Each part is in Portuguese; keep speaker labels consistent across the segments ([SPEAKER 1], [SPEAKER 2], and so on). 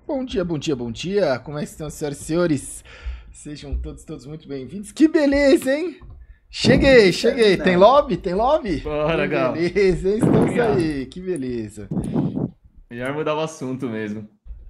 [SPEAKER 1] Bom dia, bom dia, bom dia. Como é que estão, senhoras e senhores? Sejam todos muito bem-vindos. Que beleza, hein? Cheguei. Tem lobby? Tem lobby?
[SPEAKER 2] Bora,
[SPEAKER 1] Que
[SPEAKER 2] Gal.
[SPEAKER 1] beleza, hein? Estamos
[SPEAKER 2] Legal.
[SPEAKER 1] aí. Que beleza.
[SPEAKER 2] Melhor mudar o assunto mesmo.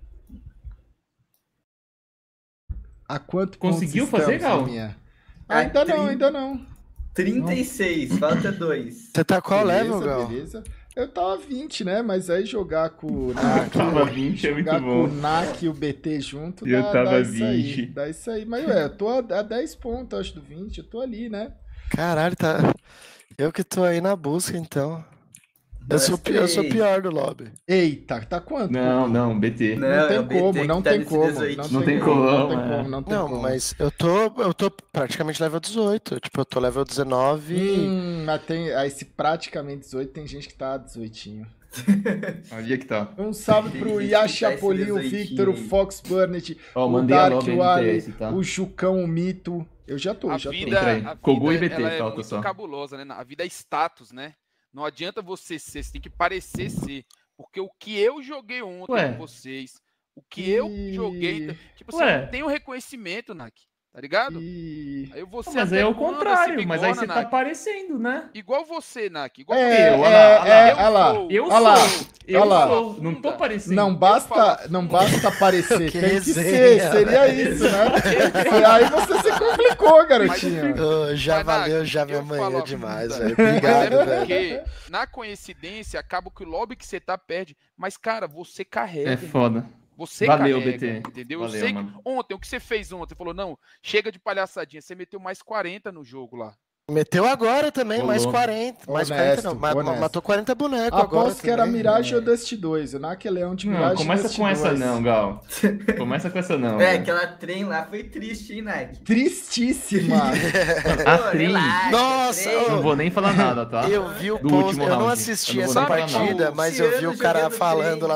[SPEAKER 1] A quanto pontos
[SPEAKER 2] Conseguiu fazer,
[SPEAKER 1] estamos,
[SPEAKER 2] Gal?
[SPEAKER 1] Liminha?
[SPEAKER 3] A
[SPEAKER 1] Ainda não,
[SPEAKER 3] trin-
[SPEAKER 1] ainda não.
[SPEAKER 3] 36, falta 2.
[SPEAKER 4] Você tá qual
[SPEAKER 1] Beleza,
[SPEAKER 4] level, Gal?
[SPEAKER 1] beleza. Eu tava 20, né? Mas aí jogar com o
[SPEAKER 2] Eu tava 20, é muito
[SPEAKER 1] jogar com o
[SPEAKER 2] bom.
[SPEAKER 1] NAC e o BT junto
[SPEAKER 2] Eu
[SPEAKER 1] dá
[SPEAKER 2] tava
[SPEAKER 1] isso aí.
[SPEAKER 2] 20.
[SPEAKER 1] Dá isso aí. Mas, ué, eu tô a 10 pontos, acho, do 20. Eu tô ali, né?
[SPEAKER 4] Caralho, tá. Eu que tô aí na busca, então. Eu sou pior do lobby.
[SPEAKER 1] Eita, tá quanto?
[SPEAKER 2] Não, BT.
[SPEAKER 3] Não,
[SPEAKER 1] Não
[SPEAKER 3] é
[SPEAKER 1] tem
[SPEAKER 3] o BT
[SPEAKER 1] como,
[SPEAKER 3] que
[SPEAKER 1] não
[SPEAKER 3] tá
[SPEAKER 1] tem
[SPEAKER 3] nesse
[SPEAKER 1] como.
[SPEAKER 3] 18.
[SPEAKER 1] Não
[SPEAKER 2] Não
[SPEAKER 1] tem
[SPEAKER 2] tem
[SPEAKER 1] como, não tem
[SPEAKER 2] como,
[SPEAKER 1] como, não tem
[SPEAKER 4] Não,
[SPEAKER 1] como.
[SPEAKER 4] mas eu tô praticamente level 18. Tipo, eu tô level 19
[SPEAKER 1] Mas tem. Aí, se praticamente 18, tem gente que tá 18.
[SPEAKER 2] Onde é que tá?
[SPEAKER 1] Um salve
[SPEAKER 3] Tem
[SPEAKER 1] pro
[SPEAKER 3] gente que
[SPEAKER 1] Yashi
[SPEAKER 3] tá esse
[SPEAKER 1] Apolim, o
[SPEAKER 3] 18
[SPEAKER 1] Victor, o
[SPEAKER 3] aí.
[SPEAKER 1] Fox Burnett,
[SPEAKER 2] Ó,
[SPEAKER 1] o
[SPEAKER 2] mandei a
[SPEAKER 1] Dark
[SPEAKER 2] lobby
[SPEAKER 1] Wally,
[SPEAKER 2] NTS, tá?
[SPEAKER 1] o Jucão, o Mito. Eu já tô.
[SPEAKER 2] Entra aí.
[SPEAKER 5] A
[SPEAKER 2] Kogu e
[SPEAKER 5] vida,
[SPEAKER 2] BT,
[SPEAKER 5] ela é
[SPEAKER 2] falta
[SPEAKER 5] muito
[SPEAKER 2] só.
[SPEAKER 5] cabulosa, né? A vida é status, né? Não adianta você ser, você tem que parecer ser. Porque o que eu joguei ontem
[SPEAKER 2] Ué.
[SPEAKER 5] com vocês, o que eu joguei, tipo assim,
[SPEAKER 2] Ué.
[SPEAKER 5] eu não tenho reconhecimento, Nak, tá ligado?
[SPEAKER 1] E...
[SPEAKER 5] Aí você
[SPEAKER 2] Mas aí é o
[SPEAKER 5] até manda
[SPEAKER 2] contrário,
[SPEAKER 5] esse
[SPEAKER 2] mas aí
[SPEAKER 5] bigona,
[SPEAKER 2] você tá
[SPEAKER 5] Nak.
[SPEAKER 2] aparecendo, né?
[SPEAKER 5] Igual você, Nak. Igual
[SPEAKER 1] É,
[SPEAKER 5] você.
[SPEAKER 1] olha lá.
[SPEAKER 2] Eu
[SPEAKER 1] Olha lá.
[SPEAKER 2] sou. Eu
[SPEAKER 1] Olha lá.
[SPEAKER 2] sou. Não tô parecendo.
[SPEAKER 1] Não basta aparecer,
[SPEAKER 4] Que
[SPEAKER 1] tem que
[SPEAKER 4] resenha.
[SPEAKER 1] ser, seria isso, né? Aí você se complicou, garotinho.
[SPEAKER 4] Ô, já
[SPEAKER 5] Mas,
[SPEAKER 4] valeu,
[SPEAKER 5] Nak,
[SPEAKER 4] já me
[SPEAKER 5] eu falo
[SPEAKER 4] amanhã
[SPEAKER 5] a
[SPEAKER 4] demais,
[SPEAKER 5] vida.
[SPEAKER 4] velho.
[SPEAKER 5] Mas
[SPEAKER 4] Obrigado,
[SPEAKER 5] é
[SPEAKER 4] velho.
[SPEAKER 5] porque, na coincidência, acaba que o lobby que você tá perde. Mas, cara, você carrega.
[SPEAKER 2] É foda.
[SPEAKER 5] Você
[SPEAKER 2] Valeu,
[SPEAKER 5] carrega,
[SPEAKER 2] BT.
[SPEAKER 5] entendeu?
[SPEAKER 2] Valeu,
[SPEAKER 5] eu sei
[SPEAKER 2] mano.
[SPEAKER 5] que ontem, o que você fez ontem, falou, não, chega de palhaçadinha, você meteu mais 40 no jogo lá.
[SPEAKER 4] Meteu agora também,
[SPEAKER 2] Rolou.
[SPEAKER 4] mais 40. Mais
[SPEAKER 1] Honesto,
[SPEAKER 4] 40 não,
[SPEAKER 1] honesto.
[SPEAKER 4] matou 40 bonecos agora
[SPEAKER 1] Aposto que era
[SPEAKER 4] também.
[SPEAKER 1] Mirage ou Dust 2. O Nak é leão de
[SPEAKER 2] Não,
[SPEAKER 1] Mirage
[SPEAKER 2] começa
[SPEAKER 1] Dust
[SPEAKER 2] com essa
[SPEAKER 1] 2.
[SPEAKER 2] não, Gal. Começa com essa não.
[SPEAKER 3] É,
[SPEAKER 2] velho.
[SPEAKER 3] aquela trem lá foi triste, hein, Nike?
[SPEAKER 1] Tristíssima.
[SPEAKER 2] A
[SPEAKER 3] Pô,
[SPEAKER 2] trem.
[SPEAKER 3] relaxa,
[SPEAKER 4] Nossa,
[SPEAKER 3] trem.
[SPEAKER 2] Não vou nem falar nada, tá?
[SPEAKER 4] Eu vi o
[SPEAKER 2] Do
[SPEAKER 4] post,
[SPEAKER 2] último
[SPEAKER 4] eu não
[SPEAKER 2] round.
[SPEAKER 4] assisti
[SPEAKER 2] Eu não vou
[SPEAKER 4] essa
[SPEAKER 2] nem falar nada.
[SPEAKER 4] partida, mas eu vi o
[SPEAKER 3] Luciano
[SPEAKER 4] cara
[SPEAKER 3] jogando
[SPEAKER 4] falando
[SPEAKER 3] trem.
[SPEAKER 4] lá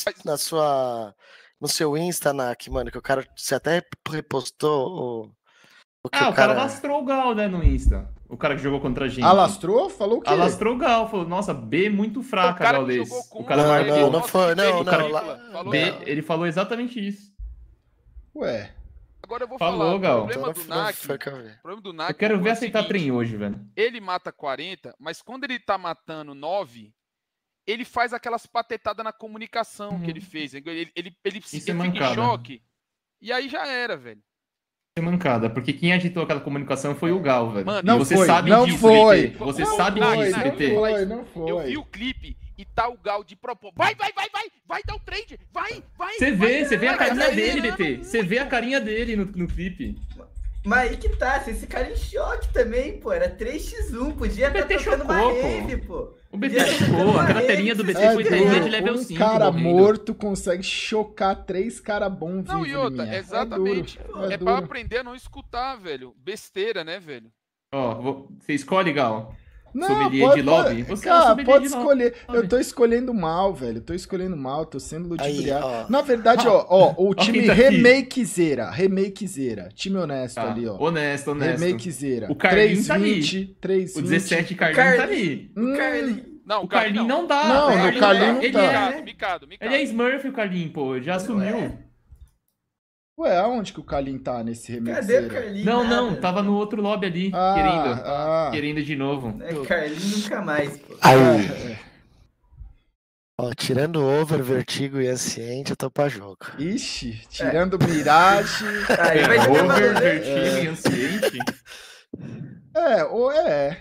[SPEAKER 4] no seu Insta, Nak, mano, que o cara, você até repostou o que
[SPEAKER 2] Ah,
[SPEAKER 4] o
[SPEAKER 2] o cara
[SPEAKER 4] cara...
[SPEAKER 2] lastrou o Gal, né, no Insta. O cara que jogou contra a gente.
[SPEAKER 1] Alastrou? Falou o quê?
[SPEAKER 2] Alastrou o Gal. Falou, nossa, B muito
[SPEAKER 5] O
[SPEAKER 2] fraca,
[SPEAKER 5] cara que
[SPEAKER 2] Gaules.
[SPEAKER 5] jogou com
[SPEAKER 2] O cara
[SPEAKER 4] Não,
[SPEAKER 2] marcou.
[SPEAKER 4] não
[SPEAKER 5] nossa,
[SPEAKER 4] foi,
[SPEAKER 5] que
[SPEAKER 4] não,
[SPEAKER 5] película,
[SPEAKER 4] não,
[SPEAKER 5] falou
[SPEAKER 2] B,
[SPEAKER 5] não.
[SPEAKER 2] ele falou exatamente isso.
[SPEAKER 1] Ué.
[SPEAKER 5] Agora eu vou
[SPEAKER 2] Falou,
[SPEAKER 5] falar,
[SPEAKER 2] Gal.
[SPEAKER 5] o problema
[SPEAKER 4] Então
[SPEAKER 5] do
[SPEAKER 4] não
[SPEAKER 5] NAC,
[SPEAKER 4] foi que eu vi.
[SPEAKER 5] o problema do NAC
[SPEAKER 2] Eu quero
[SPEAKER 5] é
[SPEAKER 2] ver
[SPEAKER 5] o
[SPEAKER 2] aceitar
[SPEAKER 5] seguinte,
[SPEAKER 2] trem hoje, velho.
[SPEAKER 5] ele mata 40, mas quando ele tá matando 9, ele faz aquelas patetadas na comunicação que ele fez. Ele
[SPEAKER 2] Isso é
[SPEAKER 5] fica em
[SPEAKER 2] mancada.
[SPEAKER 5] choque. E aí já era, velho.
[SPEAKER 2] É mancada, porque quem agitou aquela comunicação foi o Gal, velho.
[SPEAKER 5] Mano,
[SPEAKER 2] E
[SPEAKER 1] Não
[SPEAKER 2] você
[SPEAKER 1] foi,
[SPEAKER 2] sabe
[SPEAKER 1] não
[SPEAKER 2] disso,
[SPEAKER 1] foi.
[SPEAKER 2] BT. Você
[SPEAKER 5] Não
[SPEAKER 2] sabe
[SPEAKER 5] foi,
[SPEAKER 2] disso,
[SPEAKER 5] não
[SPEAKER 2] BT.
[SPEAKER 5] foi.
[SPEAKER 1] Não foi.
[SPEAKER 5] Eu vi o clipe e tá o Gal de propósito. Vai dar o trade, vai.
[SPEAKER 2] Você vê a
[SPEAKER 5] vai,
[SPEAKER 2] carinha
[SPEAKER 5] vai,
[SPEAKER 2] dele,
[SPEAKER 5] vai,
[SPEAKER 2] BT. Você vê a carinha dele no clipe.
[SPEAKER 3] Mas aí que tá, esse cara em choque também, pô. Era 3x1, podia
[SPEAKER 2] O
[SPEAKER 3] estar
[SPEAKER 2] BT
[SPEAKER 3] tocando uma
[SPEAKER 2] chocou, pô.
[SPEAKER 3] rave, pô.
[SPEAKER 2] O BT
[SPEAKER 3] Podia tá tocando
[SPEAKER 2] chocou,
[SPEAKER 3] uma
[SPEAKER 2] aquela
[SPEAKER 3] rave,
[SPEAKER 2] telinha do
[SPEAKER 3] vocês
[SPEAKER 2] BT foi telinha de
[SPEAKER 1] duro.
[SPEAKER 2] level
[SPEAKER 1] Um
[SPEAKER 2] 5.
[SPEAKER 1] cara
[SPEAKER 2] morrendo.
[SPEAKER 1] morto consegue chocar 3 cara bom vivo,
[SPEAKER 5] Não, e outra,
[SPEAKER 1] Liminha.
[SPEAKER 5] exatamente.
[SPEAKER 1] É duro.
[SPEAKER 5] É pra aprender a não escutar, velho. Besteira, né, velho?
[SPEAKER 2] Ó, você escolhe, Gal.
[SPEAKER 1] Não,
[SPEAKER 2] Sommelier de lobby? Você é um
[SPEAKER 1] cara,
[SPEAKER 2] sommelier
[SPEAKER 1] pode
[SPEAKER 2] de lobby.
[SPEAKER 1] escolher. Eu tô escolhendo mal, velho. Tô escolhendo mal, tô sendo ludibriado.
[SPEAKER 4] Aí, ó.
[SPEAKER 1] Na verdade, ó, o time
[SPEAKER 2] quem tá aqui.
[SPEAKER 1] remakezeira. Time honesto
[SPEAKER 2] Tá,
[SPEAKER 1] ali, ó.
[SPEAKER 2] honesto.
[SPEAKER 1] Remakezeira.
[SPEAKER 2] O Carlinho tá ali.
[SPEAKER 1] 320, 320.
[SPEAKER 2] O 17 Carlinho tá ali.
[SPEAKER 3] O Carlinho.
[SPEAKER 5] Não,
[SPEAKER 2] O Carlinho não dá.
[SPEAKER 1] Não,
[SPEAKER 2] o
[SPEAKER 1] no Carlinho não
[SPEAKER 2] ele
[SPEAKER 1] tá.
[SPEAKER 2] é...
[SPEAKER 5] Micado.
[SPEAKER 2] Ele é Smurf, o Carlinho, pô. Já assumiu.
[SPEAKER 1] Ué, aonde que o Kalin tá nesse
[SPEAKER 3] Cadê o
[SPEAKER 1] remakezeira?
[SPEAKER 3] Carlinho?
[SPEAKER 2] Não,
[SPEAKER 3] Nada.
[SPEAKER 2] não. Tava no outro lobby ali,
[SPEAKER 1] Ah,
[SPEAKER 2] querendo de novo.
[SPEAKER 3] É, Carlinho nunca mais, pô.
[SPEAKER 4] Aí. Ó, tirando over, vertigo e anciente, eu tô pra jogo.
[SPEAKER 1] Ixi, tirando Mirage.
[SPEAKER 3] Aí vai jogar
[SPEAKER 2] Over,
[SPEAKER 3] Valorant.
[SPEAKER 2] vertigo e anciente.
[SPEAKER 1] Ou é.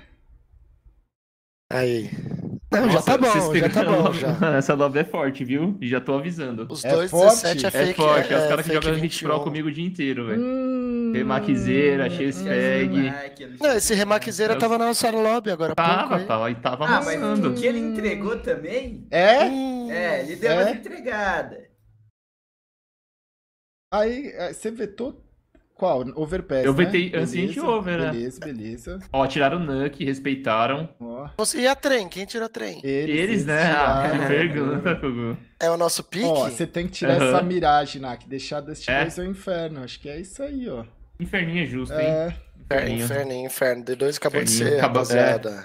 [SPEAKER 4] Aí. Não, já
[SPEAKER 2] Nossa,
[SPEAKER 4] tá
[SPEAKER 2] vocês
[SPEAKER 4] bom, já tá
[SPEAKER 2] pegaram a
[SPEAKER 4] bom,
[SPEAKER 2] lobby-
[SPEAKER 4] já.
[SPEAKER 2] Essa lobby é forte, viu? Já tô avisando.
[SPEAKER 4] Os
[SPEAKER 1] É
[SPEAKER 4] dois
[SPEAKER 1] forte?
[SPEAKER 4] 17 é
[SPEAKER 2] É
[SPEAKER 4] fake.
[SPEAKER 2] forte, é os caras que
[SPEAKER 4] fake
[SPEAKER 2] jogam Hit
[SPEAKER 4] 21.
[SPEAKER 2] Pro comigo o dia inteiro, velho.
[SPEAKER 1] Hum,
[SPEAKER 2] Remakezeira, X-Fag.
[SPEAKER 4] Não, esse remakezeira tava na nossa lobby agora há pouco. aí.
[SPEAKER 2] Tava
[SPEAKER 3] Ah, mas
[SPEAKER 2] amassando.
[SPEAKER 3] o que ele entregou também?
[SPEAKER 1] É?
[SPEAKER 3] É, ele deu
[SPEAKER 1] É?
[SPEAKER 3] umas entregadas.
[SPEAKER 1] Aí, você vetou qual? Overpass,
[SPEAKER 2] Eu
[SPEAKER 1] né?
[SPEAKER 2] vetei
[SPEAKER 1] Beleza,
[SPEAKER 2] Ancient Over, né?
[SPEAKER 1] Beleza.
[SPEAKER 2] Ó, tiraram o Nuke, respeitaram.
[SPEAKER 1] Ó,
[SPEAKER 4] E a trem? Quem tirou a trem?
[SPEAKER 2] Eles, né? Ah,
[SPEAKER 1] tiraram.
[SPEAKER 2] pergunta, Kogu.
[SPEAKER 4] É o nosso pique?
[SPEAKER 1] Ó, você tem que tirar
[SPEAKER 2] Aham.
[SPEAKER 1] essa Mirage, Nak. Deixar Dust
[SPEAKER 2] É?
[SPEAKER 1] 2 ao inferno. Acho que é isso aí, ó.
[SPEAKER 2] Inferninho é justo, hein?
[SPEAKER 1] É.
[SPEAKER 4] Inferno. D2 acabou de
[SPEAKER 2] Inferninho,
[SPEAKER 4] ser,
[SPEAKER 2] acabou-
[SPEAKER 4] rapaziada.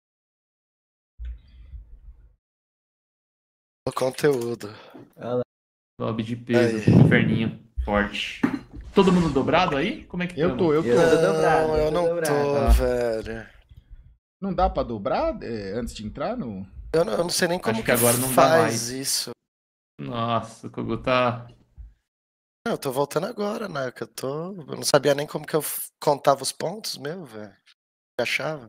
[SPEAKER 4] O conteúdo.
[SPEAKER 2] Lobby de peso,
[SPEAKER 4] Aí.
[SPEAKER 2] inferninho. Forte. Todo mundo dobrado aí? Como é que
[SPEAKER 1] Eu
[SPEAKER 2] tamo?
[SPEAKER 1] tô.
[SPEAKER 3] Eu tô dobrado,
[SPEAKER 4] Não,
[SPEAKER 3] eu
[SPEAKER 4] eu
[SPEAKER 3] tô
[SPEAKER 4] não
[SPEAKER 3] dobrado.
[SPEAKER 4] tô,
[SPEAKER 2] Ah.
[SPEAKER 4] velho.
[SPEAKER 1] Não dá pra dobrar antes de entrar no...
[SPEAKER 4] Eu não sei nem como
[SPEAKER 2] Acho que agora não dá
[SPEAKER 4] faz
[SPEAKER 2] mais.
[SPEAKER 4] isso.
[SPEAKER 2] Nossa, o Kogu tá...
[SPEAKER 4] Não, eu tô voltando agora, né? Que eu não sabia nem como que eu contava os pontos, meu, velho. Achava.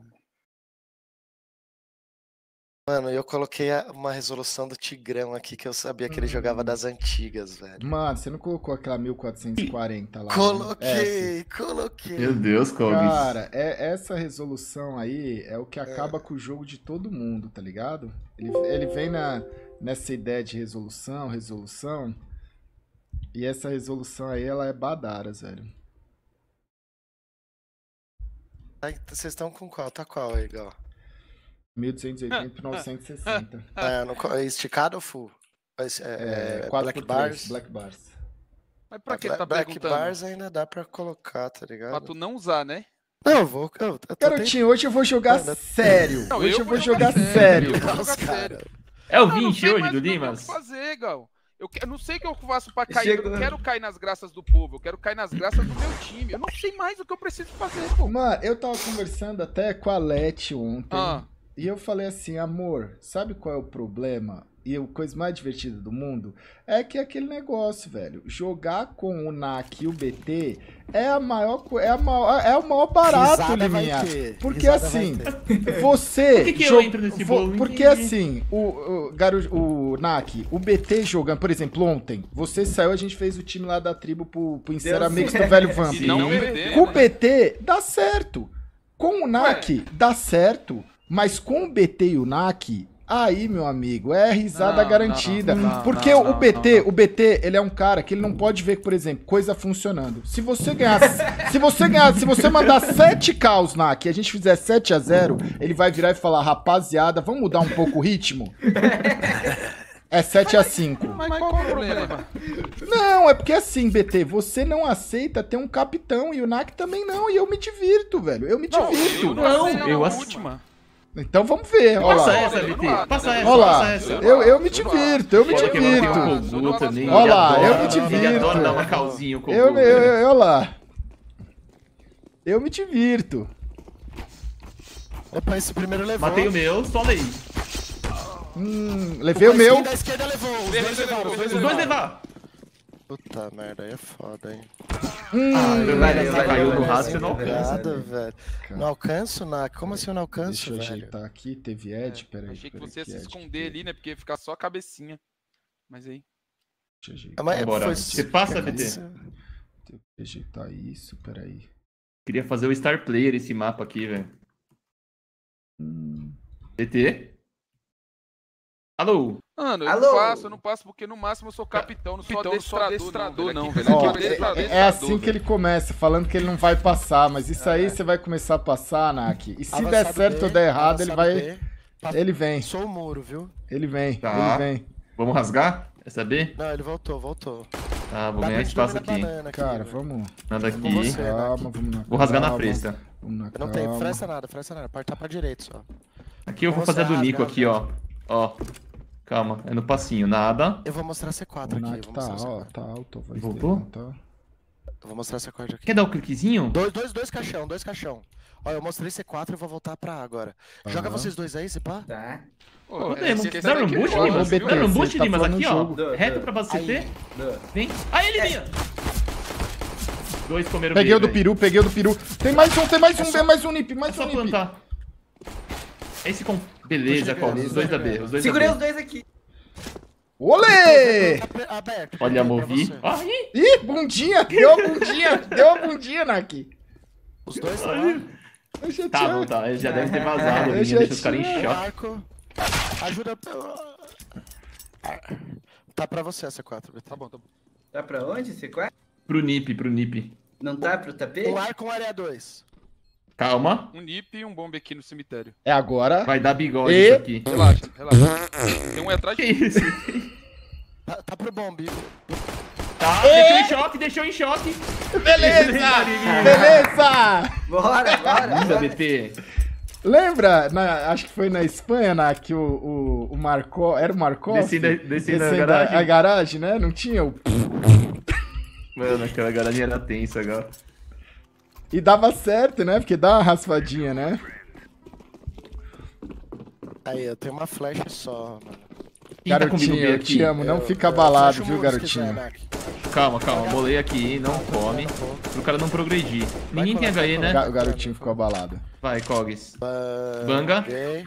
[SPEAKER 4] Mano, eu coloquei uma resolução do Tigrão aqui que eu sabia que ele jogava das antigas, velho.
[SPEAKER 1] Mano, você não colocou aquela 1440 lá? Né?
[SPEAKER 4] Coloquei, coloquei.
[SPEAKER 2] Meu Deus, Kogu.
[SPEAKER 1] Cara, essa resolução aí é o que acaba com o jogo de todo mundo, tá ligado? Ele vem nessa ideia de resolução, e essa resolução aí, ela é badaras, velho.
[SPEAKER 4] Aí, vocês estão com qual? Tá qual aí, Gal?
[SPEAKER 1] 1280 por 960.
[SPEAKER 4] É esticado ou full?
[SPEAKER 1] É,
[SPEAKER 4] Black
[SPEAKER 1] 4x3,
[SPEAKER 4] Bars?
[SPEAKER 1] Black Bars.
[SPEAKER 5] Mas pra que ele tá
[SPEAKER 4] Black
[SPEAKER 5] perguntando?
[SPEAKER 4] Bars ainda dá pra colocar, tá
[SPEAKER 5] Pra
[SPEAKER 4] ligado?
[SPEAKER 5] tu não usar, né?
[SPEAKER 4] Não, eu vou. Eu tô
[SPEAKER 1] Garotinho, hoje eu vou jogar
[SPEAKER 4] Mano,
[SPEAKER 1] sério.
[SPEAKER 5] Não,
[SPEAKER 1] Hoje eu vou
[SPEAKER 5] vou
[SPEAKER 1] jogar
[SPEAKER 5] sério.
[SPEAKER 1] sério.
[SPEAKER 5] Eu vou
[SPEAKER 4] tentando-
[SPEAKER 5] jogar
[SPEAKER 4] Cara,
[SPEAKER 5] sério.
[SPEAKER 2] É o
[SPEAKER 5] Eu não
[SPEAKER 2] 20
[SPEAKER 5] sei
[SPEAKER 2] hoje
[SPEAKER 5] mais
[SPEAKER 2] do
[SPEAKER 5] o que eu
[SPEAKER 2] Limas?
[SPEAKER 5] vou fazer, Gal. Eu não sei o que eu faço pra cair. Eu
[SPEAKER 3] Chegou.
[SPEAKER 5] não quero cair nas graças do povo. Eu quero cair nas graças do meu time. Eu não sei mais o que eu preciso fazer, pô.
[SPEAKER 1] Mano, eu tava conversando até com a Leti ontem.
[SPEAKER 5] Ah,
[SPEAKER 1] E eu falei assim, amor, sabe qual é o problema? E a coisa mais divertida do mundo é que é aquele negócio, velho. Jogar com o NAC e o BT é o maior barato,
[SPEAKER 4] risada vai
[SPEAKER 1] Liminha.
[SPEAKER 4] ter,
[SPEAKER 1] Porque
[SPEAKER 4] risada
[SPEAKER 1] assim,
[SPEAKER 4] vai ter.
[SPEAKER 1] você.
[SPEAKER 2] Por que eu entro nesse bolo? Não
[SPEAKER 1] Porque
[SPEAKER 2] entendi.
[SPEAKER 1] assim, o NAC, o BT jogando, por exemplo, ontem, você saiu, a gente fez o time lá da tribo pro Insera Mix do velho Vamp.
[SPEAKER 5] e não
[SPEAKER 2] Sim.
[SPEAKER 5] perder,
[SPEAKER 1] Com o
[SPEAKER 5] né?
[SPEAKER 1] BT, dá certo. Com o NAC, dá certo. Mas com o BT e o NAC, aí, meu amigo, é risada
[SPEAKER 5] Não,
[SPEAKER 1] garantida.
[SPEAKER 5] não,
[SPEAKER 1] Porque
[SPEAKER 5] não,
[SPEAKER 1] o BT, ele é um cara que ele não pode ver, por exemplo, coisa funcionando. Se você mandar 7 caos NAC e a gente fizer 7-0, ele vai virar e falar, rapaziada, vamos mudar um pouco o ritmo? É 7-5.
[SPEAKER 5] Mas qual o problema?
[SPEAKER 1] Não, é porque assim, BT, você não aceita ter um capitão e o NAC também não, e eu me divirto, velho. Eu me divirto.
[SPEAKER 5] Eu
[SPEAKER 2] Não,
[SPEAKER 5] aceito
[SPEAKER 2] eu
[SPEAKER 5] a
[SPEAKER 2] aceito.
[SPEAKER 5] última.
[SPEAKER 1] Então vamos ver, ó
[SPEAKER 2] Passa
[SPEAKER 1] lá.
[SPEAKER 2] essa,
[SPEAKER 5] eu
[SPEAKER 2] BT.
[SPEAKER 5] não-
[SPEAKER 2] Passa essa,
[SPEAKER 1] Ó lá,
[SPEAKER 2] passa essa.
[SPEAKER 1] eu me divirto, eu me
[SPEAKER 2] Fala que agora tem
[SPEAKER 1] divirto.
[SPEAKER 2] o Kogu também.
[SPEAKER 1] Ó
[SPEAKER 2] ele
[SPEAKER 1] lá,
[SPEAKER 2] adora-
[SPEAKER 1] eu me divirto.
[SPEAKER 2] Ele adora dar uma calzinha, o Kogu.
[SPEAKER 1] Ó lá. Eu me divirto.
[SPEAKER 4] Opa, esse primeiro levou.
[SPEAKER 2] Matei o meu, só lei.
[SPEAKER 1] Levei o meu.
[SPEAKER 4] Da esquerda levou. Os dois levaram, os dois
[SPEAKER 2] Os dois levar.
[SPEAKER 4] Puta merda, aí é foda, hein?
[SPEAKER 3] Valeu,
[SPEAKER 2] Você caiu no
[SPEAKER 3] valeu,
[SPEAKER 2] rastro, você não
[SPEAKER 3] valeu.
[SPEAKER 2] alcança.
[SPEAKER 4] Obrigado, velho. Não alcanço, Nak? Como assim eu não alcanço,
[SPEAKER 1] Deixa eu
[SPEAKER 4] velho?
[SPEAKER 1] ajeitar aqui, teve Ed, peraí.
[SPEAKER 5] Achei que
[SPEAKER 1] peraí,
[SPEAKER 5] você ia se
[SPEAKER 1] Ed,
[SPEAKER 5] esconder ali, né? Porque ia ficar só a cabecinha. Mas aí.
[SPEAKER 1] Deixa eu ajeitar,
[SPEAKER 4] Ah, mas
[SPEAKER 2] Bora.
[SPEAKER 4] foi-
[SPEAKER 2] Você passa,
[SPEAKER 1] Calma.
[SPEAKER 2] BT?
[SPEAKER 1] tenho que ajeitar isso, peraí.
[SPEAKER 2] Queria fazer o Star Player esse mapa aqui, velho. BT? Alô?
[SPEAKER 5] Mano,
[SPEAKER 3] Alô?
[SPEAKER 5] eu não passo porque no máximo eu sou capitão, não sou adestrador, não, velho.
[SPEAKER 1] Ó,
[SPEAKER 5] Aqui é
[SPEAKER 1] é assim que ele começa, falando que ele não vai passar, mas isso aí você vai começar a passar, Nak. E se der
[SPEAKER 4] Avançado
[SPEAKER 1] certo
[SPEAKER 4] B,
[SPEAKER 1] ou der errado, ele
[SPEAKER 4] avançado
[SPEAKER 1] vai.
[SPEAKER 4] B.
[SPEAKER 1] Ele vem,
[SPEAKER 4] Sou o muro, viu?
[SPEAKER 1] ele vem,
[SPEAKER 2] Tá.
[SPEAKER 1] ele vem.
[SPEAKER 2] Vamos rasgar? Quer saber?
[SPEAKER 4] Não, ele voltou.
[SPEAKER 2] Tá, vou
[SPEAKER 4] Dá
[SPEAKER 2] ganhar
[SPEAKER 4] pra
[SPEAKER 2] espaço
[SPEAKER 4] gente dormir
[SPEAKER 2] aqui.
[SPEAKER 4] na banana
[SPEAKER 1] Cara,
[SPEAKER 4] velho.
[SPEAKER 1] vamos.
[SPEAKER 2] Nada
[SPEAKER 4] com
[SPEAKER 2] aqui.
[SPEAKER 4] você.
[SPEAKER 1] Calma, vamos na
[SPEAKER 2] Vou rasgar na
[SPEAKER 1] calma,
[SPEAKER 2] fresta.
[SPEAKER 1] Vamos na
[SPEAKER 4] Eu não tenho,
[SPEAKER 1] calma.
[SPEAKER 4] fresta nada. Partar pra direita só.
[SPEAKER 2] Aqui eu vou
[SPEAKER 4] Nossa,
[SPEAKER 2] fazer a do Nico
[SPEAKER 4] rasgar,
[SPEAKER 2] aqui, ó. Ó. Calma, é no passinho. Nada.
[SPEAKER 4] Eu vou mostrar C4
[SPEAKER 1] O
[SPEAKER 4] aqui.
[SPEAKER 1] Nak
[SPEAKER 4] Vou
[SPEAKER 1] tá,
[SPEAKER 4] mostrar
[SPEAKER 1] ó,
[SPEAKER 4] C4.
[SPEAKER 1] tá alto, vai
[SPEAKER 2] Voltou?
[SPEAKER 1] tá.
[SPEAKER 4] Eu vou mostrar C4 aqui.
[SPEAKER 2] Quer dar o cliquezinho?
[SPEAKER 4] Dois caixão. Ó, eu mostrei C4 e vou voltar pra A agora. Joga
[SPEAKER 1] Aham.
[SPEAKER 4] vocês dois aí, se pá.
[SPEAKER 3] Tá.
[SPEAKER 2] Podemos.
[SPEAKER 5] esse
[SPEAKER 2] Dá um
[SPEAKER 5] daqui
[SPEAKER 2] boost,
[SPEAKER 5] rola,
[SPEAKER 2] Limas?
[SPEAKER 1] viu?
[SPEAKER 2] Dá um boost,
[SPEAKER 1] Você tá
[SPEAKER 2] Limas,
[SPEAKER 1] falando
[SPEAKER 2] aqui,
[SPEAKER 1] no
[SPEAKER 2] ó.
[SPEAKER 1] jogo.
[SPEAKER 2] Reto pra base CT. Vem. Aí, Liminha. Dois comeram
[SPEAKER 1] Peguei
[SPEAKER 2] B,
[SPEAKER 1] o do
[SPEAKER 2] velho.
[SPEAKER 1] peru, peguei o do peru. Tem mais um nip,
[SPEAKER 2] É
[SPEAKER 1] mais
[SPEAKER 2] só
[SPEAKER 1] um nip.
[SPEAKER 2] plantar. Esse com... Beleza, Cobb. Os dois da B. Os dois
[SPEAKER 3] Segurei
[SPEAKER 2] da
[SPEAKER 3] os
[SPEAKER 2] B.
[SPEAKER 3] dois aqui.
[SPEAKER 1] Olê!
[SPEAKER 4] Aberto.
[SPEAKER 2] Olha a
[SPEAKER 4] pra
[SPEAKER 2] Movi.
[SPEAKER 4] você.
[SPEAKER 2] Ah, ih.
[SPEAKER 1] Ih, bundinha! Deu a bundinha, Nak.
[SPEAKER 4] Os dois estão lá.
[SPEAKER 1] Eu já
[SPEAKER 2] Tá,
[SPEAKER 1] tinha-
[SPEAKER 2] não tá. Ele já deve ter vazado.
[SPEAKER 1] Eu
[SPEAKER 2] Liminha,
[SPEAKER 1] já
[SPEAKER 2] deixa os caras em
[SPEAKER 1] tinha-
[SPEAKER 2] choque.
[SPEAKER 4] Arco. Ajuda. Tá pra você essa 4, BT.
[SPEAKER 5] Tá bom, tá bom.
[SPEAKER 3] Tá pra onde? C4?
[SPEAKER 2] Pro Nip.
[SPEAKER 3] Não tá pro tapete?
[SPEAKER 4] Um arco, um área 2.
[SPEAKER 2] Calma.
[SPEAKER 5] Um nip e um bombe aqui no cemitério.
[SPEAKER 1] É agora.
[SPEAKER 2] Vai dar bigode
[SPEAKER 1] E-
[SPEAKER 2] isso aqui.
[SPEAKER 5] Relaxa. Tem um aí atrás
[SPEAKER 2] Que
[SPEAKER 5] de
[SPEAKER 2] isso?
[SPEAKER 4] Tá pro bombe.
[SPEAKER 2] Tá, deixou em choque.
[SPEAKER 1] Beleza!
[SPEAKER 2] Liminha.
[SPEAKER 1] Beleza!
[SPEAKER 3] Bora.
[SPEAKER 2] Linda, BT.
[SPEAKER 1] Lembra, acho que foi na Espanha, que o Marco, era o Marcos?
[SPEAKER 2] Descendo a
[SPEAKER 1] a garagem, né? Não tinha o...
[SPEAKER 2] Mano, aquela garagem era tensa agora.
[SPEAKER 1] E dava certo, né? Porque dá uma raspadinha, né?
[SPEAKER 4] Aí, eu tenho uma flash só, mano.
[SPEAKER 2] Quem tá comigo
[SPEAKER 1] Garotinho,
[SPEAKER 2] bem
[SPEAKER 1] eu
[SPEAKER 2] aqui?
[SPEAKER 1] te amo, não fica abalado,
[SPEAKER 4] Fecha o
[SPEAKER 1] viu,
[SPEAKER 4] muro se quiser,
[SPEAKER 1] garotinho?
[SPEAKER 4] Nak.
[SPEAKER 2] Calma, molei aqui, não come. Pro cara não progredir. Ninguém tem HE, né?
[SPEAKER 1] O garotinho ficou abalado.
[SPEAKER 2] Vai, Cogs. Banga.
[SPEAKER 4] Ok.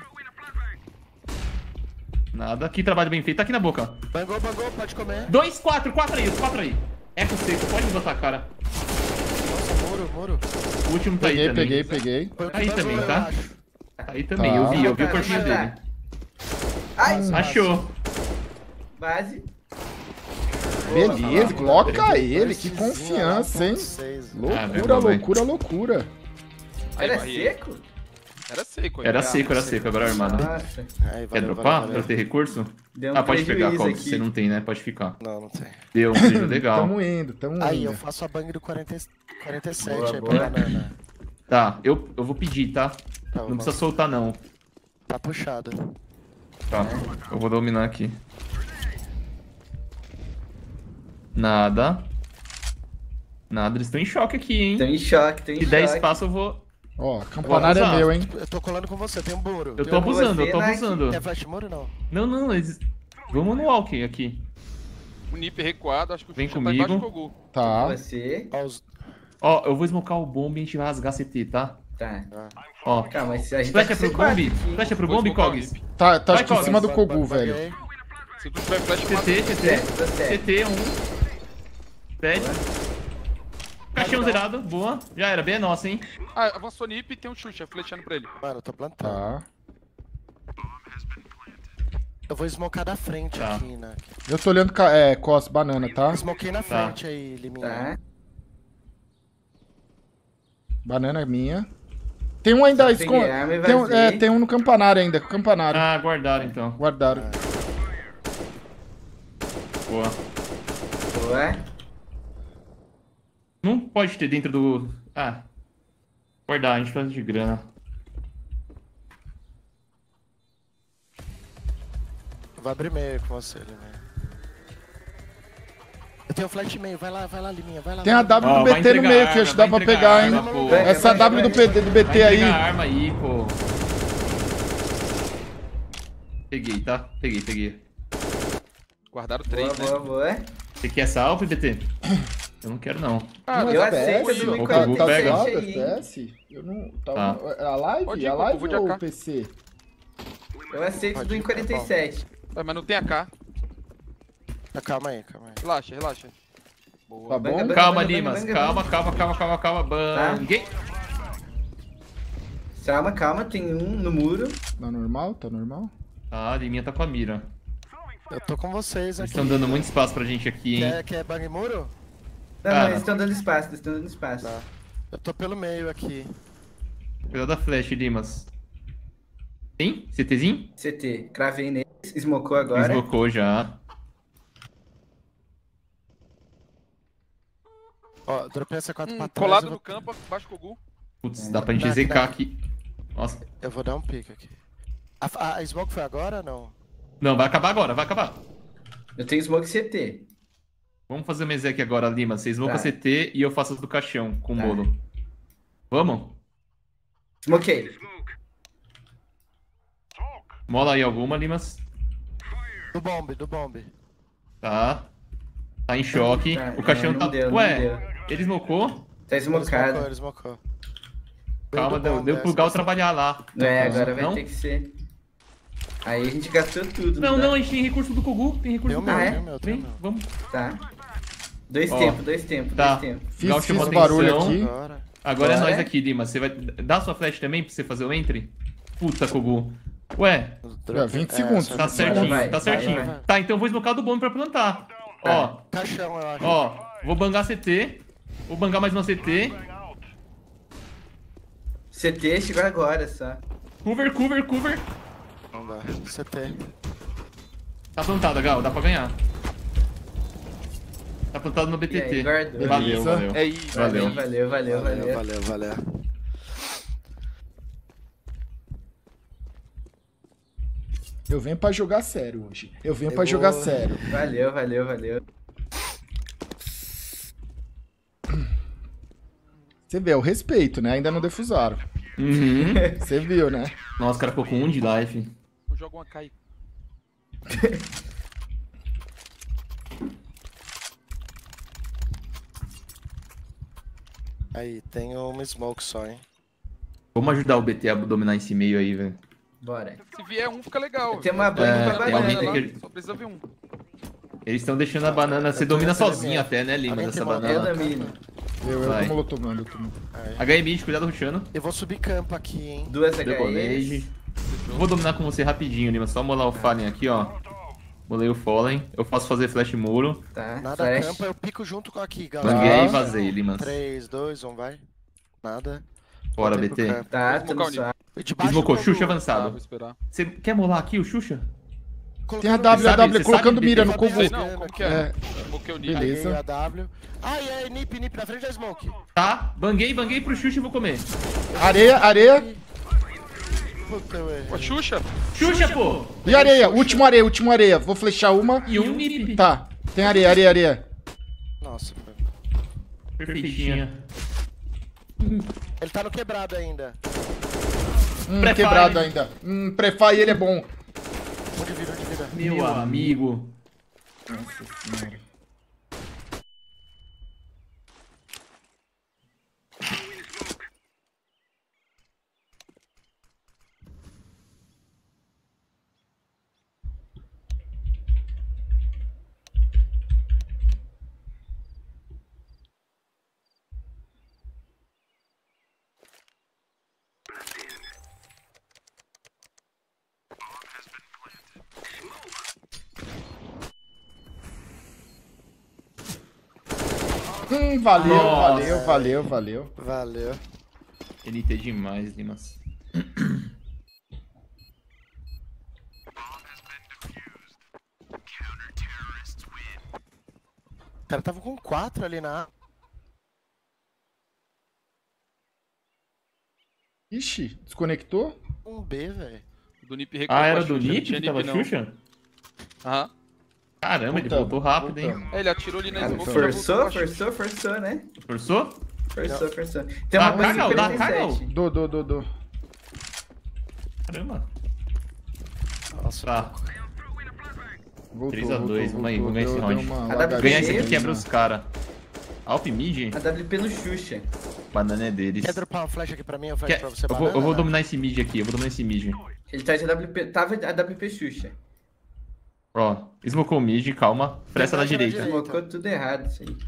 [SPEAKER 2] Nada. Que trabalho bem feito. Tá aqui na boca.
[SPEAKER 4] Bangou, pode comer.
[SPEAKER 2] 2, 4 aí, os 4 aí. Eco seco, pode me botar, cara.
[SPEAKER 4] Nossa, muro.
[SPEAKER 2] O último tá aí também.
[SPEAKER 1] Peguei.
[SPEAKER 4] Foi o
[SPEAKER 2] Tá aí
[SPEAKER 4] bangou,
[SPEAKER 2] também,
[SPEAKER 4] eu
[SPEAKER 2] tá?
[SPEAKER 4] acho.
[SPEAKER 2] Tá aí também,
[SPEAKER 1] Tá.
[SPEAKER 2] eu vi o cortinho dele.
[SPEAKER 3] Ai,
[SPEAKER 2] Achou.
[SPEAKER 3] base.
[SPEAKER 1] Beleza, coloca ele, que confiança, hein? Loucura.
[SPEAKER 5] Aí,
[SPEAKER 3] Era
[SPEAKER 5] barrei.
[SPEAKER 3] seco?
[SPEAKER 5] Era seco.
[SPEAKER 2] Era seco, agora armado.
[SPEAKER 3] Nossa,
[SPEAKER 4] Aí,
[SPEAKER 2] Quer
[SPEAKER 4] valeu,
[SPEAKER 2] dropar
[SPEAKER 4] valeu.
[SPEAKER 2] pra ter recurso?
[SPEAKER 3] deu um
[SPEAKER 2] Ah, pode pegar,
[SPEAKER 3] prejuízo
[SPEAKER 2] Cogs.
[SPEAKER 3] aqui.
[SPEAKER 2] Você não tem, né? Pode ficar.
[SPEAKER 4] Não tem.
[SPEAKER 2] Deu um prejuízo legal.
[SPEAKER 1] Tamo indo.
[SPEAKER 4] Aí, eu faço a bang do 47
[SPEAKER 3] Boa,
[SPEAKER 4] aí
[SPEAKER 3] boa.
[SPEAKER 4] pra banana.
[SPEAKER 2] Tá, eu vou pedir, tá?
[SPEAKER 4] Tá,
[SPEAKER 2] Não
[SPEAKER 4] vamos.
[SPEAKER 2] precisa soltar, não.
[SPEAKER 4] Tá puxado.
[SPEAKER 2] Tá, eu vou dominar aqui. Nada, eles estão em choque aqui, hein?
[SPEAKER 3] Tô em choque,
[SPEAKER 2] Se der espaço, eu vou...
[SPEAKER 1] Ó, campanário é meu, hein?
[SPEAKER 4] Eu tô colando com você, tem um muro.
[SPEAKER 2] Eu tô abusando, eu tô
[SPEAKER 3] você,
[SPEAKER 2] abusando.
[SPEAKER 4] É flash muro não?
[SPEAKER 2] Não, eles... Vamos no walking aqui.
[SPEAKER 5] O Nip recuado, acho que o
[SPEAKER 2] Vem
[SPEAKER 5] Xuxa tá embaixo do
[SPEAKER 2] comigo.
[SPEAKER 5] Kogu.
[SPEAKER 1] Tá.
[SPEAKER 3] Você.
[SPEAKER 4] Ó, os...
[SPEAKER 2] Ó, eu vou smocar o bomb e a gente vai rasgar CT, tá?
[SPEAKER 3] Tá.
[SPEAKER 2] Ó,
[SPEAKER 3] Calma, mas a gente
[SPEAKER 2] flecha
[SPEAKER 3] tá
[SPEAKER 2] pro
[SPEAKER 3] com C4
[SPEAKER 2] bomb?
[SPEAKER 3] aqui.
[SPEAKER 2] Flecha pro
[SPEAKER 5] Vou
[SPEAKER 2] bomb,
[SPEAKER 5] smocar o
[SPEAKER 2] Cogs?
[SPEAKER 5] Nip.
[SPEAKER 1] Tá
[SPEAKER 2] Vai,
[SPEAKER 1] acho que em
[SPEAKER 2] Cogs.
[SPEAKER 1] cima do Kogu,
[SPEAKER 4] Baguei.
[SPEAKER 1] velho.
[SPEAKER 5] Se tu tiver flash,
[SPEAKER 2] CT,
[SPEAKER 5] mata.
[SPEAKER 2] CT,
[SPEAKER 3] certo.
[SPEAKER 2] CT, 1. Pede. Caixão zerado, boa. Já era, bem é nossa, hein?
[SPEAKER 5] Ah, avançou o Nip e tem um Xuxa flechando pra ele.
[SPEAKER 4] Mano, eu tô plantando.
[SPEAKER 1] Tá.
[SPEAKER 4] Eu vou smocar da frente
[SPEAKER 2] Tá.
[SPEAKER 4] aqui, né?
[SPEAKER 1] Eu tô olhando cos banana, tá?
[SPEAKER 4] Smokei na frente aí, Liminha.
[SPEAKER 3] Tá.
[SPEAKER 1] Banana é minha. Tem um ainda
[SPEAKER 3] Peguei
[SPEAKER 1] escondido.
[SPEAKER 3] arma e vazei.
[SPEAKER 1] Tem um no campanário ainda, campanário.
[SPEAKER 2] Ah, guardaram então.
[SPEAKER 1] Guardaram.
[SPEAKER 2] Boa.
[SPEAKER 3] Boa.
[SPEAKER 2] Não pode ter dentro do... Ah. Guardar, a gente faz de grana.
[SPEAKER 4] Eu vou abrir meio com você, Liminha. Eu tenho flash meio, vai lá, Liminha, vai lá.
[SPEAKER 1] Tem a
[SPEAKER 4] vai lá.
[SPEAKER 1] W do
[SPEAKER 2] Vai
[SPEAKER 1] BT no
[SPEAKER 2] entregar
[SPEAKER 1] meio
[SPEAKER 2] arma,
[SPEAKER 1] que acho que
[SPEAKER 2] vai
[SPEAKER 1] dá pra
[SPEAKER 2] entregar
[SPEAKER 1] pegar, hein?
[SPEAKER 2] arma, pô.
[SPEAKER 1] Essa W do BT
[SPEAKER 2] Vai
[SPEAKER 1] aí.
[SPEAKER 2] entregar a arma aí, pô. Peguei, tá? Peguei.
[SPEAKER 5] Guardaram
[SPEAKER 3] Boa,
[SPEAKER 5] 3, né?
[SPEAKER 3] boa.
[SPEAKER 2] Você quer essa alfa, BT? Eu não quero, não.
[SPEAKER 5] Ah,
[SPEAKER 3] Eu aceito
[SPEAKER 1] FPS?
[SPEAKER 3] esse
[SPEAKER 2] O Kogu
[SPEAKER 3] 47
[SPEAKER 2] pega.
[SPEAKER 3] aí, hein?
[SPEAKER 1] FPS? Eu não...
[SPEAKER 2] Tá.
[SPEAKER 1] A live?
[SPEAKER 5] Pode ir,
[SPEAKER 1] A
[SPEAKER 5] Kogu,
[SPEAKER 1] live
[SPEAKER 5] vou de
[SPEAKER 1] ou o
[SPEAKER 5] AK.
[SPEAKER 1] PC?
[SPEAKER 3] Eu aceito
[SPEAKER 4] Pode
[SPEAKER 3] do
[SPEAKER 4] ir,
[SPEAKER 3] em 47.
[SPEAKER 5] Mas não tem AK.
[SPEAKER 4] Ah, calma aí.
[SPEAKER 5] Relaxa. Boa.
[SPEAKER 1] Tá bom?
[SPEAKER 3] Banga,
[SPEAKER 2] Calma,
[SPEAKER 3] banga,
[SPEAKER 2] Limas.
[SPEAKER 3] banga,
[SPEAKER 2] Calma. Banguei.
[SPEAKER 3] Calma, tem um no muro.
[SPEAKER 1] Tá normal? Tá normal?
[SPEAKER 2] Ah, a Liminha tá com a mira.
[SPEAKER 4] Eu tô com vocês
[SPEAKER 2] Eles
[SPEAKER 4] aqui.
[SPEAKER 2] estão dando muito espaço pra gente aqui, hein?
[SPEAKER 4] Quer bang muro?
[SPEAKER 3] Não,
[SPEAKER 2] Cara.
[SPEAKER 3] eles estão dando espaço,
[SPEAKER 4] Tá. Eu tô pelo meio aqui.
[SPEAKER 2] Cuidado da flash, Limas. Tem? CTzinho?
[SPEAKER 3] CT, cravei neles, smocou agora.
[SPEAKER 2] Deslocou já.
[SPEAKER 4] Ó, dropei essa 4 pra trás.
[SPEAKER 5] Colado
[SPEAKER 4] eu
[SPEAKER 5] no
[SPEAKER 4] vou-
[SPEAKER 5] campo, baixo Kogu.
[SPEAKER 2] Putz, dá pra gente
[SPEAKER 4] Nak,
[SPEAKER 2] ZK
[SPEAKER 4] nak.
[SPEAKER 2] aqui. Nossa.
[SPEAKER 4] Eu vou dar um pique aqui. A smoke foi agora ou não?
[SPEAKER 2] Não, vai acabar agora, vai acabar.
[SPEAKER 3] Eu tenho smoke CT.
[SPEAKER 2] Vamos fazer uma exec agora, Lima. Vocês vão
[SPEAKER 3] Tá.
[SPEAKER 2] com a CT e eu faço as do caixão com o
[SPEAKER 3] Tá.
[SPEAKER 2] bolo. Vamos?
[SPEAKER 3] Smokei.
[SPEAKER 2] Mola aí alguma, Limas.
[SPEAKER 4] Do bomb.
[SPEAKER 2] Tá. Tá em choque.
[SPEAKER 3] Tá,
[SPEAKER 2] O caixão
[SPEAKER 3] não
[SPEAKER 2] tá.
[SPEAKER 3] deu, não
[SPEAKER 2] Ué,
[SPEAKER 3] deu.
[SPEAKER 2] ele smocou?
[SPEAKER 3] Tá smocado.
[SPEAKER 4] Ele smocou.
[SPEAKER 2] Calma,
[SPEAKER 4] Veio do bomb,
[SPEAKER 2] deu pro Gal
[SPEAKER 4] essa-
[SPEAKER 2] trabalhar lá.
[SPEAKER 3] É, agora vai
[SPEAKER 2] Não?
[SPEAKER 3] ter que ser. Aí a gente gastou tudo.
[SPEAKER 2] Não,
[SPEAKER 3] dá?
[SPEAKER 2] a gente tem recurso do Kogu. Tem recurso
[SPEAKER 4] Tem o
[SPEAKER 2] do
[SPEAKER 4] meu,
[SPEAKER 3] Ah, é?
[SPEAKER 4] tem o meu, tem o
[SPEAKER 2] Vem,
[SPEAKER 4] meu.
[SPEAKER 2] vamos.
[SPEAKER 3] Tá. Dois
[SPEAKER 2] Ó.
[SPEAKER 3] tempos.
[SPEAKER 2] Tá.
[SPEAKER 1] Fiz,
[SPEAKER 2] Gal
[SPEAKER 1] fiz
[SPEAKER 2] chamou
[SPEAKER 1] barulho
[SPEAKER 2] atenção.
[SPEAKER 1] aqui.
[SPEAKER 4] Agora.
[SPEAKER 2] Agora é
[SPEAKER 3] Bora.
[SPEAKER 2] nós aqui, Lima. Você vai dar sua flash também pra você fazer o entry? Puta, Kogu. Ué,
[SPEAKER 1] 20 segundos.
[SPEAKER 4] só
[SPEAKER 2] tá
[SPEAKER 4] 20
[SPEAKER 2] certinho,
[SPEAKER 3] vai,
[SPEAKER 2] tá certinho.
[SPEAKER 3] vai.
[SPEAKER 2] Tá, então eu vou esmocar do bombe pra plantar. Ó,
[SPEAKER 4] Caixão, eu acho.
[SPEAKER 2] vou bangar CT. Vou bangar mais uma CT.
[SPEAKER 3] CT chegou agora só.
[SPEAKER 2] Cover.
[SPEAKER 4] Não dá. CT.
[SPEAKER 2] Tá plantada, Gal, dá pra ganhar. Tá plantado no
[SPEAKER 3] E aí,
[SPEAKER 2] BTT.
[SPEAKER 3] guardou.
[SPEAKER 2] Valeu,
[SPEAKER 1] Beleza.
[SPEAKER 2] valeu.
[SPEAKER 5] É isso.
[SPEAKER 2] Valeu.
[SPEAKER 3] Valeu.
[SPEAKER 4] Valeu.
[SPEAKER 1] Eu venho pra jogar sério hoje. Eu venho pra jogar sério.
[SPEAKER 3] Valeu, valeu, valeu.
[SPEAKER 1] Você vê, é o respeito, né? Ainda não defusaram.
[SPEAKER 2] Uhum.
[SPEAKER 1] Você viu, né?
[SPEAKER 2] Nossa, o cara ficou com 1 de life.
[SPEAKER 5] Eu jogo uma Kai.
[SPEAKER 4] Aí, tem uma smoke só, hein?
[SPEAKER 2] Vamos ajudar o BT a dominar esse meio aí, velho.
[SPEAKER 3] Bora.
[SPEAKER 5] Se vier um, fica legal.
[SPEAKER 3] Tem uma banca pra
[SPEAKER 2] tem
[SPEAKER 3] banana.
[SPEAKER 2] alguém
[SPEAKER 5] Banana
[SPEAKER 2] que-
[SPEAKER 5] lá, Só precisa ver um.
[SPEAKER 2] Eles estão deixando a banana. Você
[SPEAKER 4] Eu tô
[SPEAKER 2] domina
[SPEAKER 4] nessa
[SPEAKER 2] sozinho
[SPEAKER 4] minha.
[SPEAKER 2] até, né, Lima,
[SPEAKER 4] Alguém
[SPEAKER 2] dessa
[SPEAKER 4] tem uma
[SPEAKER 3] Eu
[SPEAKER 2] banana.
[SPEAKER 3] domino.
[SPEAKER 1] Eu
[SPEAKER 2] Vai.
[SPEAKER 1] tô molotogando.
[SPEAKER 2] HE mid, cuidado rushando.
[SPEAKER 4] Eu vou subir campo aqui, hein?
[SPEAKER 3] 2
[SPEAKER 2] Double
[SPEAKER 3] HEs.
[SPEAKER 2] nade. Vou dominar com você rapidinho, Lima. Só molar o Fallen aqui, ó. Molei o Fallen. Eu posso fazer flash muro.
[SPEAKER 3] Tá.
[SPEAKER 4] Nada
[SPEAKER 3] Flash.
[SPEAKER 4] campo, eu pico junto com aqui, galera.
[SPEAKER 2] Banguei e vazei, Lima.
[SPEAKER 4] 3, 2, 1, vai. Nada.
[SPEAKER 2] Bora,
[SPEAKER 4] Voltei pro
[SPEAKER 2] BT.
[SPEAKER 4] campo.
[SPEAKER 3] Tá,
[SPEAKER 5] Vou
[SPEAKER 3] tudo
[SPEAKER 5] smocar o
[SPEAKER 3] suave.
[SPEAKER 4] Debaixo
[SPEAKER 2] Smocou,
[SPEAKER 4] do-
[SPEAKER 2] Xuxa
[SPEAKER 5] Tá,
[SPEAKER 2] avançado.
[SPEAKER 5] vou esperar.
[SPEAKER 2] Você quer molar aqui o Xuxa?
[SPEAKER 1] Tem a
[SPEAKER 4] Colocando-
[SPEAKER 1] W, a
[SPEAKER 2] sabe-
[SPEAKER 1] W,
[SPEAKER 2] você
[SPEAKER 1] colocando
[SPEAKER 2] sabe
[SPEAKER 1] mira no
[SPEAKER 2] que-
[SPEAKER 1] covo.
[SPEAKER 5] Sei não, como que é?
[SPEAKER 1] É,
[SPEAKER 5] Smoquei o Nick.
[SPEAKER 1] beleza.
[SPEAKER 4] Peguei a W. Ai, ai, Nip na frente da smoke.
[SPEAKER 2] Tá, banguei pro Xuxa e vou comer.
[SPEAKER 1] areia, areia.
[SPEAKER 4] Puta, eu errei.
[SPEAKER 5] Ô, Xuxa.
[SPEAKER 2] Xuxa, pô!
[SPEAKER 1] E areia, último areia. Vou flechar uma.
[SPEAKER 2] E um nip.
[SPEAKER 1] Tá, tem areia, areia.
[SPEAKER 4] Nossa, pô.
[SPEAKER 2] Perfeitinha.
[SPEAKER 4] Ele tá no quebrado ainda.
[SPEAKER 2] Prefire.
[SPEAKER 1] Quebrado ainda. Prefire, ele é bom.
[SPEAKER 4] Onde vira, onde vira?
[SPEAKER 2] Meu amigo.
[SPEAKER 1] Nossa senhora. Valeu,
[SPEAKER 2] Nossa.
[SPEAKER 1] valeu.
[SPEAKER 4] Valeu.
[SPEAKER 2] NT demais, Limas.
[SPEAKER 4] O cara tava com 4 ali na A.
[SPEAKER 1] Ixi, desconectou?
[SPEAKER 4] Um B, velho.
[SPEAKER 5] Do Nip recuou.
[SPEAKER 2] Ah, era
[SPEAKER 5] com a
[SPEAKER 2] do
[SPEAKER 5] Xuxa, não
[SPEAKER 2] Nip
[SPEAKER 5] tinha
[SPEAKER 2] que tava
[SPEAKER 5] não.
[SPEAKER 2] Xuxa?
[SPEAKER 5] Aham.
[SPEAKER 2] Caramba, ele
[SPEAKER 1] Voltamos,
[SPEAKER 2] voltou rápido, hein?
[SPEAKER 1] voltamos.
[SPEAKER 5] É, ele atirou ali na
[SPEAKER 3] Cara,
[SPEAKER 5] smoke e já voltou com a Xuxa.
[SPEAKER 3] forçou, né?
[SPEAKER 2] Forçou?
[SPEAKER 3] Forçou. Tem
[SPEAKER 2] Dá
[SPEAKER 3] uma banca
[SPEAKER 2] cagal, dá
[SPEAKER 3] 57.
[SPEAKER 1] Dou.
[SPEAKER 2] Caramba.
[SPEAKER 4] Nossa,
[SPEAKER 2] Tá.
[SPEAKER 1] Voltou,
[SPEAKER 2] 3-2, vamos aí,
[SPEAKER 1] voltou,
[SPEAKER 2] vamos ganhar esse
[SPEAKER 1] deu
[SPEAKER 2] round.
[SPEAKER 1] uma
[SPEAKER 3] A
[SPEAKER 1] lagadinha.
[SPEAKER 2] Ganhar esse aqui
[SPEAKER 3] Sim.
[SPEAKER 2] quebra os caras. Alp mid,
[SPEAKER 3] A WP no Xuxa.
[SPEAKER 2] banana é deles.
[SPEAKER 4] Quer dropar uma flash aqui pra mim? Eu flash
[SPEAKER 2] Quer-
[SPEAKER 4] pra você,
[SPEAKER 2] eu
[SPEAKER 4] banana?
[SPEAKER 2] vou dominar esse mid aqui, eu vou dominar esse mid.
[SPEAKER 3] Ele tá de AWP. Tava a WP Xuxa.
[SPEAKER 2] Ó, smocou o mid, calma. Fresta na
[SPEAKER 4] Fresta na
[SPEAKER 2] direita.
[SPEAKER 4] direita.
[SPEAKER 3] Colocou tudo errado isso aí.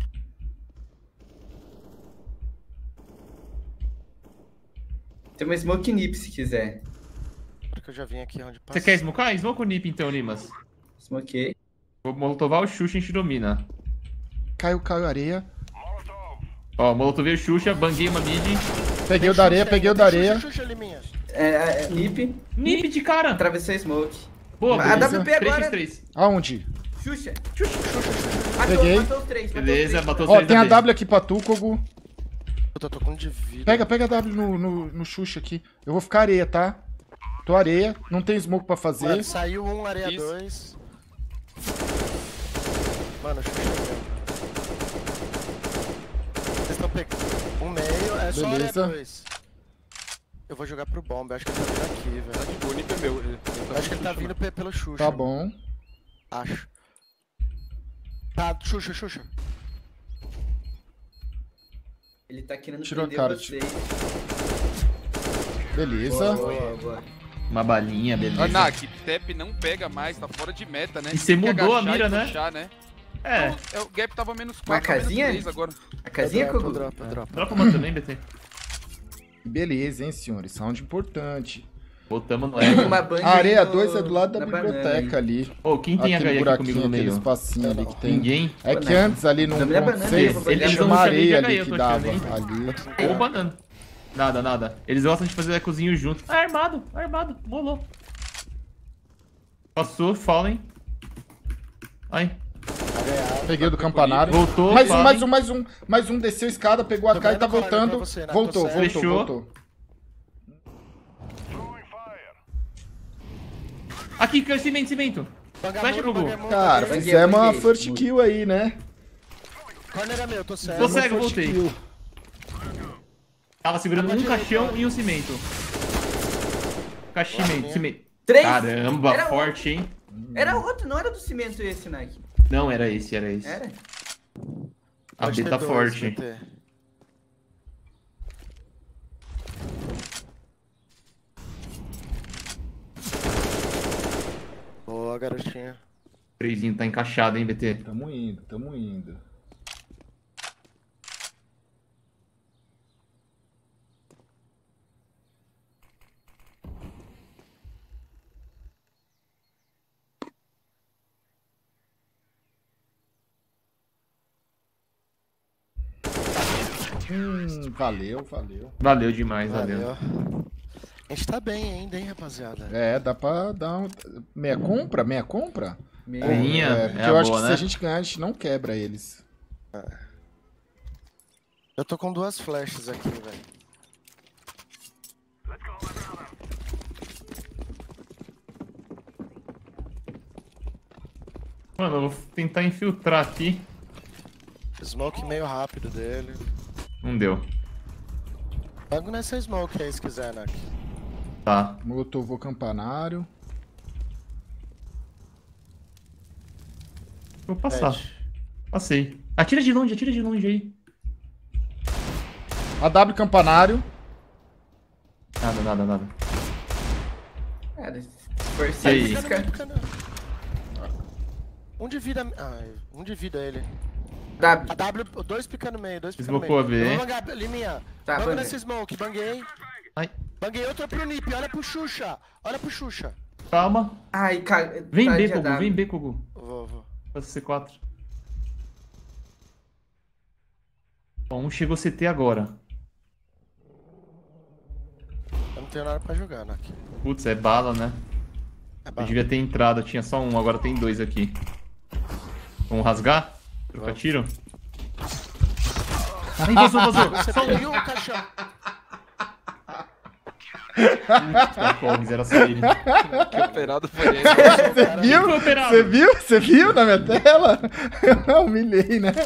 [SPEAKER 3] Tem uma Smoke Nip se quiser.
[SPEAKER 4] Porque eu já vim aqui onde passa.
[SPEAKER 2] Você quer smocar? Smoke o nip então, Limas.
[SPEAKER 3] Smokei.
[SPEAKER 2] Vou molotovar o Xuxa e a gente domina.
[SPEAKER 1] Caiu areia.
[SPEAKER 2] Ó, molotovei o Xuxa, banguei uma mid.
[SPEAKER 1] Peguei o da areia.
[SPEAKER 4] Xuxa, Liminha.
[SPEAKER 3] Nip.
[SPEAKER 2] Nip de cara!
[SPEAKER 3] Atravessei a Smoke.
[SPEAKER 2] Boa,
[SPEAKER 3] A
[SPEAKER 2] beleza.
[SPEAKER 3] WP agora.
[SPEAKER 2] 3x3.
[SPEAKER 1] Aonde?
[SPEAKER 3] Xuxa.
[SPEAKER 1] Peguei.
[SPEAKER 3] Matou os três.
[SPEAKER 2] Beleza, matou os
[SPEAKER 1] Ó,
[SPEAKER 2] três
[SPEAKER 1] tem
[SPEAKER 2] da
[SPEAKER 1] a
[SPEAKER 2] B.
[SPEAKER 1] W aqui pra tu, Kogu.
[SPEAKER 4] Puta, eu tô com um de vida.
[SPEAKER 1] Pega a W no Xuxa aqui. Eu vou ficar areia, tá? Tô areia, não tem smoke pra fazer.
[SPEAKER 4] Mano, saiu um, areia
[SPEAKER 5] Isso.
[SPEAKER 4] 2. Mano, Xuxa. Vocês estão pegando. Um meio, é só
[SPEAKER 1] Beleza.
[SPEAKER 4] areia 2. Eu vou jogar pro bomba, acho que ele tá vindo aqui,
[SPEAKER 5] Tá
[SPEAKER 4] velho.
[SPEAKER 5] de boa, o Nip é meu.
[SPEAKER 4] Acho que ele tá vindo pelo Xuxa.
[SPEAKER 1] Tá bom.
[SPEAKER 4] Acho. Tá, Xuxa.
[SPEAKER 3] Ele tá querendo
[SPEAKER 1] Tirou a
[SPEAKER 3] prender
[SPEAKER 1] cara,
[SPEAKER 3] vocês.
[SPEAKER 1] Beleza.
[SPEAKER 3] Boa.
[SPEAKER 2] Uma balinha, beleza.
[SPEAKER 5] Anak, Tep não pega mais, tá fora de meta, né?
[SPEAKER 2] E você
[SPEAKER 5] Tem que
[SPEAKER 2] mudou a
[SPEAKER 5] agachar
[SPEAKER 2] mira,
[SPEAKER 5] e
[SPEAKER 2] né?
[SPEAKER 5] puxar, né?
[SPEAKER 2] É,
[SPEAKER 5] Então, o gap tava menos 4,
[SPEAKER 3] Uma casinha?
[SPEAKER 5] menos 3 agora.
[SPEAKER 3] A casinha, Kogu?
[SPEAKER 4] Dropa.
[SPEAKER 2] dropa uma também, BT.
[SPEAKER 1] Beleza, hein, senhores. Sound importante.
[SPEAKER 2] Botamos no
[SPEAKER 3] Tem
[SPEAKER 2] eco.
[SPEAKER 3] uma banca
[SPEAKER 1] A areia
[SPEAKER 3] no-
[SPEAKER 1] 2 é do lado da
[SPEAKER 3] na
[SPEAKER 1] biblioteca
[SPEAKER 3] banana.
[SPEAKER 1] ali.
[SPEAKER 2] Ô, quem tem
[SPEAKER 1] Aquele
[SPEAKER 2] HE aqui
[SPEAKER 1] buraquinho,
[SPEAKER 2] comigo no
[SPEAKER 1] aquele
[SPEAKER 2] meio?
[SPEAKER 1] espacinho ali que tem.
[SPEAKER 2] Ninguém?
[SPEAKER 1] É que antes ali no
[SPEAKER 3] Não, minha banana,
[SPEAKER 1] 1.6
[SPEAKER 3] eu vou pegar.
[SPEAKER 1] tinha
[SPEAKER 2] Eles
[SPEAKER 1] uma
[SPEAKER 2] vão saber de
[SPEAKER 1] areia
[SPEAKER 2] HE,
[SPEAKER 1] ali
[SPEAKER 2] eu
[SPEAKER 1] que
[SPEAKER 2] tô
[SPEAKER 1] dava.
[SPEAKER 2] achando,
[SPEAKER 1] Ali.
[SPEAKER 2] Ou banana. Nada. Eles gostam de fazer ecozinho junto. Ah, armado. Molou. Passou, Fallen. Ai.
[SPEAKER 1] Peguei o do campanário.
[SPEAKER 2] Voltou,
[SPEAKER 1] Mais
[SPEAKER 2] Fallen.
[SPEAKER 1] um. Mais um desceu a escada, pegou a K e tá
[SPEAKER 4] vendo, Colega,
[SPEAKER 1] voltando.
[SPEAKER 4] pra você, né?
[SPEAKER 1] Voltou.
[SPEAKER 2] Fechou. Aqui, cimento. Flecha, Gugu.
[SPEAKER 1] Cara,
[SPEAKER 3] Banguei,
[SPEAKER 1] fizemos uma
[SPEAKER 3] banguei.
[SPEAKER 1] first kill aí, né?
[SPEAKER 4] Corner é meu, tô cego.
[SPEAKER 2] Tô cego,
[SPEAKER 1] First
[SPEAKER 2] voltei.
[SPEAKER 1] kill.
[SPEAKER 2] Tava segurando um caixão e um cimento. Cimento.
[SPEAKER 3] 3.
[SPEAKER 2] Caramba,
[SPEAKER 3] Era
[SPEAKER 2] forte, hein?
[SPEAKER 3] Era outro, não era do cimento esse, Nike.
[SPEAKER 2] Não, era esse.
[SPEAKER 3] Era?
[SPEAKER 2] A
[SPEAKER 4] Pode
[SPEAKER 2] B
[SPEAKER 4] ter
[SPEAKER 2] tá
[SPEAKER 4] dois,
[SPEAKER 2] forte.
[SPEAKER 4] BT. Boa, garotinha.
[SPEAKER 2] O Trezinho tá encaixado, hein, BT?
[SPEAKER 1] Tamo indo. Valeu.
[SPEAKER 2] Valeu demais, valeu.
[SPEAKER 4] Valeu. A gente tá bem ainda, hein, rapaziada?
[SPEAKER 1] É, dá pra dar meia compra?
[SPEAKER 2] Minha,
[SPEAKER 1] Porque
[SPEAKER 2] é
[SPEAKER 1] eu
[SPEAKER 2] a
[SPEAKER 1] acho
[SPEAKER 2] boa,
[SPEAKER 1] que
[SPEAKER 2] né?
[SPEAKER 1] se a gente ganhar, a gente não quebra eles.
[SPEAKER 4] Eu tô com 2 flechas aqui, velho.
[SPEAKER 2] Mano, eu vou tentar infiltrar aqui.
[SPEAKER 4] Smoke meio rápido dele.
[SPEAKER 2] Não deu.
[SPEAKER 4] Bango nessa smoke aí, se quiser, Nak.
[SPEAKER 2] Tá.
[SPEAKER 1] Molotovou campanário.
[SPEAKER 2] Vou passar.
[SPEAKER 4] Pede.
[SPEAKER 2] Passei. Atira de longe aí.
[SPEAKER 1] AW campanário.
[SPEAKER 2] Nada.
[SPEAKER 3] Cara, se for
[SPEAKER 2] E aí?
[SPEAKER 3] sair, esses caras...
[SPEAKER 4] Um de vida. Ai, um de vida ele.
[SPEAKER 3] W.
[SPEAKER 4] A W, 2 picando meio, 2 picando
[SPEAKER 2] Esmocou
[SPEAKER 4] meio.
[SPEAKER 2] a B.
[SPEAKER 4] Eu vou bangar, Liminha.
[SPEAKER 3] Tá,
[SPEAKER 4] Bango
[SPEAKER 3] banga.
[SPEAKER 4] nesse smoke, banguei.
[SPEAKER 2] Ai,
[SPEAKER 4] Banguei outro pro Nip, olha pro Xuxa.
[SPEAKER 2] calma.
[SPEAKER 3] Ai, cara...
[SPEAKER 2] Vem
[SPEAKER 3] tá
[SPEAKER 2] B,
[SPEAKER 3] de
[SPEAKER 2] Kogu,
[SPEAKER 3] AW.
[SPEAKER 2] vem B, Kogu.
[SPEAKER 4] Vou.
[SPEAKER 2] Faz C4. Bom, um chegou CT agora.
[SPEAKER 4] Eu não tenho nada pra jogar, Nak.
[SPEAKER 2] Putz, é bala, né?
[SPEAKER 4] É
[SPEAKER 2] Eu
[SPEAKER 4] bala.
[SPEAKER 2] devia ter entrado, tinha só um, agora tem 2 aqui. Vamos rasgar? Trocar
[SPEAKER 4] Vamos.
[SPEAKER 2] tiro? Ai, vazou.
[SPEAKER 4] Você
[SPEAKER 2] Só um.
[SPEAKER 4] pegou o caixão.
[SPEAKER 2] Tá, Cogs, era só ele.
[SPEAKER 5] Que operado foi ele.
[SPEAKER 1] Você viu na minha tela? Eu humilhei, né?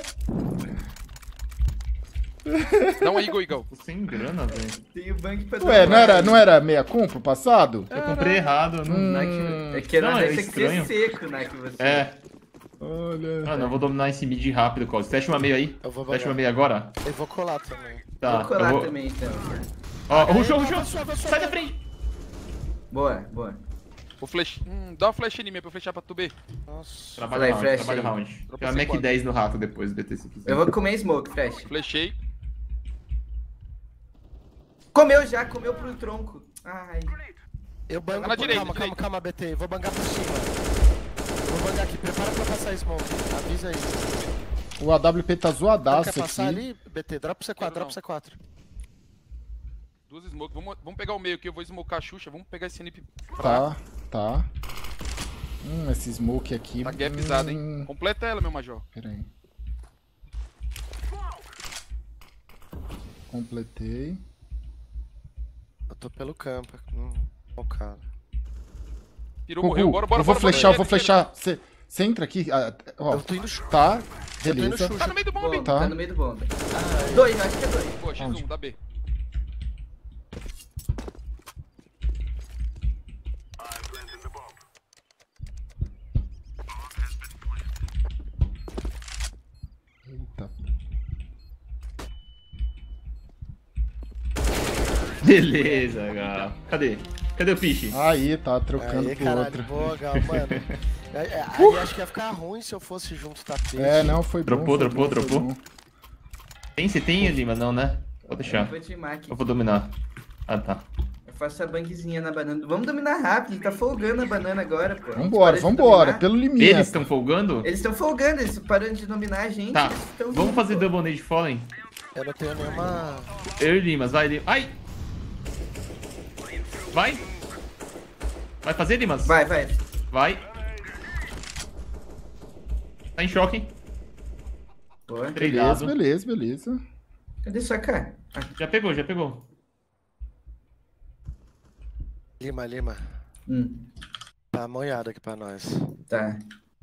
[SPEAKER 5] Não, Igor.
[SPEAKER 2] Tô sem grana, velho.
[SPEAKER 3] Tem o banco pra
[SPEAKER 1] Ué,
[SPEAKER 3] tomar.
[SPEAKER 1] não era meia compra o passado?
[SPEAKER 2] Eu comprei errado. Não...
[SPEAKER 3] É que
[SPEAKER 2] Não,
[SPEAKER 3] não,
[SPEAKER 2] é
[SPEAKER 3] deve ter que ser
[SPEAKER 2] estranho.
[SPEAKER 3] seco, né, que você...
[SPEAKER 2] É.
[SPEAKER 1] Olha.
[SPEAKER 2] Mano, eu vou dominar esse mid rápido, Cogs. Fecha uma meio aí.
[SPEAKER 4] Eu vou
[SPEAKER 2] Fecha uma
[SPEAKER 4] bangar.
[SPEAKER 2] meio agora.
[SPEAKER 4] Eu vou colar também.
[SPEAKER 2] Tá.
[SPEAKER 3] Vou colar
[SPEAKER 2] eu vou...
[SPEAKER 3] também, então.
[SPEAKER 2] Ó, rushou.
[SPEAKER 4] Avançou.
[SPEAKER 2] Sai da frente.
[SPEAKER 3] Boa.
[SPEAKER 5] O flash. Dá uma flash em mim pra eu flechar pra tu B.
[SPEAKER 4] Nossa.
[SPEAKER 2] Trabalha
[SPEAKER 3] Flash
[SPEAKER 2] round, trabalha
[SPEAKER 3] aí.
[SPEAKER 2] round.
[SPEAKER 5] Dropa
[SPEAKER 2] Tem uma Mac
[SPEAKER 5] C4.
[SPEAKER 2] 10 no rato depois, BT, se quiser.
[SPEAKER 3] Eu vou comer smoke, Flash.
[SPEAKER 5] Flechei.
[SPEAKER 3] Comeu pro tronco. Ai.
[SPEAKER 4] Eu bango
[SPEAKER 5] Tá na
[SPEAKER 4] por...
[SPEAKER 5] direita,
[SPEAKER 4] Calma, BT. Vou bangar por cima. Vou bangar aqui. Prepara pra passar smoke. Avisa aí.
[SPEAKER 1] O AWP tá
[SPEAKER 4] Não
[SPEAKER 1] zoadaço
[SPEAKER 4] quer passar
[SPEAKER 1] aqui.
[SPEAKER 4] ali? BT, drop C4,
[SPEAKER 5] Quero
[SPEAKER 4] drop
[SPEAKER 5] não.
[SPEAKER 4] C4.
[SPEAKER 5] 2 smoke. Vamos pegar o meio aqui. Eu vou smocar a Xuxa. Vamos pegar esse nip.
[SPEAKER 1] Tá. Esse smoke aqui.
[SPEAKER 5] Tá gapzado, hein? Completa ela, meu major.
[SPEAKER 1] Pera aí. Completei.
[SPEAKER 4] Eu tô pelo campo. Focado.
[SPEAKER 5] Tirou,
[SPEAKER 1] Gugu,
[SPEAKER 5] morreu. Bora.
[SPEAKER 1] eu vou flechar,
[SPEAKER 5] Direita.
[SPEAKER 1] Você entra aqui. Ó,
[SPEAKER 4] Eu tô indo chute.
[SPEAKER 1] tá.
[SPEAKER 4] Eu tô indo
[SPEAKER 1] Beleza.
[SPEAKER 4] chute.
[SPEAKER 5] Tá no meio do bombe.
[SPEAKER 3] Bom,
[SPEAKER 1] Tá.
[SPEAKER 3] tá no meio do bomba. 2, acho que é 2.
[SPEAKER 5] Pô, X1,
[SPEAKER 1] Onde?
[SPEAKER 5] dá B.
[SPEAKER 1] Eita.
[SPEAKER 2] Beleza, Gal. Cadê o Piche?
[SPEAKER 1] Aí, tá trocando
[SPEAKER 4] Aí,
[SPEAKER 1] pro
[SPEAKER 4] caralho,
[SPEAKER 1] outro.
[SPEAKER 4] boa, Gal, mano. Aí acho que ia ficar ruim se eu fosse junto tapete.
[SPEAKER 1] Não, foi bom.
[SPEAKER 2] Dropou,
[SPEAKER 1] foi
[SPEAKER 2] dropou,
[SPEAKER 1] bom, foi
[SPEAKER 2] dropou.
[SPEAKER 1] bom.
[SPEAKER 2] Você tem, Lima? Não, né? Vou deixar.
[SPEAKER 3] Vou de Mac.
[SPEAKER 2] Eu vou dominar. Ah, tá.
[SPEAKER 3] Eu faço a banquezinha na banana. Vamos dominar rápido, ele tá folgando a banana agora, pô.
[SPEAKER 1] Vambora,
[SPEAKER 3] Para de
[SPEAKER 1] vambora.
[SPEAKER 3] dominar.
[SPEAKER 1] Pelo limite.
[SPEAKER 2] Eles estão folgando?
[SPEAKER 3] Eles estão folgando, eles parando de dominar a gente.
[SPEAKER 2] Tá.
[SPEAKER 3] eles tão
[SPEAKER 2] Vamos
[SPEAKER 3] vindo,
[SPEAKER 2] fazer
[SPEAKER 3] pô.
[SPEAKER 2] Double Nade Fallen?
[SPEAKER 4] Eu não tenho nenhuma...
[SPEAKER 2] Eu e Limas, vai, Limas. Ai! Vai? Vai fazer, Limas?
[SPEAKER 3] Vai.
[SPEAKER 2] Vai. Tá em choque.
[SPEAKER 3] Boa.
[SPEAKER 2] Trilhado.
[SPEAKER 1] Beleza.
[SPEAKER 3] Cadê sua cara?
[SPEAKER 2] Já pegou.
[SPEAKER 4] Lima. Tá molhado aqui pra nós.
[SPEAKER 3] Tá.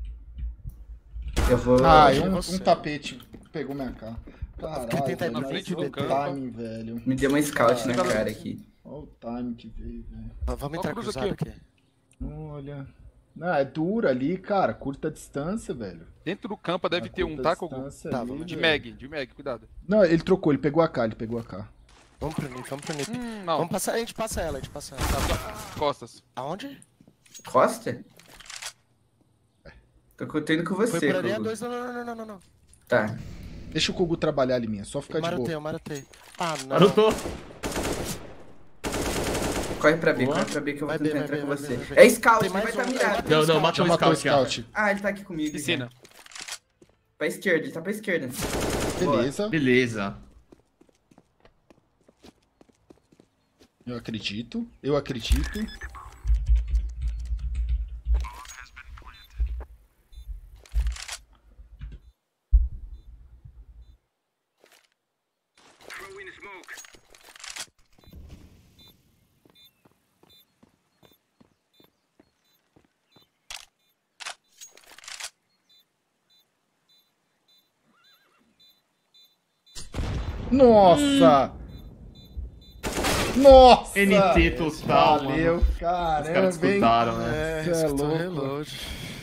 [SPEAKER 3] Eu vou.
[SPEAKER 1] Um tapete pegou minha cara. Caralho,
[SPEAKER 4] tentar ir
[SPEAKER 5] na
[SPEAKER 1] velho,
[SPEAKER 5] frente
[SPEAKER 1] olha
[SPEAKER 5] do
[SPEAKER 1] o
[SPEAKER 5] campo.
[SPEAKER 1] timing, velho.
[SPEAKER 3] Me deu uma scout na
[SPEAKER 1] Cara.
[SPEAKER 3] cara aqui.
[SPEAKER 1] Olha o timing que veio, velho.
[SPEAKER 4] Vamos entrar
[SPEAKER 5] cruza
[SPEAKER 4] cruzado
[SPEAKER 5] aqui.
[SPEAKER 4] aqui.
[SPEAKER 1] Olha. Não, é duro ali, cara. Curta distância, velho.
[SPEAKER 5] Dentro do campo deve ter um, tá, Kogu?
[SPEAKER 1] Distância
[SPEAKER 4] Tá,
[SPEAKER 1] ali,
[SPEAKER 4] vamos
[SPEAKER 5] De
[SPEAKER 1] velho.
[SPEAKER 5] Mag, cuidado.
[SPEAKER 1] Não, ele trocou, ele pegou a K,
[SPEAKER 4] Vamos pro NIP.
[SPEAKER 5] Não,
[SPEAKER 4] Vamos passar, a gente passa ela.
[SPEAKER 5] costas.
[SPEAKER 4] Aonde?
[SPEAKER 3] Costa? Tô indo com
[SPEAKER 4] Foi
[SPEAKER 3] você,
[SPEAKER 4] por areia
[SPEAKER 3] Kogu.
[SPEAKER 4] 2, não.
[SPEAKER 3] Tá.
[SPEAKER 1] Deixa o Kogu trabalhar ali, minha. Só ficar de boa.
[SPEAKER 4] Eu maratei. Ah, não.
[SPEAKER 2] Marotou.
[SPEAKER 3] Corre pra B,
[SPEAKER 2] Boa.
[SPEAKER 3] corre pra B que eu vou
[SPEAKER 4] Vai B,
[SPEAKER 3] tentar
[SPEAKER 4] vai
[SPEAKER 3] entrar
[SPEAKER 4] B,
[SPEAKER 3] com
[SPEAKER 4] vai
[SPEAKER 3] você.
[SPEAKER 4] B, vai B.
[SPEAKER 3] É scout,
[SPEAKER 4] Tem
[SPEAKER 3] ele vai
[SPEAKER 4] mais
[SPEAKER 3] estar
[SPEAKER 4] um,
[SPEAKER 3] mirado.
[SPEAKER 2] Não, matou
[SPEAKER 1] Já
[SPEAKER 2] o
[SPEAKER 1] matou o
[SPEAKER 2] scout. já.
[SPEAKER 1] scout.
[SPEAKER 3] Ah, ele tá aqui comigo.
[SPEAKER 5] Piscina.
[SPEAKER 3] já. Pra esquerda, ele tá pra esquerda.
[SPEAKER 1] Beleza.
[SPEAKER 2] Beleza.
[SPEAKER 1] Eu acredito. Eu acredito. Nossa! Nossa!
[SPEAKER 2] NT total,
[SPEAKER 1] Valeu,
[SPEAKER 2] mano. Os caras
[SPEAKER 1] caramba, hein?
[SPEAKER 2] disputaram, né?
[SPEAKER 4] É,
[SPEAKER 1] Cê é
[SPEAKER 4] escutou
[SPEAKER 1] louco.
[SPEAKER 4] reload.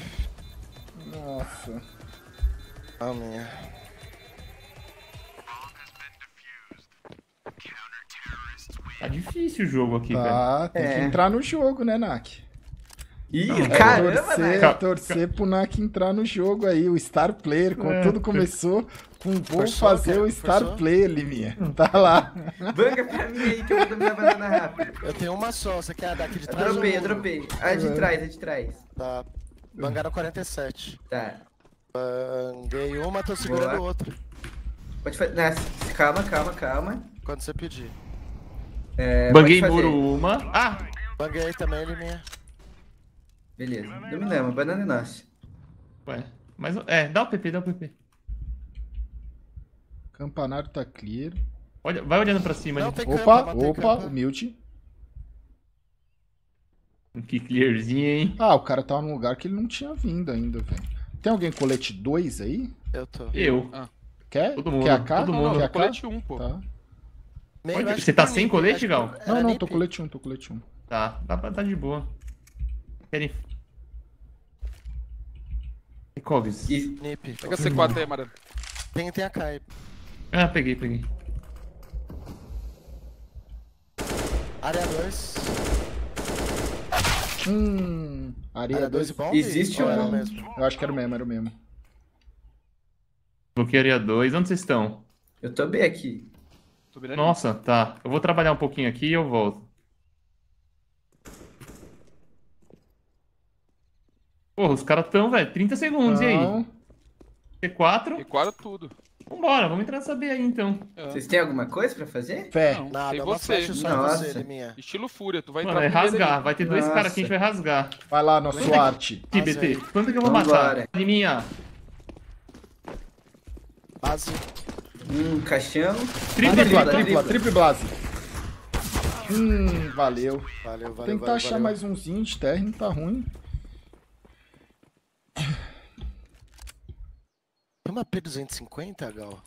[SPEAKER 1] Nossa.
[SPEAKER 4] Ah, minha.
[SPEAKER 2] Tá difícil o jogo aqui, velho.
[SPEAKER 1] Tá, tem que
[SPEAKER 3] É.
[SPEAKER 1] entrar no jogo, né, Nak?
[SPEAKER 3] Ih,
[SPEAKER 1] É,
[SPEAKER 3] caramba,
[SPEAKER 1] torcer,
[SPEAKER 3] né?
[SPEAKER 1] torcer pro Nak entrar no jogo aí, o Star Player, como tudo começou com vou
[SPEAKER 4] Forçou,
[SPEAKER 1] fazer
[SPEAKER 4] cara,
[SPEAKER 1] o Star
[SPEAKER 4] forçou.
[SPEAKER 1] Player, Liminha. Tá lá.
[SPEAKER 3] Banga pra mim aí que eu vou dominar a banana rápido.
[SPEAKER 4] Eu tenho uma só, você quer a daqui de
[SPEAKER 3] Eu
[SPEAKER 4] trás?
[SPEAKER 3] dropei,
[SPEAKER 4] ou-
[SPEAKER 3] eu dropei. Ah, de trás, é de trás.
[SPEAKER 4] Tá. Bangaram 47.
[SPEAKER 3] Tá.
[SPEAKER 4] Banguei uma, tô segurando
[SPEAKER 3] Boa.
[SPEAKER 4] outra.
[SPEAKER 3] Pode fazer. Calma.
[SPEAKER 4] Quando você pedir.
[SPEAKER 3] É,
[SPEAKER 2] Banguei
[SPEAKER 3] pode fazer.
[SPEAKER 2] muro uma. Ah!
[SPEAKER 4] Banguei também, ele minha.
[SPEAKER 3] Beleza, dominamos. Banana é nossa.
[SPEAKER 2] Ué, mas dá o PP.
[SPEAKER 1] Campanário tá clear.
[SPEAKER 2] Olha, vai olhando pra cima
[SPEAKER 4] Não,
[SPEAKER 2] ali.
[SPEAKER 4] tem
[SPEAKER 1] Opa,
[SPEAKER 4] campa, tem
[SPEAKER 1] opa,
[SPEAKER 4] campa.
[SPEAKER 1] humilde.
[SPEAKER 2] Que clearzinho, hein?
[SPEAKER 1] Ah, o cara tava num lugar que ele não tinha vindo ainda, velho. Tem alguém colete 2 aí?
[SPEAKER 4] Eu tô.
[SPEAKER 2] Eu.
[SPEAKER 1] Quer?
[SPEAKER 2] Todo mundo,
[SPEAKER 1] Quer AK?
[SPEAKER 2] todo mundo.
[SPEAKER 1] Quer
[SPEAKER 5] Não,
[SPEAKER 1] AK?
[SPEAKER 5] colete 1, pô.
[SPEAKER 1] Tá.
[SPEAKER 4] Meio,
[SPEAKER 2] Olha,
[SPEAKER 4] acho
[SPEAKER 2] você
[SPEAKER 4] que
[SPEAKER 2] tá
[SPEAKER 4] foi
[SPEAKER 2] sem
[SPEAKER 4] NIP,
[SPEAKER 2] colete,
[SPEAKER 4] acho que
[SPEAKER 2] Gal?
[SPEAKER 4] era
[SPEAKER 1] Não,
[SPEAKER 4] NIP.
[SPEAKER 1] tô colete 1, tô colete 1.
[SPEAKER 2] Tá de boa. Querem. E Cogs?
[SPEAKER 3] E
[SPEAKER 4] NIP.
[SPEAKER 5] Pega C4 aí, amarelo.
[SPEAKER 4] Tem AK aí.
[SPEAKER 2] Ah, peguei.
[SPEAKER 4] Área 2.
[SPEAKER 1] Areia
[SPEAKER 4] Área 2
[SPEAKER 1] 2.
[SPEAKER 4] e bomb?
[SPEAKER 3] Existe
[SPEAKER 4] Ou era
[SPEAKER 3] um-
[SPEAKER 4] mesmo?
[SPEAKER 1] Eu acho que era o mesmo.
[SPEAKER 2] Bloquearia 2. Onde vocês estão?
[SPEAKER 3] eu tô bem aqui.
[SPEAKER 5] Tô mirando.
[SPEAKER 2] Nossa, tá. Eu vou trabalhar um pouquinho aqui e eu volto. Porra, os caras tão, velho. 30 segundos, e aí?
[SPEAKER 1] Não.
[SPEAKER 2] C4?
[SPEAKER 5] Recuaram tudo.
[SPEAKER 2] Vambora, vamos entrar nessa B aí então.
[SPEAKER 5] É.
[SPEAKER 3] Vocês têm alguma coisa pra fazer?
[SPEAKER 1] Fé.
[SPEAKER 5] Não,
[SPEAKER 4] Nada,
[SPEAKER 5] tem
[SPEAKER 4] uma
[SPEAKER 5] você.
[SPEAKER 4] flecha só em
[SPEAKER 3] Nossa.
[SPEAKER 4] você, ele minha.
[SPEAKER 5] Estilo Fúria, tu vai
[SPEAKER 2] Mano,
[SPEAKER 5] entrar
[SPEAKER 2] é
[SPEAKER 5] primeiro
[SPEAKER 2] rasgar.
[SPEAKER 5] ali.
[SPEAKER 2] Vai ter dois
[SPEAKER 3] Nossa.
[SPEAKER 2] caras que a gente vai rasgar.
[SPEAKER 1] Vai lá, nosso arte.
[SPEAKER 2] Aqui,
[SPEAKER 4] Mas
[SPEAKER 2] BT.
[SPEAKER 4] aí.
[SPEAKER 2] Quanto que eu vou
[SPEAKER 3] Vambora.
[SPEAKER 2] matar? Liminha.
[SPEAKER 4] Base.
[SPEAKER 3] Caixão.
[SPEAKER 2] Tripla,
[SPEAKER 1] Triple blase. Valeu.
[SPEAKER 4] Valeu.
[SPEAKER 1] Tentar achar mais umzinho de terra, não tá ruim.
[SPEAKER 4] Tem uma P250, Gal?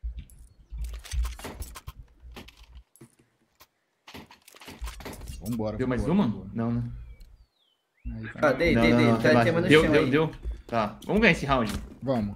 [SPEAKER 1] Vambora.
[SPEAKER 2] Deu mais
[SPEAKER 1] vambora,
[SPEAKER 2] uma?
[SPEAKER 1] vambora.
[SPEAKER 2] Não, né?
[SPEAKER 1] Aí vai.
[SPEAKER 3] Ah, dei.
[SPEAKER 2] Não,
[SPEAKER 3] Tá
[SPEAKER 2] relaxa.
[SPEAKER 3] queimando no chão aí.
[SPEAKER 2] Deu. Tá, vamos ganhar esse round.
[SPEAKER 1] Vamos.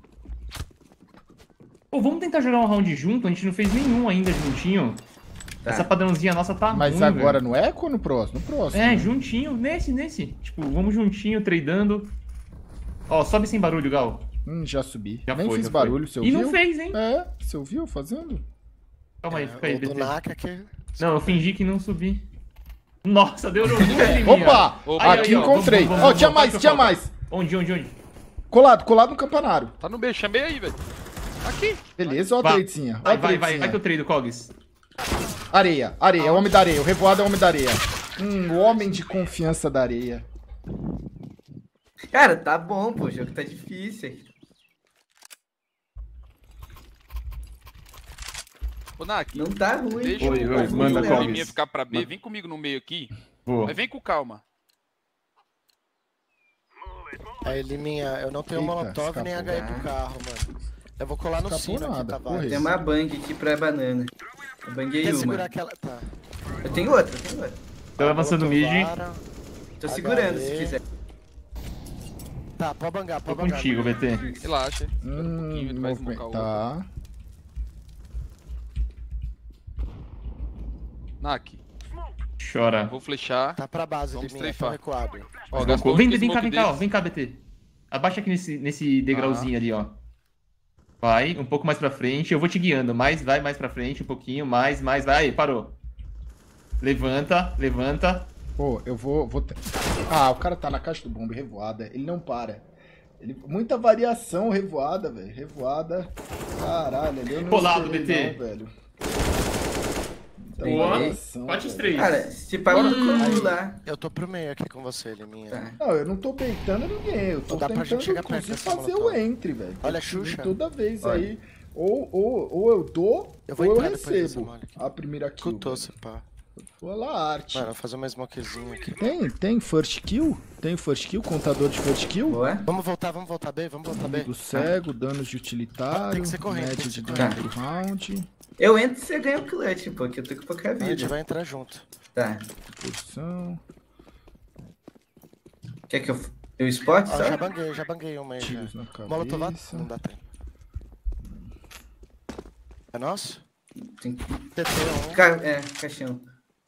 [SPEAKER 2] Pô, vamos tentar jogar um round junto? A gente não fez nenhum ainda juntinho.
[SPEAKER 3] Tá.
[SPEAKER 2] Essa padrãozinha nossa tá
[SPEAKER 1] Mas
[SPEAKER 2] ruim,
[SPEAKER 1] agora
[SPEAKER 2] velho.
[SPEAKER 1] no Eco ou no próximo? No próximo.
[SPEAKER 2] É,
[SPEAKER 1] né?
[SPEAKER 2] juntinho, nesse. Tipo, vamos juntinho, tradando. Ó, sobe sem barulho, Gal.
[SPEAKER 1] Já subi.
[SPEAKER 2] Já
[SPEAKER 1] Nem
[SPEAKER 2] foi,
[SPEAKER 1] fiz
[SPEAKER 2] já
[SPEAKER 1] barulho,
[SPEAKER 2] foi.
[SPEAKER 1] você
[SPEAKER 2] E
[SPEAKER 1] ouviu?
[SPEAKER 2] não fez, hein?
[SPEAKER 1] É, você ouviu fazendo?
[SPEAKER 2] Calma aí, fica aí,
[SPEAKER 4] O do
[SPEAKER 2] BT.
[SPEAKER 4] Naka que...
[SPEAKER 2] Não, eu fingi que não subi. Nossa, deu muito, Liminha.
[SPEAKER 1] Opa!
[SPEAKER 5] Opa,
[SPEAKER 1] Aqui
[SPEAKER 2] aí, ó,
[SPEAKER 1] encontrei.
[SPEAKER 2] vamos,
[SPEAKER 1] Ó, tinha
[SPEAKER 2] vai
[SPEAKER 1] mais,
[SPEAKER 2] que
[SPEAKER 1] tinha
[SPEAKER 2] falta.
[SPEAKER 1] mais.
[SPEAKER 2] Onde?
[SPEAKER 1] Colado no campanário.
[SPEAKER 5] Tá no B, chamei aí, velho. Aqui.
[SPEAKER 1] Beleza, ó a
[SPEAKER 2] Vai.
[SPEAKER 1] tradezinha. Ó a
[SPEAKER 2] Vai
[SPEAKER 1] tradezinha.
[SPEAKER 2] que eu trado, Cogs.
[SPEAKER 1] Areia, o homem da areia. O revoado é o homem da areia. O homem de confiança da areia.
[SPEAKER 3] Cara, tá bom, pô. O jogo tá difícil.
[SPEAKER 5] Ô, Nak,
[SPEAKER 3] Não tá ruim.
[SPEAKER 5] deixa
[SPEAKER 3] pô.
[SPEAKER 2] Oi,
[SPEAKER 5] o
[SPEAKER 2] manda,
[SPEAKER 5] o
[SPEAKER 2] Cogs.
[SPEAKER 5] Liminha ficar pra B. Vem comigo no meio aqui.
[SPEAKER 2] Vou.
[SPEAKER 5] Mas vem com calma.
[SPEAKER 4] Aí, Liminha, eu não tenho
[SPEAKER 1] Eita,
[SPEAKER 4] molotov nem
[SPEAKER 1] escapou.
[SPEAKER 4] HE pro carro, mano. Eu vou colar no
[SPEAKER 1] Escapou
[SPEAKER 4] sino aqui,
[SPEAKER 1] nada,
[SPEAKER 4] Tavares.
[SPEAKER 1] porra.
[SPEAKER 3] Tem uma bang aqui pra banana. Eu banguei
[SPEAKER 4] Quer
[SPEAKER 3] uma.
[SPEAKER 4] segurar aquela... Tá.
[SPEAKER 3] Eu tenho outra, eu tenho outra.
[SPEAKER 2] Tô avançando
[SPEAKER 4] Molotov
[SPEAKER 2] mid.
[SPEAKER 4] vara.
[SPEAKER 3] Tô segurando se
[SPEAKER 4] HE.
[SPEAKER 3] quiser.
[SPEAKER 4] Tá, pode bangar,
[SPEAKER 2] Tô
[SPEAKER 4] pode bangar.
[SPEAKER 2] contigo, BT.
[SPEAKER 5] Relaxa. Espera um pouquinho, ele vai smocar o outro.
[SPEAKER 1] Tá.
[SPEAKER 5] Nak,
[SPEAKER 2] Chora.
[SPEAKER 5] vou flechar.
[SPEAKER 4] Tá pra base,
[SPEAKER 5] Vamos
[SPEAKER 4] Liminha, tô
[SPEAKER 5] strafar.
[SPEAKER 4] recuado.
[SPEAKER 5] Ó, gastou
[SPEAKER 2] Vem,
[SPEAKER 5] o
[SPEAKER 2] vem cá,
[SPEAKER 5] smoke
[SPEAKER 2] vem cá, ó.
[SPEAKER 5] deles.
[SPEAKER 2] Vem cá, BT. Abaixa aqui nesse degrauzinho ali, ó. Vai, um pouco mais pra frente. Eu vou te guiando. Vai mais pra frente, um pouquinho. Mais. Vai, aí, parou. Levanta.
[SPEAKER 1] Pô, eu vou... Ah, o cara tá na caixa do bombe, revoada. Ele não para. Muita variação, revoada, velho. Revoada. Caralho, ali eu não
[SPEAKER 2] Colado,
[SPEAKER 1] esperei
[SPEAKER 2] BT.
[SPEAKER 1] não, velho. Muita
[SPEAKER 3] Boa.
[SPEAKER 1] variação,
[SPEAKER 2] Bate os
[SPEAKER 1] velho.
[SPEAKER 2] três.
[SPEAKER 3] Cara, se paga no combo lá.
[SPEAKER 4] Eu tô pro meio aqui com você, Liminha.
[SPEAKER 3] Tá.
[SPEAKER 1] Não, eu não tô beitando ninguém. Eu tô
[SPEAKER 4] Dá pra gente
[SPEAKER 1] tentando,
[SPEAKER 4] chegar perto
[SPEAKER 1] inclusive,
[SPEAKER 4] dessa
[SPEAKER 1] fazer
[SPEAKER 4] molotov.
[SPEAKER 1] o entre, velho.
[SPEAKER 4] Olha a
[SPEAKER 1] E
[SPEAKER 4] Xuxa.
[SPEAKER 1] toda vez
[SPEAKER 3] Olha.
[SPEAKER 1] aí, ou eu dou,
[SPEAKER 4] Eu vou
[SPEAKER 1] ou eu
[SPEAKER 4] entrar depois dessa
[SPEAKER 1] recebo
[SPEAKER 4] mole aqui.
[SPEAKER 1] a primeira kill.
[SPEAKER 4] Escutou,
[SPEAKER 1] velho.
[SPEAKER 4] se pá.
[SPEAKER 1] Olha a arte.
[SPEAKER 4] Mano, vou fazer uma smokezinha aqui.
[SPEAKER 1] Tem first kill? Tem first kill? Contador de first kill?
[SPEAKER 3] Boa.
[SPEAKER 4] Vamos voltar B, vamos voltar B.
[SPEAKER 1] Do cego, danos de utilitário,
[SPEAKER 4] Tem que ser correndo,
[SPEAKER 1] média
[SPEAKER 4] tem que
[SPEAKER 1] de
[SPEAKER 4] ser
[SPEAKER 1] dano
[SPEAKER 3] correndo.
[SPEAKER 1] por round,
[SPEAKER 3] Eu entro e você ganha o clutch, pô, que eu tô com pouca
[SPEAKER 4] A gente
[SPEAKER 3] vida.
[SPEAKER 4] vai entrar junto.
[SPEAKER 3] Tá.
[SPEAKER 1] posição,
[SPEAKER 3] Quer que eu spot
[SPEAKER 4] Ó,
[SPEAKER 3] só?
[SPEAKER 4] já banguei uma aí já.
[SPEAKER 1] tiros na
[SPEAKER 4] Molotov,
[SPEAKER 1] cabeça.
[SPEAKER 4] não dá tempo. É nosso?
[SPEAKER 3] Tem que...
[SPEAKER 4] TT1.
[SPEAKER 3] Caixão.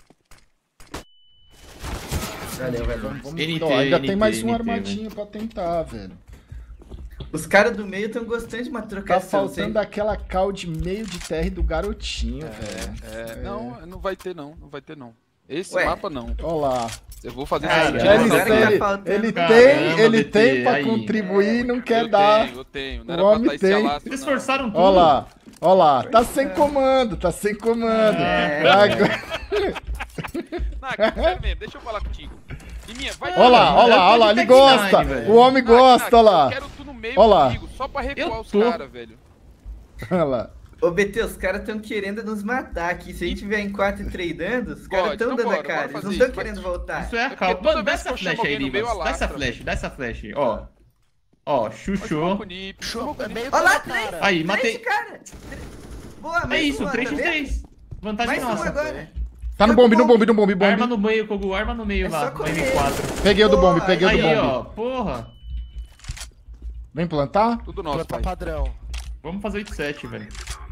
[SPEAKER 3] Valeu, valeu.
[SPEAKER 1] Vamos,
[SPEAKER 2] NT,
[SPEAKER 1] ó, ainda tem
[SPEAKER 2] NT,
[SPEAKER 1] mais um
[SPEAKER 2] NT,
[SPEAKER 1] armadinho pra tentar, velho.
[SPEAKER 3] Os caras do meio estão gostando de uma
[SPEAKER 1] Tá
[SPEAKER 3] trocação.
[SPEAKER 1] faltando aquela cal de meio de terra do garotinho, velho.
[SPEAKER 5] Não vai ter não. Não vai ter não. Esse
[SPEAKER 3] Ué.
[SPEAKER 5] mapa não.
[SPEAKER 1] Ó lá.
[SPEAKER 5] Eu vou fazer
[SPEAKER 2] Cara,
[SPEAKER 5] esse
[SPEAKER 3] Ele,
[SPEAKER 1] Ele,
[SPEAKER 3] agora que tá
[SPEAKER 1] ele,
[SPEAKER 3] faltando.
[SPEAKER 1] ele
[SPEAKER 2] Caramba,
[SPEAKER 1] tem, ele
[SPEAKER 2] BT,
[SPEAKER 1] tem pra
[SPEAKER 2] aí.
[SPEAKER 1] contribuir e não quer
[SPEAKER 5] eu
[SPEAKER 1] dar.
[SPEAKER 5] Tenho, eu tenho. Não
[SPEAKER 1] O
[SPEAKER 5] era pra
[SPEAKER 1] homem
[SPEAKER 5] dar esse
[SPEAKER 1] tem.
[SPEAKER 5] alastro,
[SPEAKER 2] Eles
[SPEAKER 5] não.
[SPEAKER 2] forçaram tudo.
[SPEAKER 1] Ó lá, tá sem comando, tá sem comando. Agora-
[SPEAKER 5] Nak, sério mesmo, deixa eu falar contigo. E minha, vai.
[SPEAKER 1] Ó lá, ele gosta.
[SPEAKER 2] velho.
[SPEAKER 1] O homem gosta, ó
[SPEAKER 5] Eu
[SPEAKER 1] lá.
[SPEAKER 5] quero tu no meio
[SPEAKER 1] Ó lá.
[SPEAKER 5] comigo, só pra recuar
[SPEAKER 2] Eu
[SPEAKER 5] os
[SPEAKER 2] tô.
[SPEAKER 5] caras, velho.
[SPEAKER 1] Olha lá.
[SPEAKER 3] Ô, BT, os caras estão querendo nos matar aqui. Se a gente vier em 4 e tradando, os caras
[SPEAKER 5] Pode,
[SPEAKER 3] estão
[SPEAKER 5] então
[SPEAKER 3] dando a
[SPEAKER 5] bora,
[SPEAKER 3] cara.
[SPEAKER 5] bora
[SPEAKER 3] Eles não
[SPEAKER 5] fazer
[SPEAKER 3] estão
[SPEAKER 5] isso,
[SPEAKER 3] querendo voltar.
[SPEAKER 2] Isso é a
[SPEAKER 5] porque
[SPEAKER 2] calma.
[SPEAKER 5] toda
[SPEAKER 2] Mano, dá
[SPEAKER 5] vez que
[SPEAKER 2] essa
[SPEAKER 5] eu chamo
[SPEAKER 2] flecha aí,
[SPEAKER 5] alguém no meio,
[SPEAKER 2] Limas. Dá essa
[SPEAKER 5] alastra.
[SPEAKER 2] flecha, dá essa flecha. Ó. Ó, chuchou.
[SPEAKER 4] É meio
[SPEAKER 3] Ó lá,
[SPEAKER 4] pela cara.
[SPEAKER 2] Aí,
[SPEAKER 3] Três,
[SPEAKER 2] matei.
[SPEAKER 3] cara. Boa,
[SPEAKER 2] É
[SPEAKER 3] mais
[SPEAKER 2] isso,
[SPEAKER 3] uma,
[SPEAKER 2] 3
[SPEAKER 3] tá
[SPEAKER 2] x
[SPEAKER 3] vendo?
[SPEAKER 2] 3. Vantagem
[SPEAKER 3] Mais um
[SPEAKER 2] nossa.
[SPEAKER 3] agora.
[SPEAKER 1] Tá no bombe, no bombe, no bombe,
[SPEAKER 2] Arma
[SPEAKER 1] bombe.
[SPEAKER 2] no meio, Kogu, arma no meio
[SPEAKER 3] É
[SPEAKER 2] lá.
[SPEAKER 3] só
[SPEAKER 2] No
[SPEAKER 3] correr.
[SPEAKER 2] M4.
[SPEAKER 1] Peguei o do bombe,
[SPEAKER 3] Boa,
[SPEAKER 1] peguei o do
[SPEAKER 2] Aí,
[SPEAKER 1] bombe.
[SPEAKER 2] ó. Porra.
[SPEAKER 1] Vem plantar?
[SPEAKER 5] Tudo nosso,
[SPEAKER 4] Planta
[SPEAKER 5] pai.
[SPEAKER 4] padrão.
[SPEAKER 2] Vamos fazer 8-7, velho.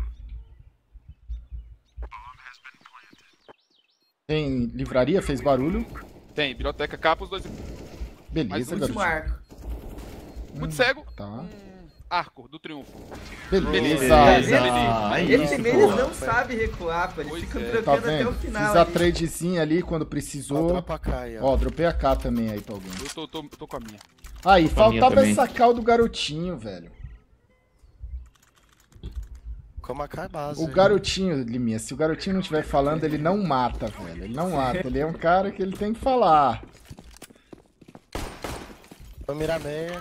[SPEAKER 1] Tem livraria, fez barulho.
[SPEAKER 5] Tem, biblioteca capa, os dois.
[SPEAKER 1] Beleza,
[SPEAKER 3] Último
[SPEAKER 1] garoto.
[SPEAKER 3] arco.
[SPEAKER 5] Muito cego.
[SPEAKER 1] Tá.
[SPEAKER 5] Arco do triunfo.
[SPEAKER 1] Beleza.
[SPEAKER 3] Tá
[SPEAKER 2] Aí,
[SPEAKER 3] Esse
[SPEAKER 2] isso,
[SPEAKER 3] meio eles
[SPEAKER 2] porra.
[SPEAKER 3] não sabem recuar, pô. Eles
[SPEAKER 5] Pois
[SPEAKER 3] ficam
[SPEAKER 5] é.
[SPEAKER 1] Tá
[SPEAKER 3] trocando até o
[SPEAKER 1] vendo?
[SPEAKER 3] final.
[SPEAKER 1] Fiz a
[SPEAKER 3] ali.
[SPEAKER 1] tradezinha ali quando
[SPEAKER 4] Ó,
[SPEAKER 1] precisou.
[SPEAKER 4] dropa cá aí, ó.
[SPEAKER 1] Ó, dropei a K também aí pra alguém.
[SPEAKER 5] Eu tô com a minha.
[SPEAKER 1] Aí,
[SPEAKER 2] Com a minha
[SPEAKER 1] faltava
[SPEAKER 2] também.
[SPEAKER 1] essa cal do garotinho, velho.
[SPEAKER 4] Como a é base.
[SPEAKER 1] O garotinho, Liminha, se o garotinho não estiver falando, ele não mata, velho. Ele não mata. Ele é um cara que ele tem que falar.
[SPEAKER 4] Vou mirar meia.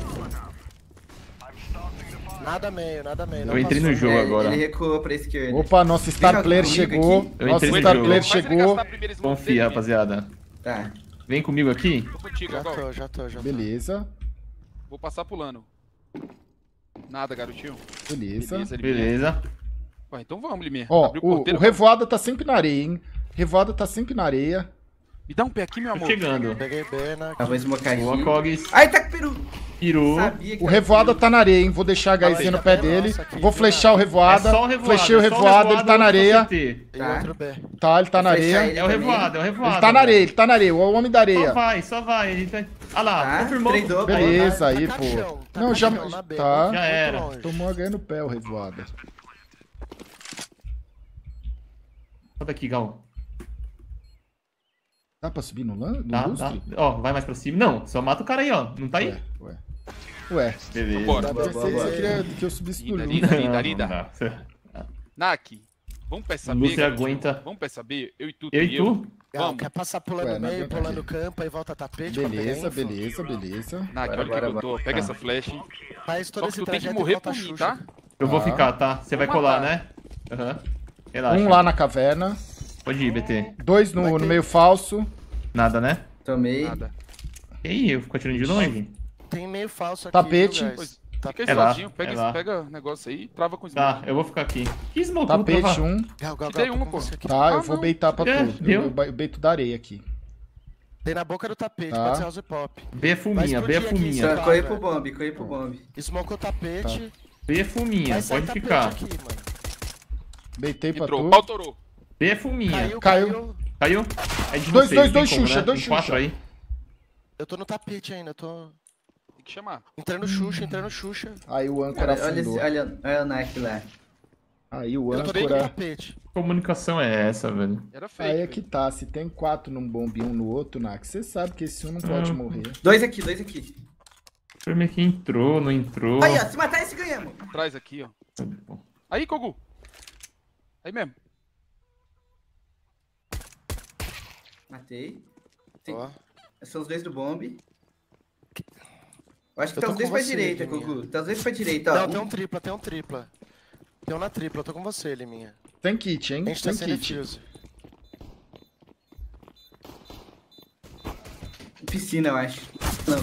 [SPEAKER 4] Nada meio, nada meio.
[SPEAKER 2] Eu entrei no
[SPEAKER 4] passou.
[SPEAKER 2] jogo agora.
[SPEAKER 3] Ele recuou pra esquerda.
[SPEAKER 1] Opa, nosso Star
[SPEAKER 3] Vem
[SPEAKER 1] Player
[SPEAKER 3] comigo
[SPEAKER 1] chegou.
[SPEAKER 3] aqui.
[SPEAKER 2] Eu
[SPEAKER 1] Nosso
[SPEAKER 2] entrei no
[SPEAKER 1] Star
[SPEAKER 2] jogo.
[SPEAKER 1] Player
[SPEAKER 5] Faz ele
[SPEAKER 1] chegou.
[SPEAKER 5] gastar primeiro smoke
[SPEAKER 2] Confia,
[SPEAKER 5] dele,
[SPEAKER 2] rapaziada.
[SPEAKER 3] Tá.
[SPEAKER 2] Vem comigo aqui.
[SPEAKER 5] Tô contigo
[SPEAKER 4] Já
[SPEAKER 5] agora.
[SPEAKER 4] tô, já tô, já tô.
[SPEAKER 1] Beleza,
[SPEAKER 5] Vou passar pulando. Nada, garotinho.
[SPEAKER 1] beleza.
[SPEAKER 5] Liminha.
[SPEAKER 2] Beleza.
[SPEAKER 5] Ó, então vamos, Liminha.
[SPEAKER 1] Ó,
[SPEAKER 5] Abriu
[SPEAKER 1] o
[SPEAKER 5] porteiro.
[SPEAKER 1] Revoada tá sempre na areia, hein? Revoada tá sempre na areia.
[SPEAKER 5] Me dá um pé aqui, meu
[SPEAKER 2] Tô
[SPEAKER 5] amor.
[SPEAKER 2] chegando.
[SPEAKER 4] Peguei B, né?
[SPEAKER 3] Tá, vou esmocar
[SPEAKER 2] Boa,
[SPEAKER 3] aqui.
[SPEAKER 2] Cogs.
[SPEAKER 3] Ai, tá com peru.
[SPEAKER 2] Pirou.
[SPEAKER 3] Sabia que
[SPEAKER 1] O
[SPEAKER 3] era
[SPEAKER 1] Revoada
[SPEAKER 3] peru.
[SPEAKER 1] tá na areia, hein? Vou deixar a HZ no pé dele.
[SPEAKER 4] Nossa, aqui,
[SPEAKER 1] Vou flechar o
[SPEAKER 2] É
[SPEAKER 1] Revoada.
[SPEAKER 2] só o revoado.
[SPEAKER 1] Flechei o
[SPEAKER 2] é só
[SPEAKER 1] Revoada, ele tá na areia.
[SPEAKER 2] CT.
[SPEAKER 4] E
[SPEAKER 3] Tá.
[SPEAKER 4] outro B.
[SPEAKER 1] Tá, ele tá na
[SPEAKER 3] Vou flechar
[SPEAKER 1] areia.
[SPEAKER 3] ele
[SPEAKER 2] É o
[SPEAKER 3] também.
[SPEAKER 2] revoado, é o revoado.
[SPEAKER 1] Ele tá na areia,
[SPEAKER 2] velho.
[SPEAKER 1] ele tá na areia. O homem da areia.
[SPEAKER 2] Só vai. Ele tá... Ah lá,
[SPEAKER 3] Tá,
[SPEAKER 2] confirmou.
[SPEAKER 3] tradou.
[SPEAKER 1] Beleza,
[SPEAKER 4] Tá
[SPEAKER 1] aí,
[SPEAKER 4] caixão,
[SPEAKER 1] pô.
[SPEAKER 4] tá
[SPEAKER 1] Não, já.
[SPEAKER 4] caixão na B,
[SPEAKER 1] Tá.
[SPEAKER 4] muito
[SPEAKER 2] Já era.
[SPEAKER 4] longe.
[SPEAKER 1] Tomou HE no pé o Revoada.
[SPEAKER 2] Solta aqui, Gal.
[SPEAKER 1] Dá pra subir no
[SPEAKER 2] Tá, tá.
[SPEAKER 1] lustre?
[SPEAKER 2] Ó, vai mais pra cima. Não, só mata o cara aí, ó. Não tá aí?
[SPEAKER 1] Ué.
[SPEAKER 2] Beleza.
[SPEAKER 5] Bora.
[SPEAKER 1] Você queria que eu subisse no
[SPEAKER 5] Ida,
[SPEAKER 1] lustre.
[SPEAKER 5] ida.
[SPEAKER 2] Não,
[SPEAKER 5] Lida.
[SPEAKER 2] não dá.
[SPEAKER 5] Nak, vamos pra saber.
[SPEAKER 2] Lúcia
[SPEAKER 5] garotinho?
[SPEAKER 2] aguenta.
[SPEAKER 5] Vamos pra saber. Eu e tu.
[SPEAKER 2] Eu e tu?
[SPEAKER 4] Gal,
[SPEAKER 5] Vamos.
[SPEAKER 4] quer passar pulando
[SPEAKER 1] Ué, não
[SPEAKER 4] meio,
[SPEAKER 1] aguenta
[SPEAKER 4] pulando
[SPEAKER 1] aqui.
[SPEAKER 4] campo, aí volta tapete pra
[SPEAKER 1] Beleza,
[SPEAKER 4] pegar info?
[SPEAKER 1] beleza.
[SPEAKER 5] Nak,
[SPEAKER 3] Bora,
[SPEAKER 5] olha o que
[SPEAKER 3] bora,
[SPEAKER 5] eu tô. Pega essa flash.
[SPEAKER 4] Faz todo
[SPEAKER 5] Só que
[SPEAKER 4] esse
[SPEAKER 5] tu tem que
[SPEAKER 4] trajeto e
[SPEAKER 5] morrer
[SPEAKER 4] volta
[SPEAKER 5] por mim,
[SPEAKER 4] Xuxa.
[SPEAKER 5] tá?
[SPEAKER 2] Eu vou
[SPEAKER 1] Tá.
[SPEAKER 2] ficar, tá? Você vai
[SPEAKER 5] Vamos
[SPEAKER 2] colar,
[SPEAKER 5] matar.
[SPEAKER 2] né? Aham. Relaxa.
[SPEAKER 1] Um lá na caverna.
[SPEAKER 2] Pode ir, BT.
[SPEAKER 1] Dois no meio falso.
[SPEAKER 2] Nada, né?
[SPEAKER 3] Tomei.
[SPEAKER 5] Nada.
[SPEAKER 2] E aí, eu fico atirando de longe?
[SPEAKER 4] Tem meio falso aqui,
[SPEAKER 1] Tapete.
[SPEAKER 4] viu, guys?
[SPEAKER 5] Pois,
[SPEAKER 4] Tapete.
[SPEAKER 5] fica aí
[SPEAKER 2] É lá,
[SPEAKER 5] sozinho,
[SPEAKER 2] é lá.
[SPEAKER 5] pega o negócio aí, trava com o
[SPEAKER 2] Tá,
[SPEAKER 5] smoke.
[SPEAKER 2] eu vou ficar aqui. Que smoke? Eu vou
[SPEAKER 1] Tapete
[SPEAKER 2] travar.
[SPEAKER 1] 1.
[SPEAKER 4] Gal,
[SPEAKER 5] Te dei
[SPEAKER 4] tô
[SPEAKER 5] uma,
[SPEAKER 4] com
[SPEAKER 5] pô.
[SPEAKER 4] você aqui.
[SPEAKER 1] Tá, eu
[SPEAKER 5] Ah,
[SPEAKER 1] vou
[SPEAKER 5] não.
[SPEAKER 1] beitar pra
[SPEAKER 2] É,
[SPEAKER 1] tudo.
[SPEAKER 2] deu.
[SPEAKER 1] Eu beito da areia aqui.
[SPEAKER 4] Tem na boca do tapete,
[SPEAKER 1] Tá.
[SPEAKER 4] pode ser house pop.
[SPEAKER 2] B é fuminha,
[SPEAKER 4] Vai
[SPEAKER 2] B é
[SPEAKER 4] explodir aqui,
[SPEAKER 2] fuminha.
[SPEAKER 4] Tá,
[SPEAKER 3] Corre
[SPEAKER 4] velho.
[SPEAKER 3] pro bomb, corre pro bomb.
[SPEAKER 4] Smocou o tapete.
[SPEAKER 2] B é fuminha,
[SPEAKER 4] Vai sair
[SPEAKER 2] pode
[SPEAKER 4] tapete
[SPEAKER 2] ficar.
[SPEAKER 4] aqui, mano.
[SPEAKER 1] Beitei pra
[SPEAKER 5] Entrou,
[SPEAKER 1] tu.
[SPEAKER 5] pau torou.
[SPEAKER 2] B é fuminha.
[SPEAKER 1] Caiu.
[SPEAKER 2] Caiu? É de
[SPEAKER 1] Dois,
[SPEAKER 2] vocês,
[SPEAKER 1] dois,
[SPEAKER 2] tem
[SPEAKER 1] dois,
[SPEAKER 2] como,
[SPEAKER 1] Xuxa,
[SPEAKER 2] né?
[SPEAKER 1] dois
[SPEAKER 2] Tem 4
[SPEAKER 1] Xuxa.
[SPEAKER 2] aí.
[SPEAKER 4] Eu tô no tapete ainda, eu tô
[SPEAKER 5] Tem que chamar.
[SPEAKER 4] entrando Xuxa, entrando Xuxa.
[SPEAKER 1] Aí o âncora
[SPEAKER 3] Olha,
[SPEAKER 1] afundou.
[SPEAKER 3] olha o Nike lá.
[SPEAKER 1] Aí o
[SPEAKER 4] Eu tô dentro do
[SPEAKER 1] âncora...
[SPEAKER 4] tapete.
[SPEAKER 2] Que comunicação é essa, velho?
[SPEAKER 5] Era fake.
[SPEAKER 1] Aí é que tá, se tem 4 num bomb e um no outro, Nak, você sabe que esse um não pode morrer.
[SPEAKER 3] Dois aqui, dois aqui.
[SPEAKER 2] Deixa eu ver quem entrou, não entrou.
[SPEAKER 3] Aí, ó, se matar esse ganhamos.
[SPEAKER 5] Atrás aqui, ó. Aí, Kogu. Aí mesmo.
[SPEAKER 3] Matei. Tem-
[SPEAKER 4] Ó.
[SPEAKER 3] São os dois do bomb. Eu acho que
[SPEAKER 4] Eu
[SPEAKER 3] tá
[SPEAKER 4] tô
[SPEAKER 3] os dois
[SPEAKER 4] com
[SPEAKER 3] pra
[SPEAKER 4] você,
[SPEAKER 3] direita,
[SPEAKER 4] Liminha.
[SPEAKER 3] Gugu. Tá os dois pra direita, ó.
[SPEAKER 4] Não, tem um tripla, tem um tripla. Tem um na tripla, eu tô com você, Liminha.
[SPEAKER 1] Tem kit, hein?
[SPEAKER 4] A gente tá
[SPEAKER 1] Tem
[SPEAKER 4] sem
[SPEAKER 1] kit.
[SPEAKER 4] defuse.
[SPEAKER 3] Piscina, eu acho. Não.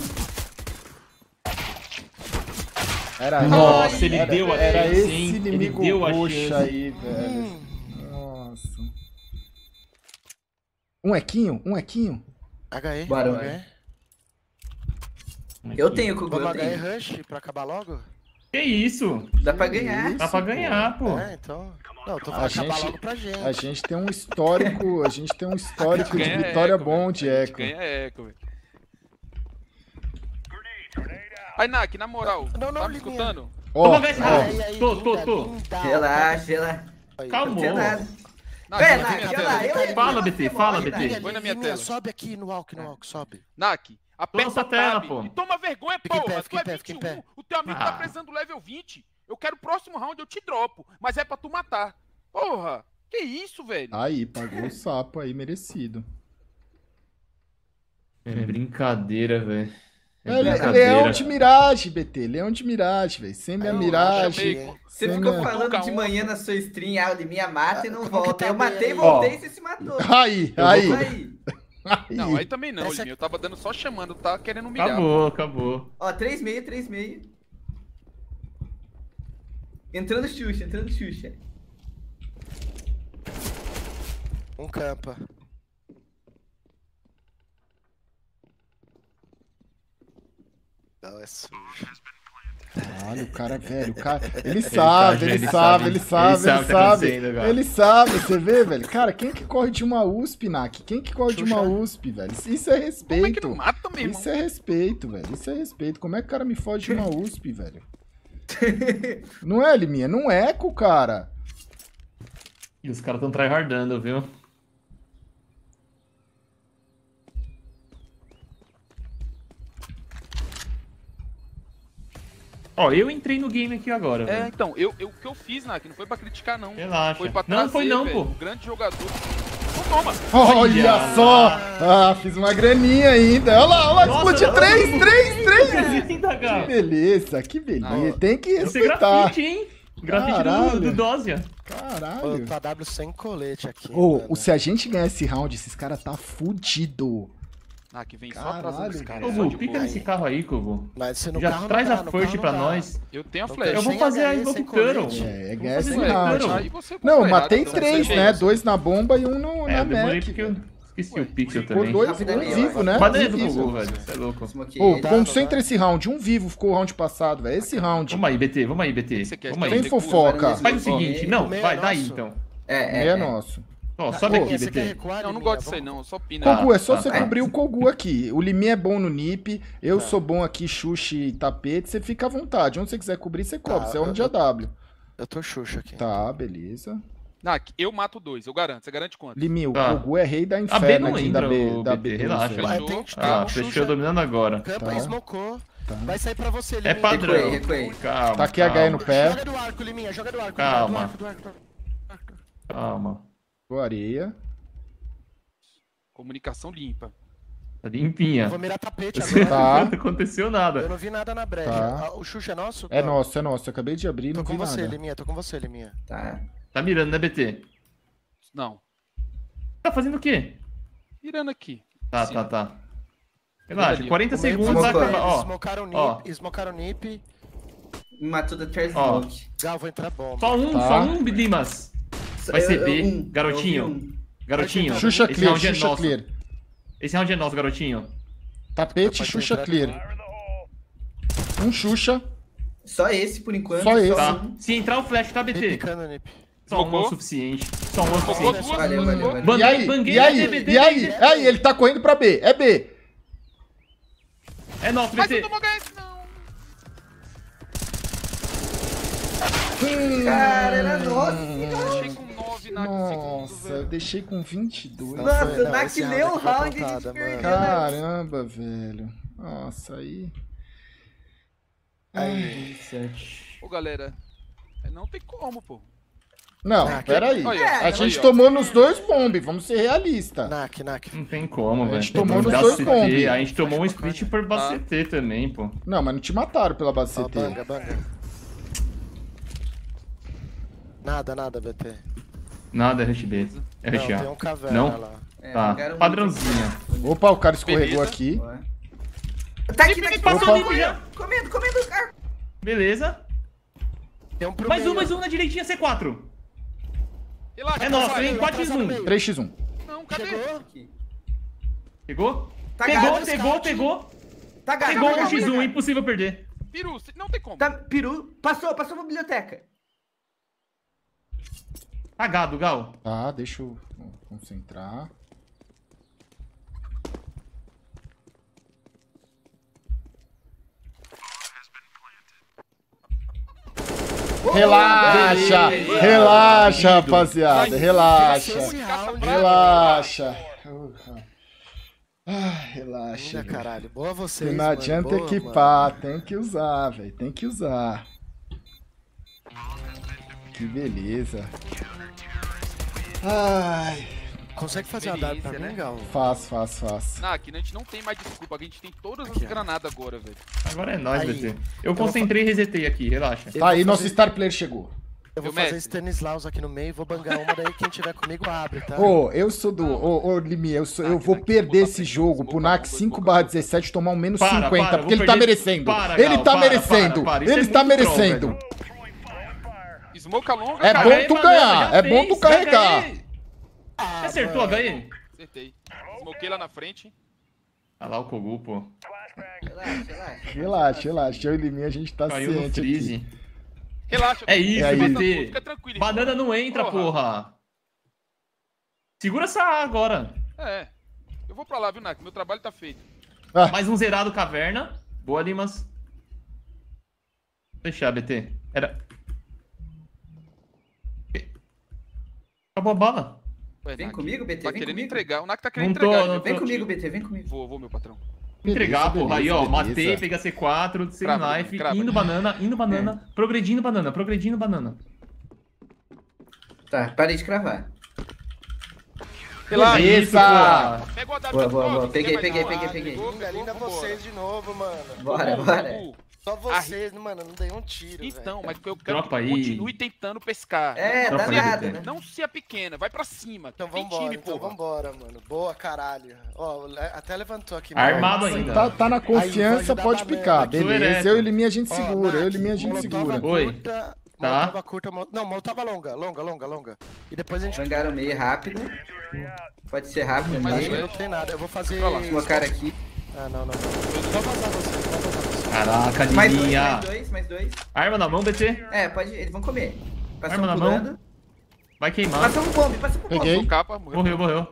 [SPEAKER 1] Era
[SPEAKER 2] Nossa, ele
[SPEAKER 1] era,
[SPEAKER 2] deu a
[SPEAKER 1] Era
[SPEAKER 2] chance,
[SPEAKER 1] esse
[SPEAKER 2] hein? Ele
[SPEAKER 1] inimigo
[SPEAKER 2] deu a
[SPEAKER 1] roxo
[SPEAKER 2] chance.
[SPEAKER 1] aí, velho. Nossa. Um equinho? Um equinho?
[SPEAKER 4] HE,
[SPEAKER 3] Bora,
[SPEAKER 4] HE.
[SPEAKER 3] mano. Eu tenho, Gugu,
[SPEAKER 4] Vamos
[SPEAKER 3] eu
[SPEAKER 4] HE
[SPEAKER 3] tenho.
[SPEAKER 4] rush pra acabar logo?
[SPEAKER 2] Que isso?
[SPEAKER 3] Dá pra ganhar.
[SPEAKER 2] Dá pra ganhar, pô.
[SPEAKER 4] É, então. Não, eu tô
[SPEAKER 1] A
[SPEAKER 4] falando acabar
[SPEAKER 1] gente-
[SPEAKER 4] logo pra gente.
[SPEAKER 1] A gente tem um histórico, de
[SPEAKER 5] Ganha
[SPEAKER 1] vitória
[SPEAKER 5] eco,
[SPEAKER 1] bom
[SPEAKER 5] velho.
[SPEAKER 1] de
[SPEAKER 5] A gente
[SPEAKER 1] eco.
[SPEAKER 5] Ganha eco, velho. Aí, Nak, na moral,
[SPEAKER 4] Não, não,
[SPEAKER 5] tá me
[SPEAKER 4] Liminha.
[SPEAKER 5] escutando?
[SPEAKER 1] Ó,
[SPEAKER 2] Vamos ver esse
[SPEAKER 1] ó,
[SPEAKER 2] round. Tô.
[SPEAKER 3] Relaxa, relaxa.
[SPEAKER 2] Calma.
[SPEAKER 3] Não tem nada.
[SPEAKER 5] Nak,
[SPEAKER 3] Pera,
[SPEAKER 5] põe na
[SPEAKER 3] Nak,
[SPEAKER 5] minha
[SPEAKER 3] olha
[SPEAKER 5] tela.
[SPEAKER 3] lá. Eu
[SPEAKER 2] Fala,
[SPEAKER 3] você
[SPEAKER 2] BT,
[SPEAKER 3] morre,
[SPEAKER 2] fala,
[SPEAKER 3] Nak.
[SPEAKER 2] BT.
[SPEAKER 5] Põe na minha
[SPEAKER 4] Liminha,
[SPEAKER 5] tela.
[SPEAKER 4] sobe aqui no walk, sobe.
[SPEAKER 5] Nak, aperta
[SPEAKER 2] Nossa tela,
[SPEAKER 5] tab
[SPEAKER 2] pô.
[SPEAKER 5] e toma vergonha,
[SPEAKER 4] Fica em
[SPEAKER 5] porra.
[SPEAKER 4] pé,
[SPEAKER 5] Tu
[SPEAKER 4] fica em
[SPEAKER 5] é
[SPEAKER 4] pé, fica em
[SPEAKER 5] 21,
[SPEAKER 4] pé.
[SPEAKER 5] o teu amigo tá
[SPEAKER 2] Ah.
[SPEAKER 5] precisando do level 20. Eu quero o próximo round, eu te dropo. Mas é pra tu matar. Porra, que isso, velho?
[SPEAKER 1] aí, pagou o sapo aí, merecido.
[SPEAKER 2] É brincadeira, velho. É
[SPEAKER 1] Leão
[SPEAKER 2] brincadeira.
[SPEAKER 1] de miragem, BT. Leão de miragem, velho. Sem minha
[SPEAKER 4] Aí,
[SPEAKER 1] miragem.
[SPEAKER 5] chamei.
[SPEAKER 3] Você
[SPEAKER 1] sem
[SPEAKER 3] ficou
[SPEAKER 1] minha-
[SPEAKER 3] falando
[SPEAKER 5] Nunca
[SPEAKER 3] de
[SPEAKER 5] um.
[SPEAKER 3] manhã na sua stream, ah, de minha mata e não
[SPEAKER 4] Como que
[SPEAKER 3] volta.
[SPEAKER 4] tá
[SPEAKER 3] Eu matei,
[SPEAKER 4] aí?
[SPEAKER 3] voltei
[SPEAKER 2] Ó.
[SPEAKER 3] e você se matou.
[SPEAKER 1] Aí,
[SPEAKER 2] Eu
[SPEAKER 1] aí,
[SPEAKER 2] vou-
[SPEAKER 3] Aí.
[SPEAKER 1] aí.
[SPEAKER 5] Não, aí também não,
[SPEAKER 4] Essa
[SPEAKER 5] Liminha. Eu tava dando só chamando, tá querendo humilhar.
[SPEAKER 2] Acabou.
[SPEAKER 3] Ó, 3,5, 3,5. Entrando Xuxa, entrando Xuxa.
[SPEAKER 4] Um campa. Não, é sujo.
[SPEAKER 1] Olha o cara, velho. O cara, ele
[SPEAKER 2] tá,
[SPEAKER 1] sabe,
[SPEAKER 2] velho,
[SPEAKER 1] ele sabe, ele sabe,
[SPEAKER 2] o que tá
[SPEAKER 1] ele sabe.
[SPEAKER 2] acontecendo, cara.
[SPEAKER 1] Ele sabe, você vê, velho. Cara, quem que corre de uma USP, Nak? Quem que corre de uma
[SPEAKER 4] Xuxa.
[SPEAKER 1] USP, velho? Isso é
[SPEAKER 5] Como é que
[SPEAKER 1] respeito.
[SPEAKER 5] não mata, meu irmão?
[SPEAKER 1] Isso é respeito, velho. Isso é respeito. Como é que o cara me foge de uma USP, velho? Não é, Liminha? Não é com o cara.
[SPEAKER 2] E os caras tão tryhardando, viu? Ó, eu entrei no game aqui agora,
[SPEAKER 5] É,
[SPEAKER 2] velho.
[SPEAKER 5] então, o que eu fiz, Nak, não foi pra criticar, não.
[SPEAKER 2] Relaxa.
[SPEAKER 5] Foi pra
[SPEAKER 2] Não
[SPEAKER 5] trazer,
[SPEAKER 2] foi não,
[SPEAKER 5] velho,
[SPEAKER 2] pô.
[SPEAKER 5] um grande jogador. Então toma.
[SPEAKER 1] Olha
[SPEAKER 2] Olha
[SPEAKER 1] só!
[SPEAKER 2] lá.
[SPEAKER 1] Ah, fiz uma graninha ainda. Olha lá,
[SPEAKER 2] Nossa,
[SPEAKER 1] explodiu
[SPEAKER 2] olha
[SPEAKER 1] 3,
[SPEAKER 2] como-
[SPEAKER 1] 3, 3.
[SPEAKER 2] Ainda,
[SPEAKER 1] Que
[SPEAKER 2] cara.
[SPEAKER 1] beleza, que beleza.
[SPEAKER 5] Não,
[SPEAKER 1] Tem que
[SPEAKER 2] Esse é
[SPEAKER 1] respeitar.
[SPEAKER 2] grafite, hein? Grafite
[SPEAKER 1] Caralho.
[SPEAKER 2] do Dózia.
[SPEAKER 1] Caralho.
[SPEAKER 4] Eu tô AW sem colete aqui.
[SPEAKER 1] Ô,
[SPEAKER 4] mano.
[SPEAKER 1] se a gente ganhar esse round, esses caras tá fudido.
[SPEAKER 5] Nak, vem só
[SPEAKER 1] Caralho,
[SPEAKER 5] atrasando os caras.
[SPEAKER 2] Kogu,
[SPEAKER 5] só de
[SPEAKER 2] pica
[SPEAKER 5] boa.
[SPEAKER 2] nesse carro aí, Kogu.
[SPEAKER 4] Mas se no
[SPEAKER 2] Já
[SPEAKER 4] carro
[SPEAKER 2] traz
[SPEAKER 4] não
[SPEAKER 2] a
[SPEAKER 4] dá, no
[SPEAKER 2] first
[SPEAKER 4] carro
[SPEAKER 2] pra
[SPEAKER 4] não dá.
[SPEAKER 2] nós.
[SPEAKER 5] Eu tenho a
[SPEAKER 4] Eu
[SPEAKER 5] flecha.
[SPEAKER 2] Eu vou
[SPEAKER 4] sem
[SPEAKER 2] fazer a
[SPEAKER 4] HE,
[SPEAKER 2] Smoke
[SPEAKER 4] sem
[SPEAKER 2] Tunnel.
[SPEAKER 4] colete.
[SPEAKER 1] É ganhar
[SPEAKER 2] fazer
[SPEAKER 1] esse
[SPEAKER 2] isso aí,
[SPEAKER 1] round.
[SPEAKER 2] Tunnel.
[SPEAKER 5] Aí você
[SPEAKER 1] Não,
[SPEAKER 5] comprou
[SPEAKER 1] matei
[SPEAKER 5] errado, então.
[SPEAKER 1] 3,
[SPEAKER 5] Você
[SPEAKER 1] né?
[SPEAKER 5] fez.
[SPEAKER 1] 2 na bomba e um no,
[SPEAKER 2] É,
[SPEAKER 1] na
[SPEAKER 2] eu demorei
[SPEAKER 1] Mac.
[SPEAKER 2] porque eu esqueci o pixel
[SPEAKER 1] Ficou
[SPEAKER 2] também.
[SPEAKER 1] 2,
[SPEAKER 3] Rápido
[SPEAKER 1] um
[SPEAKER 3] ali, ó.
[SPEAKER 1] vivo, né?
[SPEAKER 2] Quase
[SPEAKER 1] Um
[SPEAKER 2] é do
[SPEAKER 1] vivo.
[SPEAKER 2] Kogu, velho. Você é louco.
[SPEAKER 3] Smoke
[SPEAKER 1] Ô,
[SPEAKER 3] ele.
[SPEAKER 4] Dá,
[SPEAKER 1] concentra
[SPEAKER 4] não
[SPEAKER 1] esse round. Um vivo ficou o round passado, velho. Esse round.
[SPEAKER 2] Vamos aí, BT. Vamos aí, BT.
[SPEAKER 5] Você quer?
[SPEAKER 2] Vamos
[SPEAKER 1] Sem
[SPEAKER 2] aí.
[SPEAKER 5] Tem
[SPEAKER 1] fofoca.
[SPEAKER 3] que-
[SPEAKER 2] Faz o seguinte. Não,
[SPEAKER 4] meio
[SPEAKER 2] vai,
[SPEAKER 4] é
[SPEAKER 2] daí
[SPEAKER 4] nosso.
[SPEAKER 2] então.
[SPEAKER 1] É nosso.
[SPEAKER 2] Ó, sobe
[SPEAKER 1] Pô,
[SPEAKER 2] aqui,
[SPEAKER 4] Você quer
[SPEAKER 2] BT.
[SPEAKER 4] recuar,
[SPEAKER 5] Não, não
[SPEAKER 4] Liminha?
[SPEAKER 5] gosto disso aí,
[SPEAKER 4] Vamos-
[SPEAKER 5] não. Só pina.
[SPEAKER 1] Kogu, é só
[SPEAKER 2] tá,
[SPEAKER 1] você
[SPEAKER 2] tá.
[SPEAKER 1] cobrir o Kogu aqui. O Liminha é bom no NIP, eu sou bom aqui, Xuxa e tapete. Você fica à vontade. Onde você quiser cobrir, você cobre.
[SPEAKER 4] Tá,
[SPEAKER 1] Você é homem de
[SPEAKER 4] eu-
[SPEAKER 1] AW.
[SPEAKER 4] Eu tô Xuxa aqui.
[SPEAKER 1] Tá, beleza.
[SPEAKER 5] Nak, eu mato 2, eu garanto. Você garante quanto?
[SPEAKER 1] Liminha, o
[SPEAKER 2] Tá.
[SPEAKER 1] Kogu é rei da
[SPEAKER 2] A B
[SPEAKER 1] inferno
[SPEAKER 2] não
[SPEAKER 1] aqui
[SPEAKER 2] entra,
[SPEAKER 1] da B,
[SPEAKER 2] o
[SPEAKER 1] da
[SPEAKER 2] BT,
[SPEAKER 1] B12,
[SPEAKER 2] relaxa.
[SPEAKER 1] velho.
[SPEAKER 4] Vai,
[SPEAKER 5] Fechou.
[SPEAKER 4] tem
[SPEAKER 2] Ah,
[SPEAKER 4] Xuxa.
[SPEAKER 2] fechou dominando agora.
[SPEAKER 4] Campa,
[SPEAKER 1] Tá.
[SPEAKER 4] smocou.
[SPEAKER 1] Tá.
[SPEAKER 4] Vai sair pra você,
[SPEAKER 2] É
[SPEAKER 4] Liminha.
[SPEAKER 2] padrão.
[SPEAKER 3] Recuei, recuei.
[SPEAKER 2] Calma.
[SPEAKER 1] Tá aqui a HE no pé.
[SPEAKER 4] Joga do arco, Liminha. Joga do arco.
[SPEAKER 2] Calma.
[SPEAKER 4] Do arco, do arco.
[SPEAKER 2] Calma.
[SPEAKER 1] Boa areia.
[SPEAKER 5] Comunicação limpa.
[SPEAKER 2] Tá limpinha.
[SPEAKER 4] Eu vou mirar tapete
[SPEAKER 1] Tá.
[SPEAKER 4] agora.
[SPEAKER 2] Não aconteceu
[SPEAKER 4] Eu
[SPEAKER 2] nada.
[SPEAKER 4] não vi nada na brecha.
[SPEAKER 1] Tá.
[SPEAKER 4] Ah, o Xuxa é nosso?
[SPEAKER 1] É
[SPEAKER 4] Não.
[SPEAKER 1] nosso, é nosso. Eu acabei de abrir e
[SPEAKER 4] Tô
[SPEAKER 1] não
[SPEAKER 4] com
[SPEAKER 1] vi
[SPEAKER 4] você,
[SPEAKER 1] nada.
[SPEAKER 4] Liminha. Tô com você, Liminha.
[SPEAKER 3] Tá.
[SPEAKER 2] Tá mirando, né, BT?
[SPEAKER 5] Não.
[SPEAKER 2] Tá fazendo o quê?
[SPEAKER 5] Mirando aqui.
[SPEAKER 2] Tá,
[SPEAKER 5] Sim.
[SPEAKER 2] tá, tá. Relaxa, 40
[SPEAKER 3] Como
[SPEAKER 2] segundos vai
[SPEAKER 3] foi?
[SPEAKER 2] acabar. Ó,
[SPEAKER 4] Smocaram o nip.
[SPEAKER 3] Me matou da Trash
[SPEAKER 2] Ó.
[SPEAKER 3] Smoke.
[SPEAKER 4] Gal, vou entrar bomba.
[SPEAKER 2] só um, Dimas. Vai ser B, garotinho.
[SPEAKER 3] Eu vi um.
[SPEAKER 2] Garotinho,
[SPEAKER 1] Xuxa
[SPEAKER 2] esse
[SPEAKER 1] clear,
[SPEAKER 2] round é
[SPEAKER 1] Xuxa
[SPEAKER 2] nosso.
[SPEAKER 1] clear.
[SPEAKER 2] Esse round é nosso, garotinho.
[SPEAKER 1] Tapete,
[SPEAKER 4] Pode
[SPEAKER 1] Xuxa
[SPEAKER 4] entrar
[SPEAKER 1] clear. Um Xuxa.
[SPEAKER 3] Só esse por enquanto.
[SPEAKER 1] Só esse.
[SPEAKER 2] Tá.
[SPEAKER 3] um.
[SPEAKER 2] Se entrar o flash, tá,
[SPEAKER 4] Nip
[SPEAKER 2] BT?
[SPEAKER 4] picando, nip.
[SPEAKER 2] Só um é o
[SPEAKER 5] Smocou?
[SPEAKER 2] suficiente. Só um é o
[SPEAKER 5] Smocou
[SPEAKER 2] suficiente.
[SPEAKER 5] duas,
[SPEAKER 3] Valeu, valeu, valeu.
[SPEAKER 2] Banguei,
[SPEAKER 1] E aí?
[SPEAKER 2] banguei,
[SPEAKER 1] E aí?
[SPEAKER 2] BT,
[SPEAKER 1] E aí? Aí, ele tá correndo pra B. É B.
[SPEAKER 2] É nosso,
[SPEAKER 5] Mas
[SPEAKER 2] BT.
[SPEAKER 5] não tomou HS, não.
[SPEAKER 3] Cara, era nossa.
[SPEAKER 5] Deixei com 9 na segundo,
[SPEAKER 1] Nossa, eu
[SPEAKER 5] velho.
[SPEAKER 1] deixei com 22.
[SPEAKER 4] Não,
[SPEAKER 3] Nossa,
[SPEAKER 4] foi-
[SPEAKER 3] o
[SPEAKER 4] não,
[SPEAKER 3] Nak
[SPEAKER 4] esse round
[SPEAKER 3] leu o
[SPEAKER 4] aqui foi
[SPEAKER 3] round e a gente
[SPEAKER 4] contada,
[SPEAKER 3] perdeu.
[SPEAKER 4] mano.
[SPEAKER 1] Caramba, velho. Nossa, aí.
[SPEAKER 4] Aí.
[SPEAKER 2] 7.
[SPEAKER 5] Ô, galera, não tem como, pô.
[SPEAKER 1] Não,
[SPEAKER 4] Ah,
[SPEAKER 1] peraí.
[SPEAKER 5] Olha,
[SPEAKER 1] A
[SPEAKER 5] aí,
[SPEAKER 1] gente
[SPEAKER 5] ó.
[SPEAKER 1] tomou nos dois bombes, vamos ser realistas.
[SPEAKER 4] Nak.
[SPEAKER 2] Não tem como,
[SPEAKER 1] A
[SPEAKER 2] velho.
[SPEAKER 1] gente tomou nos
[SPEAKER 2] Da
[SPEAKER 1] dois
[SPEAKER 2] CT,
[SPEAKER 1] combos.
[SPEAKER 2] A gente tomou um split por base CT também, pô.
[SPEAKER 1] Não, mas não te mataram pela base
[SPEAKER 4] Ó,
[SPEAKER 1] CT.
[SPEAKER 4] banga. Nada, BT.
[SPEAKER 2] Nada, é rush B. É
[SPEAKER 4] Não,
[SPEAKER 2] rush
[SPEAKER 4] tem
[SPEAKER 2] A.
[SPEAKER 4] um caverna
[SPEAKER 2] Não?
[SPEAKER 4] lá.
[SPEAKER 3] É,
[SPEAKER 2] Tá,
[SPEAKER 3] pegaram
[SPEAKER 2] padrãozinha.
[SPEAKER 1] Opa, o cara escorregou
[SPEAKER 5] Beleza.
[SPEAKER 1] aqui.
[SPEAKER 3] muito. Tá aqui, tá aqui.
[SPEAKER 2] Passou
[SPEAKER 1] Opa.
[SPEAKER 2] o Nip já.
[SPEAKER 3] Comendo, cara.
[SPEAKER 2] Beleza.
[SPEAKER 4] Tem um pro
[SPEAKER 2] Mais
[SPEAKER 4] meio.
[SPEAKER 2] um na direitinha, C4.
[SPEAKER 5] Relaxa,
[SPEAKER 2] É nosso,
[SPEAKER 5] vai.
[SPEAKER 2] hein? 4x1.
[SPEAKER 1] 3x1.
[SPEAKER 5] Não, cadê?
[SPEAKER 4] Chegou?
[SPEAKER 3] Aqui.
[SPEAKER 2] Pegou?
[SPEAKER 3] Tá
[SPEAKER 2] Pegou,
[SPEAKER 3] gato,
[SPEAKER 2] pegou.
[SPEAKER 3] Tá gato.
[SPEAKER 2] Pegou
[SPEAKER 3] tá
[SPEAKER 2] um
[SPEAKER 3] gato, tá
[SPEAKER 2] X1,
[SPEAKER 3] gato.
[SPEAKER 2] impossível perder.
[SPEAKER 5] Peru, não tem como.
[SPEAKER 3] Tá, peru. Passou pra biblioteca.
[SPEAKER 2] Tá gado, Gal.
[SPEAKER 1] Tá, deixa eu concentrar. Relaxa,
[SPEAKER 2] beleza.
[SPEAKER 1] relaxa,
[SPEAKER 2] Lindo.
[SPEAKER 1] rapaziada, relaxa,
[SPEAKER 4] Esse round.
[SPEAKER 1] relaxa. Relaxa.
[SPEAKER 4] Ainda, caralho. Boa vocês,
[SPEAKER 1] Não
[SPEAKER 4] mano.
[SPEAKER 1] adianta
[SPEAKER 4] Boa,
[SPEAKER 1] equipar,
[SPEAKER 4] mano.
[SPEAKER 1] tem que usar, velho, tem que usar. Que beleza. Ai,
[SPEAKER 4] Consegue fazer a dart pra
[SPEAKER 5] Delícia,
[SPEAKER 4] mim,
[SPEAKER 5] né?
[SPEAKER 4] Gal?
[SPEAKER 1] faço.
[SPEAKER 5] Não, aqui a gente não tem mais desculpa. A gente tem todas as
[SPEAKER 4] Aqui, ó.
[SPEAKER 5] granadas agora, velho.
[SPEAKER 2] Agora é nóis,
[SPEAKER 4] Aí.
[SPEAKER 2] BT. Eu concentrei e resetei aqui, relaxa.
[SPEAKER 1] Tá aí,
[SPEAKER 4] vou
[SPEAKER 1] nosso
[SPEAKER 4] fazer-
[SPEAKER 1] star player chegou.
[SPEAKER 4] Eu vou
[SPEAKER 5] Viu,
[SPEAKER 4] fazer
[SPEAKER 5] mestre?
[SPEAKER 4] Stanislaus aqui no meio, vou bangar uma, daí quem tiver comigo abre, tá?
[SPEAKER 1] Ô, eu sou do. Ô, Limi, eu vou
[SPEAKER 5] Aqui,
[SPEAKER 1] perder
[SPEAKER 5] botar
[SPEAKER 1] esse
[SPEAKER 5] frente,
[SPEAKER 1] jogo
[SPEAKER 5] boca
[SPEAKER 1] pro
[SPEAKER 5] na
[SPEAKER 1] NAC
[SPEAKER 5] boca,
[SPEAKER 1] 5/17 tomar um menos
[SPEAKER 2] Para,
[SPEAKER 1] 50,
[SPEAKER 2] para,
[SPEAKER 1] porque
[SPEAKER 2] vou
[SPEAKER 1] ele tá
[SPEAKER 2] perder-
[SPEAKER 1] merecendo.
[SPEAKER 2] para,
[SPEAKER 1] Ele
[SPEAKER 2] Gal,
[SPEAKER 1] tá
[SPEAKER 2] para,
[SPEAKER 1] merecendo.
[SPEAKER 2] para, isso é
[SPEAKER 1] Ele tá
[SPEAKER 2] muito troll,
[SPEAKER 1] merecendo.
[SPEAKER 2] velho.
[SPEAKER 5] Smoke a longa,
[SPEAKER 1] É
[SPEAKER 5] cara.
[SPEAKER 1] bom
[SPEAKER 2] HE,
[SPEAKER 1] tu
[SPEAKER 2] mano,
[SPEAKER 1] ganhar,
[SPEAKER 2] já
[SPEAKER 1] é bom tu
[SPEAKER 2] fez,
[SPEAKER 1] carregar.
[SPEAKER 2] HE. Você acertou a HE?
[SPEAKER 5] Acertei. Smokei lá na frente.
[SPEAKER 2] Olha lá o Kogu, pô.
[SPEAKER 1] Relaxa. Eu e Limi, a gente tá
[SPEAKER 2] Caiu no
[SPEAKER 1] ciente aqui.
[SPEAKER 2] freeze.
[SPEAKER 5] Relaxa.
[SPEAKER 2] É isso,
[SPEAKER 1] aí.
[SPEAKER 2] BT.
[SPEAKER 5] Fica tranquilo.
[SPEAKER 2] Banana não entra, porra. Segura essa A agora.
[SPEAKER 5] É. Eu vou pra lá, viu, Nak? Meu trabalho tá feito.
[SPEAKER 2] Mais um zerado caverna. Boa, Limas. Fechar, BT. Era. Acabou a bala.
[SPEAKER 5] Ué,
[SPEAKER 3] Vem
[SPEAKER 5] Nak,
[SPEAKER 3] comigo, BT,
[SPEAKER 5] Tá
[SPEAKER 3] vem
[SPEAKER 5] querendo
[SPEAKER 3] comigo.
[SPEAKER 5] entregar. O Nak tá querendo
[SPEAKER 2] Não tô,
[SPEAKER 5] entregar.
[SPEAKER 2] não
[SPEAKER 5] ele
[SPEAKER 3] Vem
[SPEAKER 5] deu
[SPEAKER 3] comigo,
[SPEAKER 5] tiro.
[SPEAKER 3] BT, vem comigo.
[SPEAKER 5] Vou, meu patrão.
[SPEAKER 2] Entregar,
[SPEAKER 1] Beleza,
[SPEAKER 2] porra. Aí, ó.
[SPEAKER 1] beleza.
[SPEAKER 2] Matei, pega C4, sem
[SPEAKER 5] Crava,
[SPEAKER 2] knife,
[SPEAKER 5] crava.
[SPEAKER 2] indo banana, progredindo banana.
[SPEAKER 3] Tá, parei de cravar.
[SPEAKER 5] Relaxa.
[SPEAKER 1] Beleza.
[SPEAKER 2] Isso, porra.
[SPEAKER 5] Pega o AW.
[SPEAKER 3] Boa, boa, boa.
[SPEAKER 5] Você
[SPEAKER 3] Peguei,
[SPEAKER 5] tem mais
[SPEAKER 3] peguei,
[SPEAKER 5] uma.
[SPEAKER 3] peguei.
[SPEAKER 4] Linda
[SPEAKER 5] Vambora.
[SPEAKER 4] vocês de novo, mano.
[SPEAKER 3] Bora,
[SPEAKER 5] Gugu,
[SPEAKER 3] bora.
[SPEAKER 5] Gugu.
[SPEAKER 4] Só vocês, mano, não dei um tiro,
[SPEAKER 5] Então,
[SPEAKER 4] velho.
[SPEAKER 5] mas eu quero
[SPEAKER 2] Dropa
[SPEAKER 5] que
[SPEAKER 2] aí.
[SPEAKER 5] continue tentando pescar.
[SPEAKER 3] É,
[SPEAKER 2] Tropa
[SPEAKER 3] dá
[SPEAKER 2] aí,
[SPEAKER 3] nada,
[SPEAKER 2] BT.
[SPEAKER 3] né?
[SPEAKER 5] Não se a pequena, vai pra cima.
[SPEAKER 4] Então
[SPEAKER 5] Tem
[SPEAKER 4] vambora,
[SPEAKER 5] time,
[SPEAKER 4] então
[SPEAKER 5] porra.
[SPEAKER 4] vambora, mano. Boa, caralho. Ó, até levantou aqui.
[SPEAKER 2] Armado
[SPEAKER 4] mano.
[SPEAKER 2] ainda.
[SPEAKER 1] Tá na
[SPEAKER 4] Aí, vou
[SPEAKER 1] confiança,
[SPEAKER 4] ajudar
[SPEAKER 1] pode
[SPEAKER 4] a banana
[SPEAKER 1] picar.
[SPEAKER 4] aqui.
[SPEAKER 1] Beleza,
[SPEAKER 2] Ereto.
[SPEAKER 1] eu e Limi a gente
[SPEAKER 4] Ó,
[SPEAKER 1] segura. Eu e
[SPEAKER 4] Nak,
[SPEAKER 1] Limi a gente
[SPEAKER 4] molotova
[SPEAKER 1] segura.
[SPEAKER 2] Oi.
[SPEAKER 4] Curta,
[SPEAKER 2] Tá.
[SPEAKER 4] molotova curta, não, molotova longa. E depois a gente...
[SPEAKER 3] Bangaram meio rápido. Pode ser rápido
[SPEAKER 5] Mas
[SPEAKER 4] Aí,
[SPEAKER 5] Vai.
[SPEAKER 3] meio.
[SPEAKER 4] não tem nada, eu vou fazer...
[SPEAKER 5] Vai lá.
[SPEAKER 3] Uma cara aqui.
[SPEAKER 4] Ah, não. Vou vazar você.
[SPEAKER 2] Caraca,
[SPEAKER 3] Mais
[SPEAKER 2] Liminha.
[SPEAKER 3] mais dois.
[SPEAKER 2] Arma na mão, BT.
[SPEAKER 3] É, pode. Eles vão comer.
[SPEAKER 2] Arma
[SPEAKER 3] Passamos
[SPEAKER 2] na
[SPEAKER 3] pulando.
[SPEAKER 2] mão. Vai queimar.
[SPEAKER 3] Passamos um bombe, passamos um bombe.
[SPEAKER 1] Peguei.
[SPEAKER 5] Sou capa, morreu.
[SPEAKER 2] Morreu.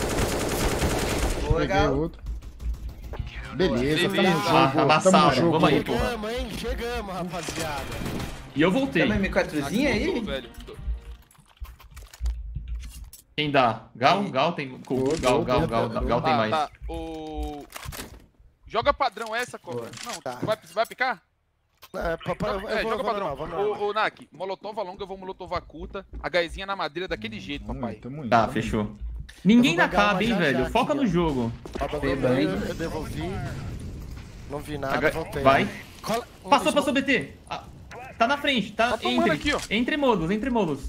[SPEAKER 3] Boa,
[SPEAKER 1] Peguei
[SPEAKER 3] legal.
[SPEAKER 1] outro. Beleza,
[SPEAKER 5] Beleza.
[SPEAKER 1] tamo no jogo.
[SPEAKER 2] Amassaram,
[SPEAKER 1] Tamo no jogo.
[SPEAKER 2] vamos aí, porra.
[SPEAKER 4] Chegamos, hein? Chegamos, rapaziada.
[SPEAKER 2] E eu voltei.
[SPEAKER 3] Tem uma M4zinha
[SPEAKER 5] Voltou,
[SPEAKER 3] aí?
[SPEAKER 5] velho.
[SPEAKER 2] Quem dá? Gal tem. Gal tem mais.
[SPEAKER 5] Tá. O... Joga padrão essa, Cobra.
[SPEAKER 3] Boa.
[SPEAKER 5] Não,
[SPEAKER 4] Tá.
[SPEAKER 5] vai picar?
[SPEAKER 4] Eu
[SPEAKER 5] Joga
[SPEAKER 4] vou
[SPEAKER 5] padrão.
[SPEAKER 4] normal.
[SPEAKER 5] Ô, Nak, molotova longa, eu vou molotova curta. A gaizinha na madeira daquele jeito, papai.
[SPEAKER 1] Tamo indo.
[SPEAKER 2] Tá, fechou. Ninguém
[SPEAKER 4] Eu vou
[SPEAKER 2] dá
[SPEAKER 4] pegar
[SPEAKER 2] cabo, hein,
[SPEAKER 4] uma já
[SPEAKER 2] velho.
[SPEAKER 4] já
[SPEAKER 2] Foca
[SPEAKER 4] aqui,
[SPEAKER 2] no
[SPEAKER 4] ó.
[SPEAKER 2] jogo.
[SPEAKER 4] Eu devolvi. Não vi nada, voltei.
[SPEAKER 2] Vai.
[SPEAKER 4] Cola-
[SPEAKER 2] Passou, BT. Ah, tá na frente, tá
[SPEAKER 5] Tá tomando
[SPEAKER 2] entre.
[SPEAKER 5] aqui, ó.
[SPEAKER 2] Entre molos.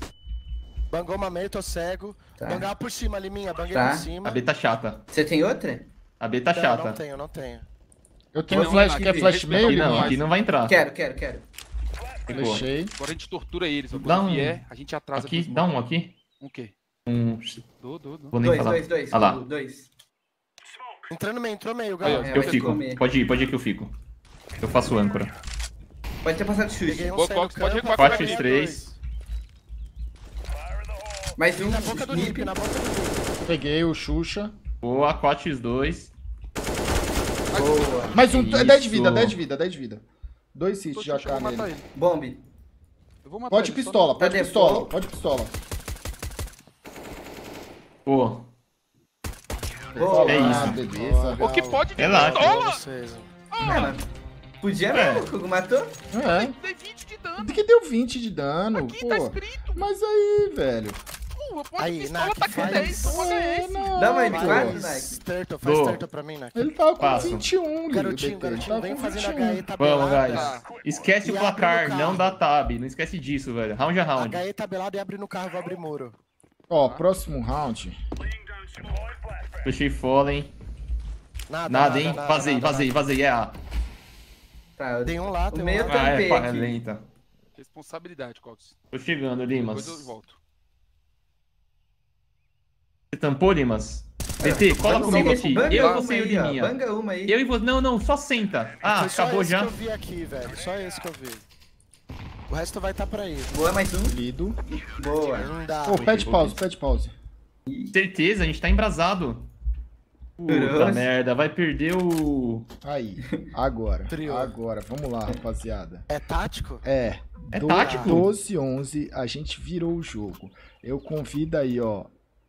[SPEAKER 4] Bangou uma meio, tô cego.
[SPEAKER 3] Tá.
[SPEAKER 4] Bangar por cima, Liminha. Banguei
[SPEAKER 3] Tá.
[SPEAKER 4] por cima.
[SPEAKER 2] A B tá chata.
[SPEAKER 3] Você tem outra?
[SPEAKER 2] A B tá
[SPEAKER 4] Não,
[SPEAKER 2] chata.
[SPEAKER 4] eu não tenho.
[SPEAKER 1] Eu tenho
[SPEAKER 5] Não,
[SPEAKER 1] flash,
[SPEAKER 5] aqui,
[SPEAKER 1] quer flash
[SPEAKER 5] respeita
[SPEAKER 1] meio?
[SPEAKER 2] Aqui não,
[SPEAKER 1] Lima?
[SPEAKER 2] aqui não vai entrar.
[SPEAKER 3] Quero.
[SPEAKER 2] Ficou.
[SPEAKER 1] Flashei.
[SPEAKER 5] Agora a gente tortura eles.
[SPEAKER 2] Dá
[SPEAKER 5] Quando
[SPEAKER 2] um-
[SPEAKER 5] vier, a gente atrasa.
[SPEAKER 2] Aqui,
[SPEAKER 5] com os
[SPEAKER 2] dá
[SPEAKER 5] manos.
[SPEAKER 2] um aqui.
[SPEAKER 5] Um quê?
[SPEAKER 2] Vou nem
[SPEAKER 3] Dois,
[SPEAKER 2] falar.
[SPEAKER 3] dois.
[SPEAKER 2] Ah lá.
[SPEAKER 3] Dois.
[SPEAKER 4] Entrou meio,
[SPEAKER 5] Aí,
[SPEAKER 4] Gal.
[SPEAKER 5] ó.
[SPEAKER 2] Eu
[SPEAKER 3] vai
[SPEAKER 2] fico.
[SPEAKER 3] comer.
[SPEAKER 2] Pode ir que eu fico. Eu faço âncora.
[SPEAKER 3] Pode ter passado chute.
[SPEAKER 4] Peguei um
[SPEAKER 5] Pode
[SPEAKER 4] saindo do
[SPEAKER 5] recuar,
[SPEAKER 4] campo,
[SPEAKER 5] pode
[SPEAKER 2] recuar. 4x3.
[SPEAKER 3] Mais um.
[SPEAKER 4] Na boca do Nip, na boca do Nip.
[SPEAKER 1] Peguei o Xuxa.
[SPEAKER 2] Boa, 4x2.
[SPEAKER 3] Boa.
[SPEAKER 1] Mais um,
[SPEAKER 2] Isso.
[SPEAKER 1] 10 de vida, 10 de vida, 10 de vida. 2 hits de
[SPEAKER 5] Eu
[SPEAKER 1] AK
[SPEAKER 5] vou matar
[SPEAKER 1] nele.
[SPEAKER 5] ele.
[SPEAKER 3] Bombe.
[SPEAKER 5] Eu vou matar
[SPEAKER 1] Pode
[SPEAKER 5] ele, só
[SPEAKER 1] pistola,
[SPEAKER 3] Tá
[SPEAKER 1] pode pistola,
[SPEAKER 3] default.
[SPEAKER 1] pode pistola.
[SPEAKER 2] Boa.
[SPEAKER 3] Boa.
[SPEAKER 2] É
[SPEAKER 1] Ah,
[SPEAKER 2] isso.
[SPEAKER 1] beleza.
[SPEAKER 5] não. O que pode de
[SPEAKER 2] Relaxa.
[SPEAKER 5] pistola?
[SPEAKER 4] Vocês.
[SPEAKER 3] Cara, podia mesmo, o Kogu matou?
[SPEAKER 1] É.
[SPEAKER 5] Dei 20 de dano.
[SPEAKER 1] Que deu 20 de dano,
[SPEAKER 5] Aqui tá
[SPEAKER 1] pô.
[SPEAKER 5] escrito.
[SPEAKER 1] Mas aí, velho.
[SPEAKER 5] Porra, pode
[SPEAKER 4] Aí,
[SPEAKER 5] pistola
[SPEAKER 4] Nak,
[SPEAKER 5] tá com
[SPEAKER 4] faz-
[SPEAKER 5] 10, então
[SPEAKER 1] É,
[SPEAKER 5] HS.
[SPEAKER 1] não,
[SPEAKER 3] Dá uma M4,
[SPEAKER 1] pô.
[SPEAKER 3] Nike.
[SPEAKER 4] Faz turtle
[SPEAKER 2] Dou.
[SPEAKER 4] pra mim, né?
[SPEAKER 1] Ele tava com
[SPEAKER 2] Passo.
[SPEAKER 1] 21,
[SPEAKER 4] Garotinho,
[SPEAKER 1] BT, ele
[SPEAKER 4] garotinho,
[SPEAKER 1] tava
[SPEAKER 4] vem
[SPEAKER 1] com
[SPEAKER 4] fazendo
[SPEAKER 1] 21.
[SPEAKER 4] HE tabelado.
[SPEAKER 2] Vamos, guys.
[SPEAKER 5] Tá.
[SPEAKER 2] Esquece
[SPEAKER 4] E
[SPEAKER 2] o
[SPEAKER 4] abre
[SPEAKER 2] placar,
[SPEAKER 4] no
[SPEAKER 2] não
[SPEAKER 4] carro.
[SPEAKER 2] dá tab. Não esquece disso, velho. Round a round.
[SPEAKER 4] HE tabelado e abre no carro, vou abrir muro.
[SPEAKER 1] Ó, próximo round.
[SPEAKER 2] Puxei Fallen. Nada, hein? Vazei. É A.
[SPEAKER 3] Tá,
[SPEAKER 4] Tem um lá,
[SPEAKER 3] o
[SPEAKER 4] tem um
[SPEAKER 3] meio
[SPEAKER 4] lá.
[SPEAKER 3] tá-
[SPEAKER 2] Ah, é,
[SPEAKER 3] Tampei aqui.
[SPEAKER 2] lenta.
[SPEAKER 5] Responsabilidade, Cox.
[SPEAKER 2] Tô chegando,
[SPEAKER 5] Depois eu
[SPEAKER 2] Limas.
[SPEAKER 5] volto.
[SPEAKER 2] Você tampou, Limas? BT, cola
[SPEAKER 3] Banga
[SPEAKER 2] comigo
[SPEAKER 3] uma
[SPEAKER 2] aqui.
[SPEAKER 3] banga
[SPEAKER 2] Eu,
[SPEAKER 3] uma
[SPEAKER 2] você e o
[SPEAKER 3] aí, ó.
[SPEAKER 2] Liminha.
[SPEAKER 3] Banga uma aí.
[SPEAKER 2] Eu e você. Não, só senta. Ah,
[SPEAKER 4] Foi só
[SPEAKER 2] acabou
[SPEAKER 4] esse
[SPEAKER 2] já.
[SPEAKER 4] que eu vi aqui, velho. Só esse que eu vi. O resto vai estar pra aí.
[SPEAKER 3] Boa, mais um.
[SPEAKER 1] Lido.
[SPEAKER 3] Boa.
[SPEAKER 4] Não dá.
[SPEAKER 1] Pô, pede pause.
[SPEAKER 2] Certeza, a gente tá embrasado. Puta
[SPEAKER 3] Grosso.
[SPEAKER 2] merda, vai perder o.
[SPEAKER 1] Aí, agora.
[SPEAKER 4] Trio.
[SPEAKER 1] Agora, vamos lá, rapaziada.
[SPEAKER 4] É tático?
[SPEAKER 1] É.
[SPEAKER 2] É tático?
[SPEAKER 1] 12-11, a gente virou o jogo. Eu convido aí, ó.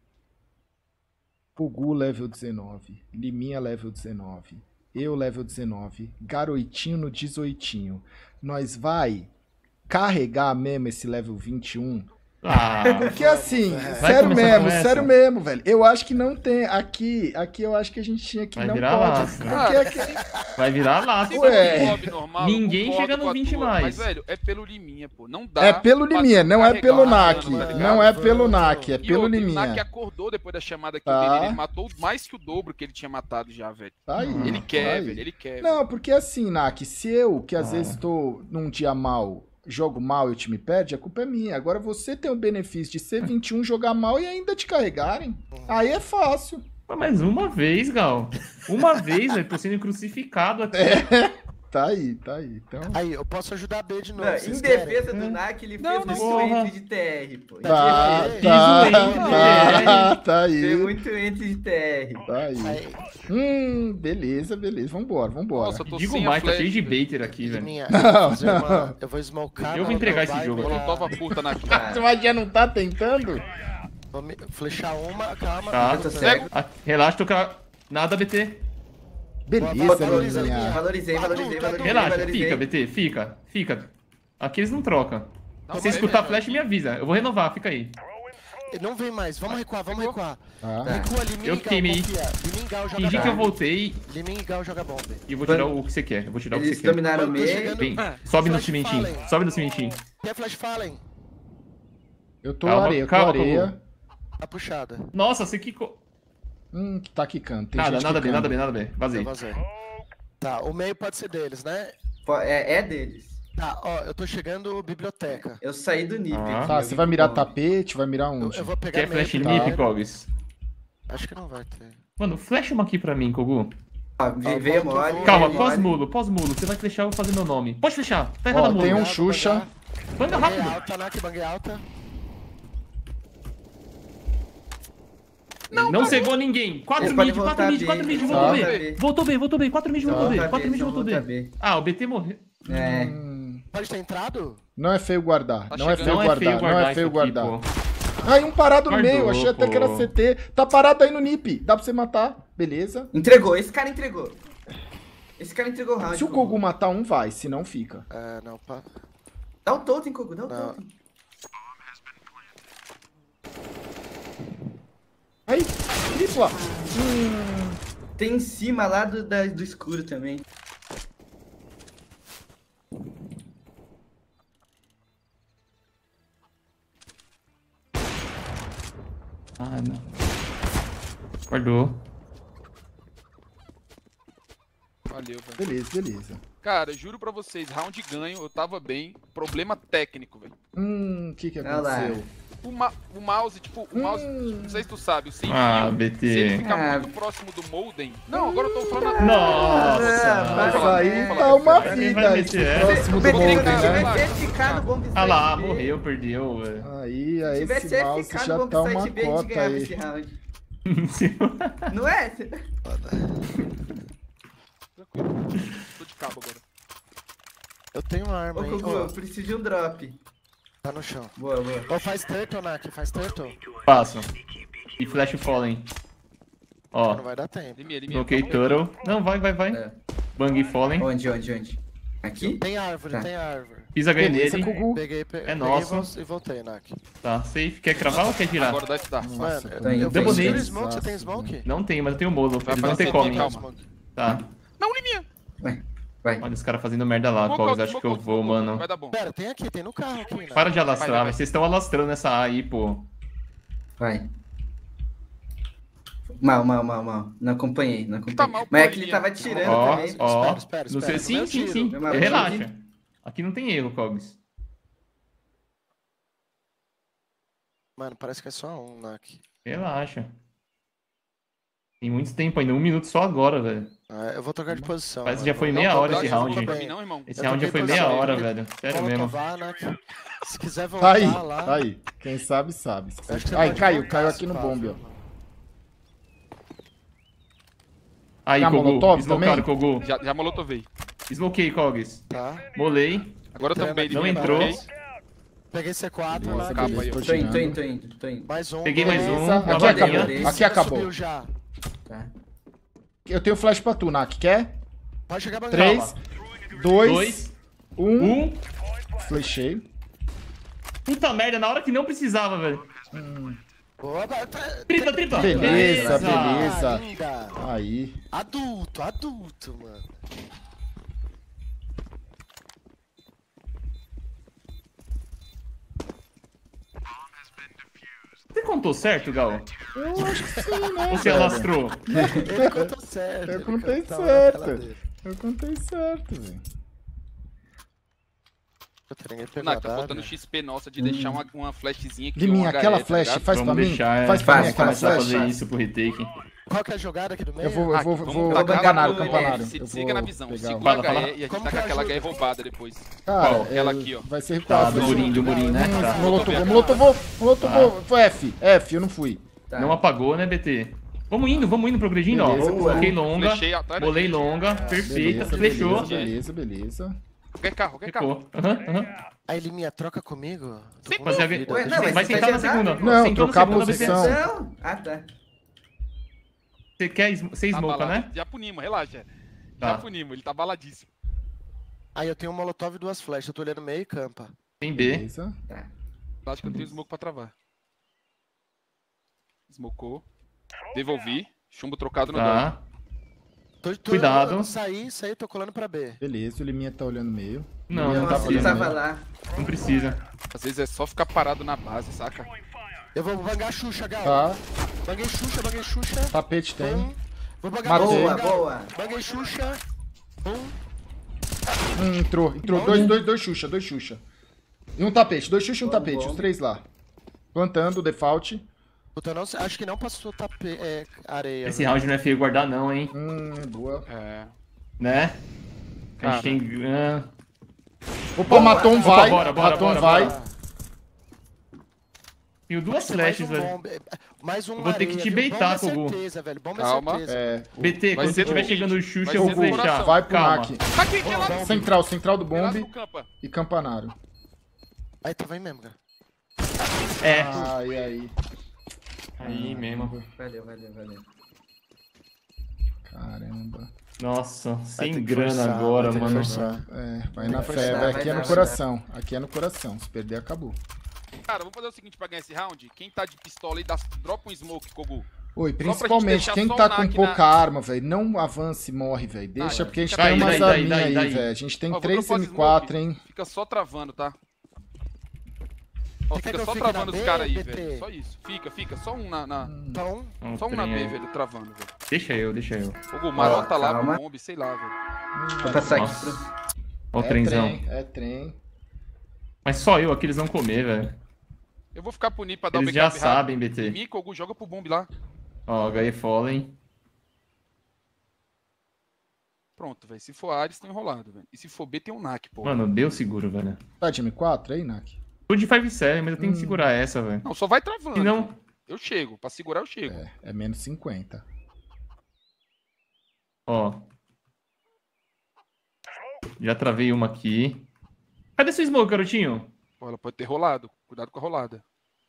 [SPEAKER 1] Kogu level 19, Liminha level 19, eu level 19, Garotinho no 18. Nós vai carregar mesmo esse level 21?
[SPEAKER 2] Ah,
[SPEAKER 1] Porque assim,
[SPEAKER 2] Vai começar com essa?
[SPEAKER 1] sério mesmo, velho. Eu acho que não tem. Aqui eu acho que a gente tinha que
[SPEAKER 2] Vai
[SPEAKER 1] não
[SPEAKER 2] virar
[SPEAKER 1] pode.
[SPEAKER 2] lasca.
[SPEAKER 1] Porque aqui,
[SPEAKER 2] vai virar laço.
[SPEAKER 1] Ué.
[SPEAKER 5] Mob normal,
[SPEAKER 2] Ninguém
[SPEAKER 5] eu concordo
[SPEAKER 2] chega no
[SPEAKER 5] com a
[SPEAKER 2] 20
[SPEAKER 5] tua,
[SPEAKER 2] mais.
[SPEAKER 5] Mas, velho, é pelo Liminha, pô. Não dá.
[SPEAKER 1] é pelo
[SPEAKER 5] pra
[SPEAKER 1] Liminha, não é
[SPEAKER 5] carregar
[SPEAKER 1] pelo
[SPEAKER 5] o
[SPEAKER 1] NAC.
[SPEAKER 5] dano, tá ligado?
[SPEAKER 1] Não é pelo NAC, é
[SPEAKER 5] E
[SPEAKER 1] pelo
[SPEAKER 5] outro, o Nak
[SPEAKER 1] Liminha.
[SPEAKER 5] acordou depois da chamada que
[SPEAKER 1] Tá.
[SPEAKER 5] eu dei nele. Ele matou mais que o dobro que ele tinha matado já, velho.
[SPEAKER 1] Tá aí.
[SPEAKER 5] Ele
[SPEAKER 1] tá
[SPEAKER 5] quer,
[SPEAKER 1] aí.
[SPEAKER 5] velho. Ele quer.
[SPEAKER 1] Não, porque assim, Nak, se eu, que às vezes tô num dia mal, jogo mal e o time perde, a culpa é minha. Agora você tem o benefício de ser 21, jogar mal e ainda te carregarem. Aí é fácil.
[SPEAKER 2] Mas uma vez, Gal. Uma vez, velho. Tô sendo crucificado aqui.
[SPEAKER 1] Tá aí. Então.
[SPEAKER 4] Aí, eu posso ajudar a B de novo.
[SPEAKER 3] Não,
[SPEAKER 4] vocês
[SPEAKER 3] em
[SPEAKER 4] querem?
[SPEAKER 3] defesa do NAC, ele
[SPEAKER 5] Não,
[SPEAKER 3] fez
[SPEAKER 5] não,
[SPEAKER 3] muito
[SPEAKER 2] porra.
[SPEAKER 3] entre de TR, pô.
[SPEAKER 1] Tá,
[SPEAKER 4] Fiz
[SPEAKER 1] tá
[SPEAKER 3] Fez
[SPEAKER 1] aí.
[SPEAKER 3] muito entre de TR.
[SPEAKER 1] Tá aí.
[SPEAKER 4] Aí,
[SPEAKER 1] Beleza. Vambora.
[SPEAKER 5] Nossa, eu tô
[SPEAKER 2] Digo
[SPEAKER 5] sem
[SPEAKER 2] mais,
[SPEAKER 5] a
[SPEAKER 2] tá
[SPEAKER 5] flash,
[SPEAKER 2] cheio de
[SPEAKER 5] velho.
[SPEAKER 2] baiter aqui, velho.
[SPEAKER 4] Liminha,
[SPEAKER 1] Não.
[SPEAKER 4] eu vou smocar.
[SPEAKER 2] Eu vou entregar esse jogo aqui.
[SPEAKER 5] Molotov a puta na
[SPEAKER 1] Tu
[SPEAKER 5] cara.
[SPEAKER 1] mas já não tá tentando?
[SPEAKER 4] Vou flechar uma, calma.
[SPEAKER 2] Tá.
[SPEAKER 3] Eu tô cego.
[SPEAKER 2] Ah, relaxa, tô com nada, BT.
[SPEAKER 1] Beleza,
[SPEAKER 4] Valoriza,
[SPEAKER 1] Liminha.
[SPEAKER 3] Valorizei.
[SPEAKER 2] Relaxa, fica, BT, fica. Aqui eles não trocam.
[SPEAKER 5] Não,
[SPEAKER 2] Se você
[SPEAKER 5] vai,
[SPEAKER 2] escutar
[SPEAKER 5] velho.
[SPEAKER 2] flash, me avisa. Eu vou renovar, fica aí.
[SPEAKER 4] Não vem mais, vamos recuar.
[SPEAKER 1] Tá.
[SPEAKER 4] Recua, Liminha
[SPEAKER 2] Eu
[SPEAKER 4] e Gal,
[SPEAKER 2] queimei.
[SPEAKER 4] confia. Liminha e Gal joga
[SPEAKER 2] Fingi que eu
[SPEAKER 4] bomba.
[SPEAKER 2] voltei
[SPEAKER 4] Liminha e Gal joga bomba.
[SPEAKER 2] e vou tirar o que você quer. Eu vou tirar o que
[SPEAKER 3] Eles
[SPEAKER 2] você quer.
[SPEAKER 3] dominaram o
[SPEAKER 4] Tô
[SPEAKER 3] meio.
[SPEAKER 4] chegando.
[SPEAKER 2] Vem, sobe no
[SPEAKER 4] Flash
[SPEAKER 2] cimentinho.
[SPEAKER 4] Fallen.
[SPEAKER 2] Sobe no cimentinho.
[SPEAKER 4] Quer flash fallen?
[SPEAKER 1] Eu tô
[SPEAKER 2] Calma,
[SPEAKER 1] areia,
[SPEAKER 2] calma,
[SPEAKER 1] areia.
[SPEAKER 4] Tá puxada.
[SPEAKER 2] Nossa, você quicou.
[SPEAKER 1] Tá quicando. Tem
[SPEAKER 2] Nada,
[SPEAKER 1] gente
[SPEAKER 2] nada bem,
[SPEAKER 1] quicando.
[SPEAKER 2] nada bem.
[SPEAKER 4] Eu
[SPEAKER 2] Vazei.
[SPEAKER 4] vazei. Tá, o meio pode ser deles, né?
[SPEAKER 3] É deles.
[SPEAKER 4] Tá, ó, eu tô chegando biblioteca.
[SPEAKER 3] Eu saí do NIP.
[SPEAKER 2] Ah.
[SPEAKER 3] aqui,
[SPEAKER 1] Tá,
[SPEAKER 3] eu
[SPEAKER 1] você
[SPEAKER 3] vim
[SPEAKER 1] vai
[SPEAKER 3] pro
[SPEAKER 1] mirar
[SPEAKER 3] bombe.
[SPEAKER 1] tapete, vai mirar
[SPEAKER 4] Eu,
[SPEAKER 1] onde?
[SPEAKER 4] eu vou pegar
[SPEAKER 2] Quer
[SPEAKER 4] meio
[SPEAKER 2] flash
[SPEAKER 4] primeiro.
[SPEAKER 2] nip, Cogs?
[SPEAKER 4] Acho que não vai ter.
[SPEAKER 2] Mano, flash uma aqui pra mim, Kogu.
[SPEAKER 3] Ó, veio mole.
[SPEAKER 2] Calma,
[SPEAKER 3] veio
[SPEAKER 2] pós-mulo.
[SPEAKER 3] mole.
[SPEAKER 2] Você vai flechar, eu vou fazer meu nome. Pode flechar, tá errado a
[SPEAKER 1] Ó,
[SPEAKER 2] mulo.
[SPEAKER 1] tem um
[SPEAKER 4] Bangado,
[SPEAKER 1] Xuxa.
[SPEAKER 2] Banga
[SPEAKER 4] Banguei
[SPEAKER 2] rápido.
[SPEAKER 4] alta, Nak, banguei alta.
[SPEAKER 2] Não cegou ninguém. 4
[SPEAKER 3] Eles
[SPEAKER 2] mid,
[SPEAKER 3] podem
[SPEAKER 2] 4
[SPEAKER 3] voltar
[SPEAKER 2] mid,
[SPEAKER 3] B,
[SPEAKER 2] 4 mid,
[SPEAKER 3] eles
[SPEAKER 2] voltou
[SPEAKER 3] vão
[SPEAKER 2] B.
[SPEAKER 3] voltar B.
[SPEAKER 2] Voltou B, 4 mid, voltou B.
[SPEAKER 3] Volta
[SPEAKER 2] 4
[SPEAKER 3] B,
[SPEAKER 2] mid,
[SPEAKER 3] só
[SPEAKER 2] voltou
[SPEAKER 3] volta
[SPEAKER 2] B.
[SPEAKER 3] B.
[SPEAKER 2] Ah, o BT morreu.
[SPEAKER 3] É.
[SPEAKER 4] Pode ter entrado?
[SPEAKER 1] Não é feio guardar.
[SPEAKER 5] Tá
[SPEAKER 1] Não é
[SPEAKER 5] chegando.
[SPEAKER 1] feio
[SPEAKER 2] Não é feio
[SPEAKER 1] guardar. Não
[SPEAKER 2] guardar
[SPEAKER 1] é feio
[SPEAKER 2] isso aqui,
[SPEAKER 1] guardar.
[SPEAKER 2] pô.
[SPEAKER 1] Ai, um parado no
[SPEAKER 2] Guardou,
[SPEAKER 1] meio. Achei até que era
[SPEAKER 2] pô.
[SPEAKER 1] CT. Tá parado aí no NIP. Dá pra você matar. Beleza.
[SPEAKER 3] Entregou, esse cara entregou. Esse cara entregou o round.
[SPEAKER 1] Se o Kogu matar um, vai. Se não, fica.
[SPEAKER 4] É, não, pá.
[SPEAKER 3] Dá o totem, Kogu, dá o
[SPEAKER 4] Não.
[SPEAKER 3] totem.
[SPEAKER 1] Aí, tripla.
[SPEAKER 3] Tem em cima lá do escuro também.
[SPEAKER 2] Ah, não. Guardou.
[SPEAKER 5] Valeu, velho.
[SPEAKER 1] Beleza, beleza.
[SPEAKER 5] Cara, juro pra vocês, round ganho, eu tava bem. Problema técnico, velho.
[SPEAKER 1] O que
[SPEAKER 3] Olha lá.
[SPEAKER 1] aconteceu?
[SPEAKER 5] O mouse, tipo, o mouse, não sei se tu sabe, o sem
[SPEAKER 2] Ah,
[SPEAKER 5] fio,
[SPEAKER 2] BT.
[SPEAKER 5] se ele ficar
[SPEAKER 3] Ah.
[SPEAKER 5] muito próximo do modem... Não, agora eu tô falando...
[SPEAKER 2] Nossa.
[SPEAKER 1] Mas
[SPEAKER 5] Fala,
[SPEAKER 1] aí
[SPEAKER 5] fala,
[SPEAKER 1] tá uma
[SPEAKER 5] fala.
[SPEAKER 1] vida aí
[SPEAKER 2] Quem vai
[SPEAKER 1] pro próximo do
[SPEAKER 3] Se
[SPEAKER 1] Golden,
[SPEAKER 5] Golden,
[SPEAKER 1] né?
[SPEAKER 5] né?
[SPEAKER 3] tivesse ficado bom
[SPEAKER 2] Ah lá, morreu, perdeu, velho.
[SPEAKER 1] Aí
[SPEAKER 3] Se tivesse
[SPEAKER 1] esse mouse
[SPEAKER 3] ficado
[SPEAKER 1] já
[SPEAKER 3] bom
[SPEAKER 1] tá
[SPEAKER 3] pro
[SPEAKER 1] uma
[SPEAKER 3] site B, a gente
[SPEAKER 1] cota
[SPEAKER 3] ganhava
[SPEAKER 1] aí.
[SPEAKER 3] esse round. Não é?
[SPEAKER 5] Tranquilo. Tô de cabo agora.
[SPEAKER 4] Eu tenho uma arma,
[SPEAKER 3] Ô,
[SPEAKER 4] hein?
[SPEAKER 3] Gugu,
[SPEAKER 4] Ó,
[SPEAKER 3] eu preciso de um drop.
[SPEAKER 4] tá no chão.
[SPEAKER 3] Boa, boa.
[SPEAKER 4] Ó, faz turtle, Nak, faz turtle.
[SPEAKER 2] Passo. E flash fallen. Ó,
[SPEAKER 4] Não vai dar tempo.
[SPEAKER 5] Limia.
[SPEAKER 2] bloqueei turtle. Não, vai.
[SPEAKER 3] É.
[SPEAKER 2] Bang fallen.
[SPEAKER 3] Onde? Aqui?
[SPEAKER 4] Tem árvore,
[SPEAKER 3] Tá.
[SPEAKER 4] tem árvore.
[SPEAKER 2] Fiz a
[SPEAKER 1] Beleza,
[SPEAKER 2] nele.
[SPEAKER 1] Gugu.
[SPEAKER 4] Peguei
[SPEAKER 2] nosso.
[SPEAKER 4] e voltei, Nak.
[SPEAKER 2] Tá, safe. Quer cravar ou quer girar?
[SPEAKER 5] Agora dá start.
[SPEAKER 1] Nossa,
[SPEAKER 4] Mano,
[SPEAKER 1] tô
[SPEAKER 3] tá indo.
[SPEAKER 4] eu
[SPEAKER 2] Double
[SPEAKER 4] tenho
[SPEAKER 2] nade.
[SPEAKER 4] smoke, você tem smoke?
[SPEAKER 2] Não tem, mas eu tenho bolo.
[SPEAKER 5] Vai
[SPEAKER 2] Eles não
[SPEAKER 5] fazer
[SPEAKER 2] tem
[SPEAKER 5] smoke,
[SPEAKER 2] come.
[SPEAKER 5] calma.
[SPEAKER 2] Tá.
[SPEAKER 5] Não, Limia.
[SPEAKER 3] Vai.
[SPEAKER 2] Olha os caras fazendo merda lá, Cogs. Acho que eu vou, mano.
[SPEAKER 5] Vai dar bom.
[SPEAKER 4] Pera, tem aqui, tem no carro aqui, né?
[SPEAKER 2] Para de alastrar,
[SPEAKER 5] Vai.
[SPEAKER 2] mas vocês estão alastrando essa A aí, pô.
[SPEAKER 3] Vai. Mal. Não acompanhei.
[SPEAKER 5] Tá mal,
[SPEAKER 3] Mas é
[SPEAKER 5] pô,
[SPEAKER 3] que ele
[SPEAKER 5] Linha.
[SPEAKER 3] tava tirando
[SPEAKER 2] Ó,
[SPEAKER 3] também.
[SPEAKER 2] ó.
[SPEAKER 4] Espera,
[SPEAKER 2] No seu...
[SPEAKER 4] no
[SPEAKER 2] Sim,
[SPEAKER 4] meu
[SPEAKER 2] sim,
[SPEAKER 4] tiro.
[SPEAKER 2] sim.
[SPEAKER 3] Meu mal,
[SPEAKER 2] Relaxa. Aqui não tem erro, Cogs.
[SPEAKER 4] Mano, parece que é só um, Nak.
[SPEAKER 2] Relaxa. Tem muito tempo ainda, 1 minuto só agora, velho.
[SPEAKER 4] Ah, eu vou trocar de posição.
[SPEAKER 2] Parece que
[SPEAKER 4] mano.
[SPEAKER 2] já foi
[SPEAKER 4] Não,
[SPEAKER 2] meia
[SPEAKER 4] não,
[SPEAKER 2] hora
[SPEAKER 4] não,
[SPEAKER 2] esse
[SPEAKER 4] não,
[SPEAKER 2] round.
[SPEAKER 4] tudo
[SPEAKER 5] Pra
[SPEAKER 4] bem.
[SPEAKER 5] mim não, irmão.
[SPEAKER 2] Esse
[SPEAKER 4] Eu
[SPEAKER 2] round já
[SPEAKER 4] troquei
[SPEAKER 2] foi meia
[SPEAKER 4] posição.
[SPEAKER 2] hora, velho. Sério mesmo.
[SPEAKER 4] Molotovar, Nak. Se quiser
[SPEAKER 1] Tá
[SPEAKER 4] voltar
[SPEAKER 1] aí,
[SPEAKER 4] lá...
[SPEAKER 1] tá aí. Quem sabe, sabe.
[SPEAKER 4] eu acho que você
[SPEAKER 1] Aí,
[SPEAKER 4] pode
[SPEAKER 1] caiu
[SPEAKER 4] voltar,
[SPEAKER 1] aqui no
[SPEAKER 4] se
[SPEAKER 1] bombe,
[SPEAKER 4] pá,
[SPEAKER 1] ó.
[SPEAKER 4] viu, mano?
[SPEAKER 2] Aí,
[SPEAKER 1] Tem a
[SPEAKER 2] Kogu.
[SPEAKER 1] Molotov
[SPEAKER 2] Smocaram,
[SPEAKER 1] também?
[SPEAKER 2] Kogu.
[SPEAKER 5] Já molotovei.
[SPEAKER 2] Smokei, Cogs.
[SPEAKER 4] Tá.
[SPEAKER 2] Molei.
[SPEAKER 5] Agora também,
[SPEAKER 2] Não
[SPEAKER 5] Limia.
[SPEAKER 2] entrou.
[SPEAKER 5] Ok?
[SPEAKER 4] Peguei C4,
[SPEAKER 1] Nossa,
[SPEAKER 4] Nak.
[SPEAKER 5] capa
[SPEAKER 1] beleza,
[SPEAKER 5] aí, ó.
[SPEAKER 1] tô
[SPEAKER 3] Tô
[SPEAKER 1] girando.
[SPEAKER 3] indo.
[SPEAKER 4] Mais um.
[SPEAKER 2] Peguei mais um.
[SPEAKER 1] Beleza.
[SPEAKER 2] Uma
[SPEAKER 1] Aqui acabou.
[SPEAKER 2] varinha.
[SPEAKER 1] Aqui acabou.
[SPEAKER 4] Subiu já.
[SPEAKER 3] Tá.
[SPEAKER 1] Eu tenho flash pra tu, Nak. Quer?
[SPEAKER 4] Pode chegar bangão.
[SPEAKER 1] 3, 2,
[SPEAKER 2] 2,
[SPEAKER 1] 1.
[SPEAKER 2] 1.
[SPEAKER 1] Flashei.
[SPEAKER 2] Puta merda, na hora que não precisava, velho.
[SPEAKER 4] Boa,
[SPEAKER 2] Tripla.
[SPEAKER 1] Beleza,
[SPEAKER 3] Beleza.
[SPEAKER 1] beleza.
[SPEAKER 4] Linda.
[SPEAKER 1] Aí.
[SPEAKER 4] Adulto, mano.
[SPEAKER 2] Você contou certo, Gal?
[SPEAKER 1] Eu acho que sim, né?
[SPEAKER 2] Ou você alastrou?
[SPEAKER 4] Ele contou certo.
[SPEAKER 1] Eu
[SPEAKER 4] ele
[SPEAKER 1] contei
[SPEAKER 4] tava naquela
[SPEAKER 1] certo.
[SPEAKER 4] dele.
[SPEAKER 1] Eu contei certo, velho.
[SPEAKER 4] Puta, ninguém pegou
[SPEAKER 5] Não,
[SPEAKER 4] a
[SPEAKER 5] tá
[SPEAKER 4] W.
[SPEAKER 5] faltando XP nossa de deixar uma flashzinha aqui.
[SPEAKER 1] De mim,
[SPEAKER 5] um
[SPEAKER 1] aquela
[SPEAKER 5] HE, tá
[SPEAKER 1] flash,
[SPEAKER 5] ligado?
[SPEAKER 1] faz pra
[SPEAKER 2] Vamos
[SPEAKER 1] mim.
[SPEAKER 2] deixar,
[SPEAKER 1] Faz pra mim
[SPEAKER 3] Faz,
[SPEAKER 1] aquela
[SPEAKER 2] começar a
[SPEAKER 1] flash.
[SPEAKER 2] fazer isso pro retake.
[SPEAKER 4] Qual que é a jogada aqui do meio?
[SPEAKER 1] Eu vou
[SPEAKER 5] Vamos
[SPEAKER 3] tacar
[SPEAKER 1] campanário,
[SPEAKER 3] no-
[SPEAKER 1] campanário.
[SPEAKER 5] Se
[SPEAKER 1] Eu
[SPEAKER 5] desliga na
[SPEAKER 1] vou
[SPEAKER 5] visão.
[SPEAKER 1] pegar
[SPEAKER 5] Segura
[SPEAKER 2] Fala, fala.
[SPEAKER 5] HE e a gente
[SPEAKER 4] Como
[SPEAKER 5] taca
[SPEAKER 4] que
[SPEAKER 5] aquela
[SPEAKER 4] ajuda?
[SPEAKER 5] HE roubada depois.
[SPEAKER 1] Cara,
[SPEAKER 2] Qual?
[SPEAKER 5] Aquela aqui, ó.
[SPEAKER 1] Vai ser
[SPEAKER 2] Tá,
[SPEAKER 1] recuado.
[SPEAKER 2] do murim, né? Tá.
[SPEAKER 1] Molotov. Foi F. F, eu não fui.
[SPEAKER 3] Tá.
[SPEAKER 2] Não apagou, né, BT? Vamos indo progredindo, ó.
[SPEAKER 1] Beleza,
[SPEAKER 2] Coloquei longa,
[SPEAKER 5] Flechei atrás da
[SPEAKER 2] bolei
[SPEAKER 5] gente.
[SPEAKER 2] longa, perfeita, flechou.
[SPEAKER 1] Beleza.
[SPEAKER 5] Qualquer carro.
[SPEAKER 2] Ficou. Aham.
[SPEAKER 4] Aí, Liminha, troca comigo. Tô
[SPEAKER 5] Sim.
[SPEAKER 4] com
[SPEAKER 2] Fazer a...
[SPEAKER 4] dúvida.
[SPEAKER 3] Ué, não, mas
[SPEAKER 2] Vai
[SPEAKER 3] você
[SPEAKER 2] sentar
[SPEAKER 3] vai
[SPEAKER 2] na
[SPEAKER 3] adiantar?
[SPEAKER 2] segunda.
[SPEAKER 1] Não,
[SPEAKER 2] Sentou na
[SPEAKER 1] trocar a
[SPEAKER 2] segunda,
[SPEAKER 1] posição.
[SPEAKER 2] BT.
[SPEAKER 3] Não. Ah, tá.
[SPEAKER 2] Você quer... Você
[SPEAKER 5] Tá
[SPEAKER 2] smoka,
[SPEAKER 5] balado.
[SPEAKER 2] né?
[SPEAKER 5] Já punimos, relaxa.
[SPEAKER 2] Tá.
[SPEAKER 5] Já punimos, ele tá baladíssimo.
[SPEAKER 4] Aí, eu tenho um molotov e 2 flechas. Eu tô olhando meio e campa.
[SPEAKER 2] Tem B.
[SPEAKER 1] Beleza.
[SPEAKER 5] Acho que eu não tenho smoke pra travar. Smocou. Devolvi. Chumbo trocado no dano.
[SPEAKER 2] Tá.
[SPEAKER 4] Cuidado.
[SPEAKER 2] Cuidado.
[SPEAKER 4] Saí, tô colando pra B.
[SPEAKER 1] Beleza, o Liminha tá olhando meio.
[SPEAKER 2] Não,
[SPEAKER 1] Liminha
[SPEAKER 2] não tá
[SPEAKER 3] Nossa, ele
[SPEAKER 2] precisando.
[SPEAKER 3] tava lá.
[SPEAKER 2] Não precisa.
[SPEAKER 5] Às vezes é só ficar parado na base, saca?
[SPEAKER 4] Eu vou bangar Xuxa, Gal.
[SPEAKER 1] Tá.
[SPEAKER 4] Banguei Xuxa.
[SPEAKER 1] Tapete tem.
[SPEAKER 4] Vou bangar
[SPEAKER 1] Matei.
[SPEAKER 3] Boa,
[SPEAKER 4] Gal.
[SPEAKER 3] boa.
[SPEAKER 4] Banguei Xuxa.
[SPEAKER 1] Entrou. Dois Xuxa. E um tapete. 2 Xuxa e um tapete. Os 3 lá. Plantando, default.
[SPEAKER 4] Puta, eu não sei, acho que não passou areia.
[SPEAKER 2] Esse
[SPEAKER 4] velho.
[SPEAKER 2] round não é feio guardar não, hein?
[SPEAKER 1] Boa.
[SPEAKER 5] É.
[SPEAKER 2] Né? A
[SPEAKER 5] Cara.
[SPEAKER 2] gente tem...
[SPEAKER 1] Opa, matou um vai.
[SPEAKER 2] bora.
[SPEAKER 1] vai.
[SPEAKER 2] Tenho duas
[SPEAKER 4] Tem mais
[SPEAKER 2] flashes,
[SPEAKER 4] um
[SPEAKER 2] velho.
[SPEAKER 4] bombe. Mais um
[SPEAKER 2] Eu vou ter que
[SPEAKER 4] areia,
[SPEAKER 2] te
[SPEAKER 4] viu?
[SPEAKER 2] beitar,
[SPEAKER 4] Bomba é
[SPEAKER 2] Kogu.
[SPEAKER 4] certeza, velho. Bomba
[SPEAKER 5] Calma.
[SPEAKER 4] é certeza.
[SPEAKER 1] É.
[SPEAKER 2] BT,
[SPEAKER 5] Vai
[SPEAKER 2] quando você
[SPEAKER 5] ser
[SPEAKER 2] estiver
[SPEAKER 5] do-
[SPEAKER 2] chegando o Xuxa,
[SPEAKER 5] vai
[SPEAKER 2] eu
[SPEAKER 5] ser
[SPEAKER 2] vou
[SPEAKER 5] do
[SPEAKER 2] fechar.
[SPEAKER 5] coração.
[SPEAKER 1] Vai pro
[SPEAKER 2] Calma.
[SPEAKER 1] Mac.
[SPEAKER 5] Tá aqui, que é lá.
[SPEAKER 1] Central do
[SPEAKER 5] Pedaço
[SPEAKER 1] bombe
[SPEAKER 5] do campa.
[SPEAKER 1] e campanário.
[SPEAKER 4] Aí, tava aí mesmo, cara.
[SPEAKER 2] É.
[SPEAKER 1] Aí.
[SPEAKER 2] Aí mesmo.
[SPEAKER 3] Valeu.
[SPEAKER 1] Caramba.
[SPEAKER 2] Nossa,
[SPEAKER 4] ter
[SPEAKER 2] sem
[SPEAKER 4] que
[SPEAKER 2] grana
[SPEAKER 4] forçar,
[SPEAKER 2] agora,
[SPEAKER 4] vai ter que
[SPEAKER 2] mano.
[SPEAKER 4] forçar.
[SPEAKER 1] Vai na
[SPEAKER 3] que
[SPEAKER 1] fé.
[SPEAKER 3] forçar,
[SPEAKER 1] Aqui
[SPEAKER 3] vai
[SPEAKER 1] é no
[SPEAKER 3] dar,
[SPEAKER 1] coração. Aqui é no coração. Se perder, acabou.
[SPEAKER 5] Cara, vamos fazer o seguinte pra ganhar esse round. Quem tá de pistola aí, dropa um smoke, Kogu.
[SPEAKER 1] Oi,
[SPEAKER 5] pra gente
[SPEAKER 1] principalmente
[SPEAKER 5] deixar
[SPEAKER 1] quem
[SPEAKER 5] só
[SPEAKER 1] tá
[SPEAKER 5] o
[SPEAKER 1] com
[SPEAKER 5] Nak
[SPEAKER 1] pouca arma, velho, não avance e morre, velho. Deixa,
[SPEAKER 5] é.
[SPEAKER 1] porque a gente
[SPEAKER 5] Daí,
[SPEAKER 1] tem umas
[SPEAKER 2] daí,
[SPEAKER 1] arminhas aí,
[SPEAKER 2] daí.
[SPEAKER 1] velho. A gente tem
[SPEAKER 5] Ó, vou
[SPEAKER 1] 3
[SPEAKER 5] dropar os
[SPEAKER 1] M4,
[SPEAKER 5] smoke.
[SPEAKER 1] hein.
[SPEAKER 5] Fica só travando, tá? Ó,
[SPEAKER 4] Você quer que
[SPEAKER 5] fica
[SPEAKER 4] eu
[SPEAKER 5] só
[SPEAKER 4] fique
[SPEAKER 5] travando
[SPEAKER 4] na
[SPEAKER 5] os
[SPEAKER 4] B,
[SPEAKER 5] caras aí,
[SPEAKER 4] BT?
[SPEAKER 5] velho. Só isso. Fica. Só um na...
[SPEAKER 4] Então,
[SPEAKER 2] Um
[SPEAKER 5] Só um na
[SPEAKER 2] trem
[SPEAKER 5] B,
[SPEAKER 2] aí.
[SPEAKER 5] velho, travando, velho.
[SPEAKER 2] Deixa eu.
[SPEAKER 5] Kogu, marota lá
[SPEAKER 3] calma.
[SPEAKER 5] pro bombe, sei lá, velho.
[SPEAKER 3] Vou passar aqui
[SPEAKER 2] Nossa.
[SPEAKER 3] pro...
[SPEAKER 2] Ó o trenzão.
[SPEAKER 1] É trem.
[SPEAKER 2] Mas só eu aqui eles vão comer, velho.
[SPEAKER 5] Eu vou ficar punir pra dar o
[SPEAKER 2] Eles já
[SPEAKER 5] backup rápido.
[SPEAKER 2] sabem,
[SPEAKER 5] E
[SPEAKER 2] BT.
[SPEAKER 5] mim, Kogu, joga pro bomb lá.
[SPEAKER 2] Ó, HE Fallen.
[SPEAKER 5] Pronto, velho. Se for A, eles estão enrolados, velho. E se for B, tem um NAC, pô.
[SPEAKER 2] Mano, deu seguro, velho.
[SPEAKER 1] Tá de M4 aí, Nak?
[SPEAKER 2] Tô de 5-7, mas eu tenho que segurar essa, velho.
[SPEAKER 5] Não, só vai travando.
[SPEAKER 2] Se não...
[SPEAKER 5] velho. Eu chego. Pra segurar, eu chego.
[SPEAKER 1] É menos 50.
[SPEAKER 2] Ó. Já travei uma aqui. Cadê seu smoke, garotinho?
[SPEAKER 5] Pô, ela pode ter rolado. Cuidado com a rolada.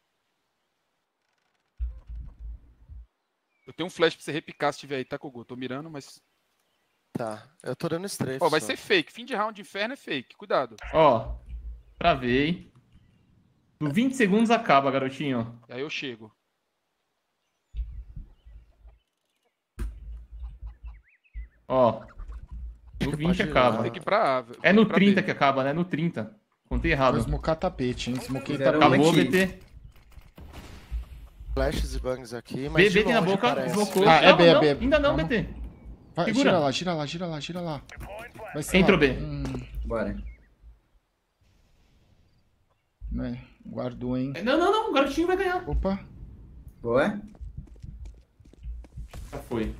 [SPEAKER 5] Eu tenho um flash pra você repicar se tiver aí, tá, Kogu? Tô mirando, mas...
[SPEAKER 4] Tá, eu tô dando strafe.
[SPEAKER 5] Ó, vai
[SPEAKER 4] só.
[SPEAKER 5] ser fake. Fim de round de inferno é fake. Cuidado.
[SPEAKER 2] Ó. Travei. No 20 segundos acaba, garotinho.
[SPEAKER 5] E aí eu chego.
[SPEAKER 2] Ó. No 20
[SPEAKER 4] Pode ir
[SPEAKER 2] acaba.
[SPEAKER 4] lá.
[SPEAKER 5] Tem que ir pra A, velho.
[SPEAKER 2] É
[SPEAKER 5] Tem
[SPEAKER 2] no
[SPEAKER 5] que ir pra
[SPEAKER 2] 30
[SPEAKER 5] B.
[SPEAKER 2] que acaba, né? No 30. Contei
[SPEAKER 1] Vou
[SPEAKER 2] errado.
[SPEAKER 1] smocar tapete, hein? Smokei
[SPEAKER 3] Zero
[SPEAKER 1] tapete.
[SPEAKER 2] Acabou,
[SPEAKER 3] aqui.
[SPEAKER 2] BT.
[SPEAKER 4] Flashes e bangs aqui, mas
[SPEAKER 2] B,
[SPEAKER 4] de
[SPEAKER 2] BT na
[SPEAKER 4] longe
[SPEAKER 2] boca,
[SPEAKER 4] parece.
[SPEAKER 2] smocou.
[SPEAKER 1] Ah, é
[SPEAKER 2] Calma,
[SPEAKER 1] B, é
[SPEAKER 2] não,
[SPEAKER 1] B.
[SPEAKER 2] ainda não,
[SPEAKER 1] Calma.
[SPEAKER 2] BT.
[SPEAKER 1] Vai,
[SPEAKER 2] Segura.
[SPEAKER 1] gira lá. Vai ser
[SPEAKER 2] Entrou
[SPEAKER 1] lá.
[SPEAKER 2] B.
[SPEAKER 3] Bora.
[SPEAKER 1] Né? Guardou, hein?
[SPEAKER 2] Não, o garotinho vai ganhar.
[SPEAKER 1] Opa.
[SPEAKER 3] Boa.
[SPEAKER 2] Já foi.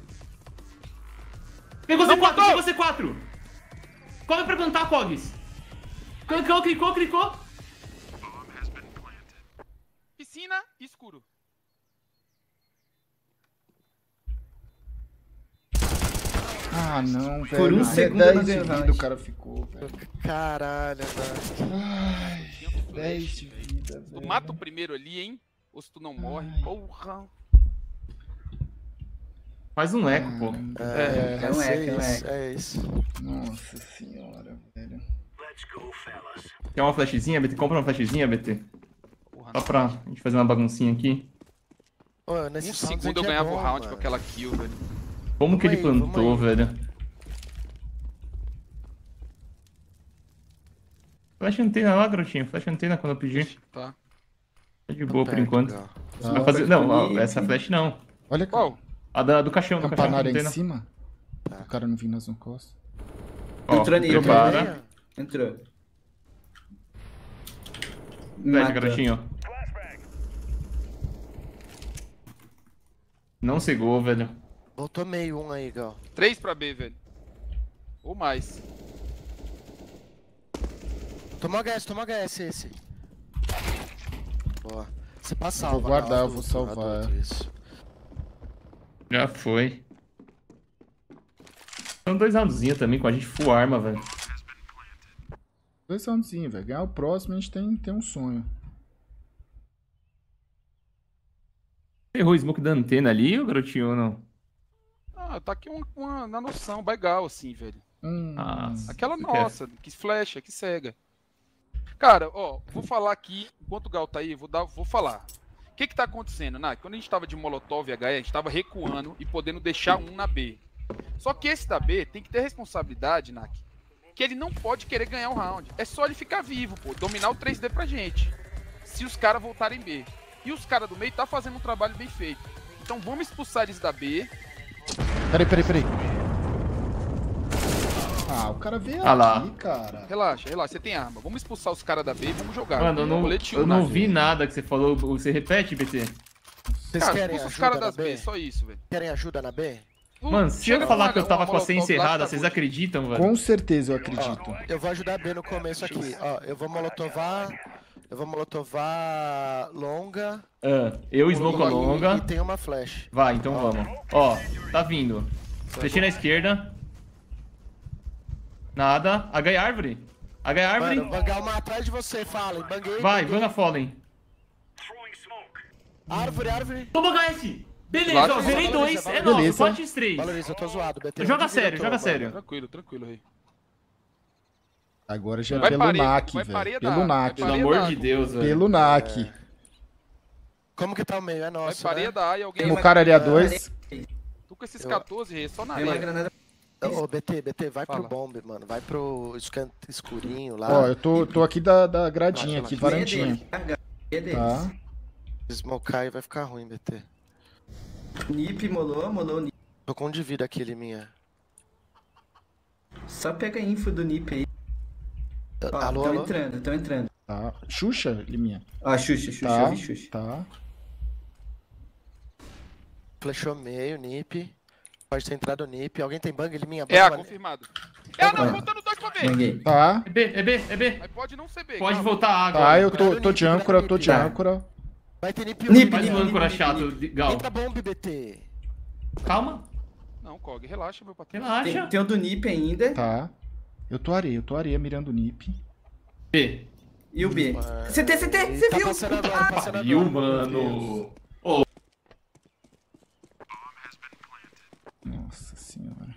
[SPEAKER 2] Pegou C4, pegou C4. Corre pra plantar, Cogs. Clicou.
[SPEAKER 5] Piscina, escuro.
[SPEAKER 1] Ah, não, velho.
[SPEAKER 3] Por um
[SPEAKER 1] Até
[SPEAKER 3] segundo eu
[SPEAKER 1] 10
[SPEAKER 3] não
[SPEAKER 1] de
[SPEAKER 3] ganhei o
[SPEAKER 1] vida
[SPEAKER 3] round.
[SPEAKER 1] o cara ficou, velho.
[SPEAKER 4] Caralho, velho.
[SPEAKER 1] Ai,
[SPEAKER 5] Tinha um flash,
[SPEAKER 1] 10 de
[SPEAKER 5] velho.
[SPEAKER 1] vida,
[SPEAKER 5] Tu
[SPEAKER 1] velho.
[SPEAKER 5] mata o primeiro ali, hein? Ou se tu não morre. Porra.
[SPEAKER 2] Faz um eco, pô.
[SPEAKER 1] É,
[SPEAKER 3] É um
[SPEAKER 4] é
[SPEAKER 3] eco,
[SPEAKER 4] isso, é isso.
[SPEAKER 1] nossa senhora, velho.
[SPEAKER 2] Quer uma flashzinha, BT? Compra uma flashzinha, BT.
[SPEAKER 5] Porra,
[SPEAKER 2] Só pra gente fazer uma baguncinha aqui.
[SPEAKER 4] Ô, nesse
[SPEAKER 5] um
[SPEAKER 4] round
[SPEAKER 5] segundo eu
[SPEAKER 4] aqui é
[SPEAKER 5] ganhava o
[SPEAKER 4] bom,
[SPEAKER 5] round
[SPEAKER 4] mano.
[SPEAKER 5] com aquela kill, velho.
[SPEAKER 2] Como que ele
[SPEAKER 4] Vamos aí,
[SPEAKER 2] plantou,
[SPEAKER 4] vamos aí.
[SPEAKER 2] velho? Flash antena lá, garotinho. Flash antena quando eu pedir.
[SPEAKER 5] Tá.
[SPEAKER 2] Tá de
[SPEAKER 4] Tô
[SPEAKER 2] boa por
[SPEAKER 4] perto,
[SPEAKER 2] enquanto.
[SPEAKER 4] Gal.
[SPEAKER 2] Você vai fazer... Não, ó, essa flash não.
[SPEAKER 1] Olha
[SPEAKER 5] Qual?
[SPEAKER 2] A do caixão,
[SPEAKER 1] campanário em
[SPEAKER 2] antena.
[SPEAKER 1] cima.
[SPEAKER 4] Tá.
[SPEAKER 1] O cara não vindo nas costas.
[SPEAKER 2] Ó,
[SPEAKER 3] Entrou nele.
[SPEAKER 2] prepara.
[SPEAKER 3] Entrou.
[SPEAKER 2] Flash,
[SPEAKER 3] Matou.
[SPEAKER 2] garotinho. Não cegou, velho.
[SPEAKER 4] Voltou meio um aí, Gal.
[SPEAKER 5] 3 pra B, velho. Ou mais.
[SPEAKER 4] Tomou HS esse. Boa. Você passa
[SPEAKER 1] Eu vou
[SPEAKER 4] salva,
[SPEAKER 1] guardar,
[SPEAKER 4] Gal,
[SPEAKER 1] eu vou
[SPEAKER 4] adulto,
[SPEAKER 1] salvar.
[SPEAKER 4] adulto, isso.
[SPEAKER 2] Já foi. São 2 roundzinhos também com a gente full arma, velho.
[SPEAKER 1] 2 roundzinhos, velho. Ganhar o próximo a gente tem um sonho.
[SPEAKER 2] Errou o smoke da antena ali, ô garotinho, ou não?
[SPEAKER 5] Ah, tá aqui na noção, legal, assim, velho.
[SPEAKER 2] Nossa.
[SPEAKER 5] Aquela
[SPEAKER 2] Você
[SPEAKER 5] nossa, que flecha, que cega. Cara, ó, vou falar aqui, enquanto o Gal tá aí, vou falar. O que tá acontecendo, Nak? Quando a gente tava de Molotov e HE, a gente tava recuando e podendo deixar um na B. Só que esse da B tem que ter responsabilidade, Nak, que ele não pode querer ganhar o round. É só ele ficar vivo, pô, dominar o 3D pra gente. Se os caras voltarem B. E os caras do meio tá fazendo um trabalho bem feito. Então vamos expulsar eles da B.
[SPEAKER 1] Peraí. Ah, o cara veio
[SPEAKER 2] Ah lá.
[SPEAKER 1] aqui, cara.
[SPEAKER 5] Relaxa, você tem arma. Vamos expulsar os caras da B e vamos jogar.
[SPEAKER 2] Mano, eu não vi nada que você falou. Você repete, BT?
[SPEAKER 4] Vocês
[SPEAKER 5] Cara,
[SPEAKER 4] querem
[SPEAKER 5] expulsa os
[SPEAKER 4] ajuda
[SPEAKER 5] caras
[SPEAKER 4] na
[SPEAKER 5] das B,
[SPEAKER 4] B?
[SPEAKER 5] só isso, velho.
[SPEAKER 4] Querem ajuda na B?
[SPEAKER 2] Mano, se eu falar que eu tava com a senha encerrada, vocês acreditam, velho?
[SPEAKER 1] Com certeza eu acredito.
[SPEAKER 4] Eu vou ajudar a B no começo aqui. Ó, eu vou molotovar longa.
[SPEAKER 2] Ah, eu smoke a longa.
[SPEAKER 4] E tem uma flash.
[SPEAKER 2] Vai, então vamos. Ó, tá vindo. Deixei na esquerda. Nada. HE árvore. HE árvore.
[SPEAKER 4] Mano, bangar uma atrás de você, Fallen. Banguei.
[SPEAKER 2] Vai,
[SPEAKER 4] banguei.
[SPEAKER 2] Vanga Fallen.
[SPEAKER 4] Árvore.
[SPEAKER 2] Toma HS. Beleza,
[SPEAKER 5] Relaxa,
[SPEAKER 2] ó, zerei
[SPEAKER 4] valoriza,
[SPEAKER 2] 2. É
[SPEAKER 4] valoriza.
[SPEAKER 2] nosso,
[SPEAKER 1] Beleza.
[SPEAKER 2] 4x3.
[SPEAKER 4] Valoriza, eu tô zoado, BT.
[SPEAKER 2] Joga
[SPEAKER 4] Onde vira
[SPEAKER 2] sério,
[SPEAKER 4] eu tô,
[SPEAKER 2] joga
[SPEAKER 4] mano?
[SPEAKER 2] sério.
[SPEAKER 5] Tranquilo, rei.
[SPEAKER 1] Agora já é
[SPEAKER 5] Vai
[SPEAKER 1] pelo
[SPEAKER 5] parede,
[SPEAKER 1] NAC,
[SPEAKER 5] vai
[SPEAKER 1] velho.
[SPEAKER 5] paredar,
[SPEAKER 1] Pelo
[SPEAKER 5] vai
[SPEAKER 1] NAC.
[SPEAKER 2] Pelo
[SPEAKER 5] paredar.
[SPEAKER 2] amor de Deus, velho.
[SPEAKER 1] Pelo NAC.
[SPEAKER 4] Como que tá o meio? É
[SPEAKER 5] Vai
[SPEAKER 4] nosso,
[SPEAKER 5] pareia
[SPEAKER 4] né?
[SPEAKER 5] da A e alguém
[SPEAKER 1] Tem o
[SPEAKER 5] vai...
[SPEAKER 1] cara ali a 2.
[SPEAKER 5] Tu com esses 14, rei, só na
[SPEAKER 3] Tem uma
[SPEAKER 5] areia.
[SPEAKER 3] granada.
[SPEAKER 4] Ô, BT, vai
[SPEAKER 5] Fala.
[SPEAKER 4] pro bomb, mano. Vai pro escurinho lá.
[SPEAKER 1] Ó, eu tô aqui da gradinha, aqui,
[SPEAKER 5] Relaxa,
[SPEAKER 1] varandinha.
[SPEAKER 3] É dele.
[SPEAKER 1] Tá.
[SPEAKER 4] Smocar e vai ficar ruim, BT.
[SPEAKER 3] Nip, molou, nip.
[SPEAKER 4] Tô com um de vida aqui, Liminha.
[SPEAKER 3] Só pega a info do NiP aí. Ó,
[SPEAKER 4] Alô,
[SPEAKER 3] tão
[SPEAKER 4] alô?
[SPEAKER 3] entrando, tão entrando.
[SPEAKER 1] Tá. Xuxa, Liminha?
[SPEAKER 3] Ó, Xuxa,
[SPEAKER 1] Tá,
[SPEAKER 3] eu vi Xuxa.
[SPEAKER 1] tá.
[SPEAKER 4] Flechou meio, NiP. Pode ter entrado o NiP. Alguém tem bang? Ele minha
[SPEAKER 5] É A,
[SPEAKER 4] bang.
[SPEAKER 5] confirmado. É A, não,
[SPEAKER 3] Vai.
[SPEAKER 5] voltando 2 pra B.
[SPEAKER 3] Manguei.
[SPEAKER 1] Tá.
[SPEAKER 2] É B, é B, é B.
[SPEAKER 5] Mas pode não ser B.
[SPEAKER 2] Pode
[SPEAKER 5] calma.
[SPEAKER 2] voltar A agora.
[SPEAKER 1] Tá, eu tô de âncora, eu tô de
[SPEAKER 3] Tá.
[SPEAKER 1] âncora.
[SPEAKER 4] Vai ter NiP.
[SPEAKER 3] NiP,
[SPEAKER 2] Mais um
[SPEAKER 3] NiP,
[SPEAKER 2] âncora
[SPEAKER 3] NiP,
[SPEAKER 2] chato,
[SPEAKER 3] NiP.
[SPEAKER 2] Gal.
[SPEAKER 4] Entra bomb, BT.
[SPEAKER 2] Calma,
[SPEAKER 5] Não, Cog, relaxa, meu patrão.
[SPEAKER 2] relaxa.
[SPEAKER 3] Tem o do NiP ainda.
[SPEAKER 1] Tá. Eu tô areia mirando o NiP.
[SPEAKER 2] B.
[SPEAKER 3] E o B.
[SPEAKER 4] Mano,
[SPEAKER 3] CT, você
[SPEAKER 4] tá
[SPEAKER 3] viu?
[SPEAKER 4] passando agora, passando
[SPEAKER 2] Pariu,
[SPEAKER 4] agora.
[SPEAKER 2] mano.
[SPEAKER 1] Nossa senhora.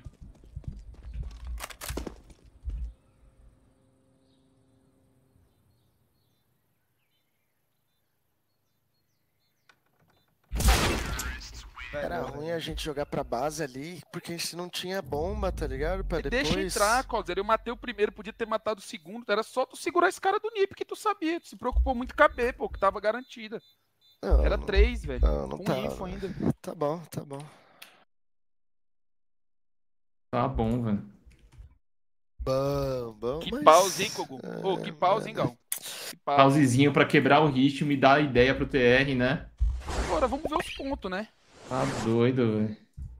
[SPEAKER 4] Era ruim a gente jogar pra base ali, porque a gente não tinha bomba, tá ligado? Pra depois...
[SPEAKER 5] Deixa entrar, Cogzer. Eu matei o primeiro, podia ter matado o segundo. Era só tu segurar esse cara do NiP que tu sabia. Tu se preocupou muito com a B, pô, que tava garantida.
[SPEAKER 4] Não,
[SPEAKER 5] Era 3, velho.
[SPEAKER 4] não
[SPEAKER 5] Com
[SPEAKER 4] tá.
[SPEAKER 5] info ainda.
[SPEAKER 4] Tá bom, tá bom.
[SPEAKER 2] Tá bom, velho.
[SPEAKER 4] Bom,
[SPEAKER 5] Que
[SPEAKER 4] mas...
[SPEAKER 5] pause, hein, Kogu? Ô, que pause, hein, Gal? Que pause.
[SPEAKER 2] Pausezinho pra quebrar o ritmo e dar ideia pro TR, né?
[SPEAKER 5] Agora, vamos ver os pontos, né?
[SPEAKER 2] Tá doido, velho.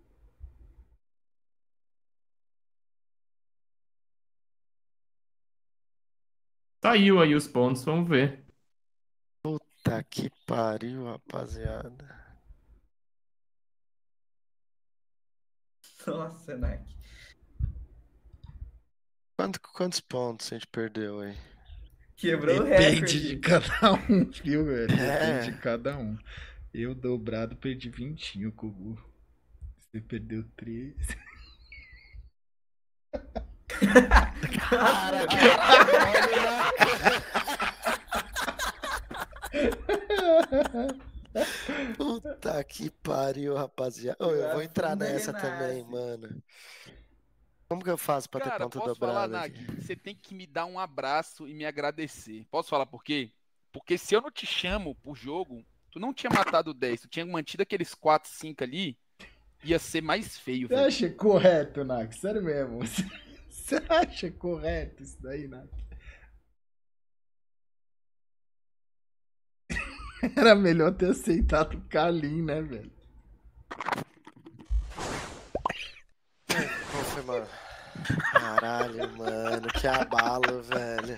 [SPEAKER 2] Saiu aí os pontos, vamos ver.
[SPEAKER 4] Tá que pariu, rapaziada.
[SPEAKER 3] Nossa, Nak.
[SPEAKER 4] Quantos pontos a gente perdeu aí?
[SPEAKER 3] Quebrou o
[SPEAKER 1] Depende de
[SPEAKER 3] recorde.
[SPEAKER 1] cada um, viu, velho?
[SPEAKER 4] É.
[SPEAKER 1] Depende de cada um. Eu dobrado perdi 20, Kogu. Você perdeu 3.
[SPEAKER 4] Puta que pariu, rapaziada. Ô, eu vou entrar
[SPEAKER 3] Afunda
[SPEAKER 4] nessa
[SPEAKER 3] Renasce.
[SPEAKER 4] também, mano. Como que eu faço pra ter
[SPEAKER 5] Cara,
[SPEAKER 4] ponto
[SPEAKER 5] posso falar,
[SPEAKER 4] dobrado
[SPEAKER 5] Nag?
[SPEAKER 4] aqui?
[SPEAKER 5] Você tem que me dar um abraço e me agradecer. Posso falar por quê? Porque se eu não te chamo pro jogo, tu não tinha matado 10, tu tinha mantido aqueles 4, 5 ali, ia ser mais feio,
[SPEAKER 1] Você
[SPEAKER 5] velho.
[SPEAKER 1] acha correto, Nak? Sério mesmo? Você acha correto isso daí, Nak? Era melhor ter aceitado o Kalim, né, velho?
[SPEAKER 4] Qual foi, mano? Caralho, mano, que abalo, velho.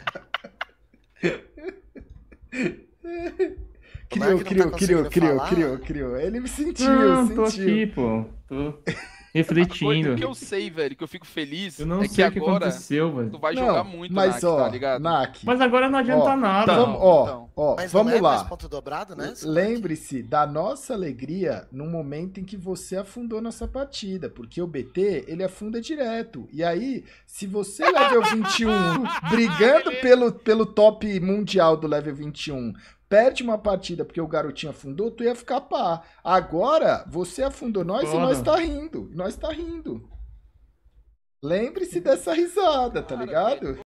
[SPEAKER 4] O Nag não tá conseguindo falar?
[SPEAKER 1] Criou. Ele me sentiu,
[SPEAKER 2] Não, tô
[SPEAKER 1] sentiu.
[SPEAKER 2] aqui, pô. Tô
[SPEAKER 5] O
[SPEAKER 2] refletindo.
[SPEAKER 5] que eu sei, velho, que eu fico feliz
[SPEAKER 2] Eu não
[SPEAKER 5] é que
[SPEAKER 2] sei o que
[SPEAKER 5] agora
[SPEAKER 2] aconteceu,
[SPEAKER 5] tu
[SPEAKER 2] velho.
[SPEAKER 5] vai
[SPEAKER 1] Não,
[SPEAKER 5] jogar muito,
[SPEAKER 1] mas
[SPEAKER 5] Nak,
[SPEAKER 1] ó,
[SPEAKER 5] tá ligado?
[SPEAKER 1] Nak,
[SPEAKER 2] Mas agora não adianta
[SPEAKER 1] Ó,
[SPEAKER 2] nada.
[SPEAKER 1] vamos,
[SPEAKER 5] Então.
[SPEAKER 4] Mas
[SPEAKER 1] vamos
[SPEAKER 4] não é mais
[SPEAKER 1] lá.
[SPEAKER 4] ponto dobrado, né?
[SPEAKER 1] Lembre-se da nossa alegria no momento em que você afundou nossa partida, porque o BT, ele afunda direto. E aí, se você level 21, brigando pelo top mundial do level 21, perde uma partida porque o garotinho afundou, tu ia ficar pá. Agora, você afundou nós e
[SPEAKER 2] Foda.
[SPEAKER 1] nós tá rindo. Nós tá rindo. Lembre-se dessa risada, tá
[SPEAKER 5] Cara,
[SPEAKER 1] ligado?
[SPEAKER 5] velho,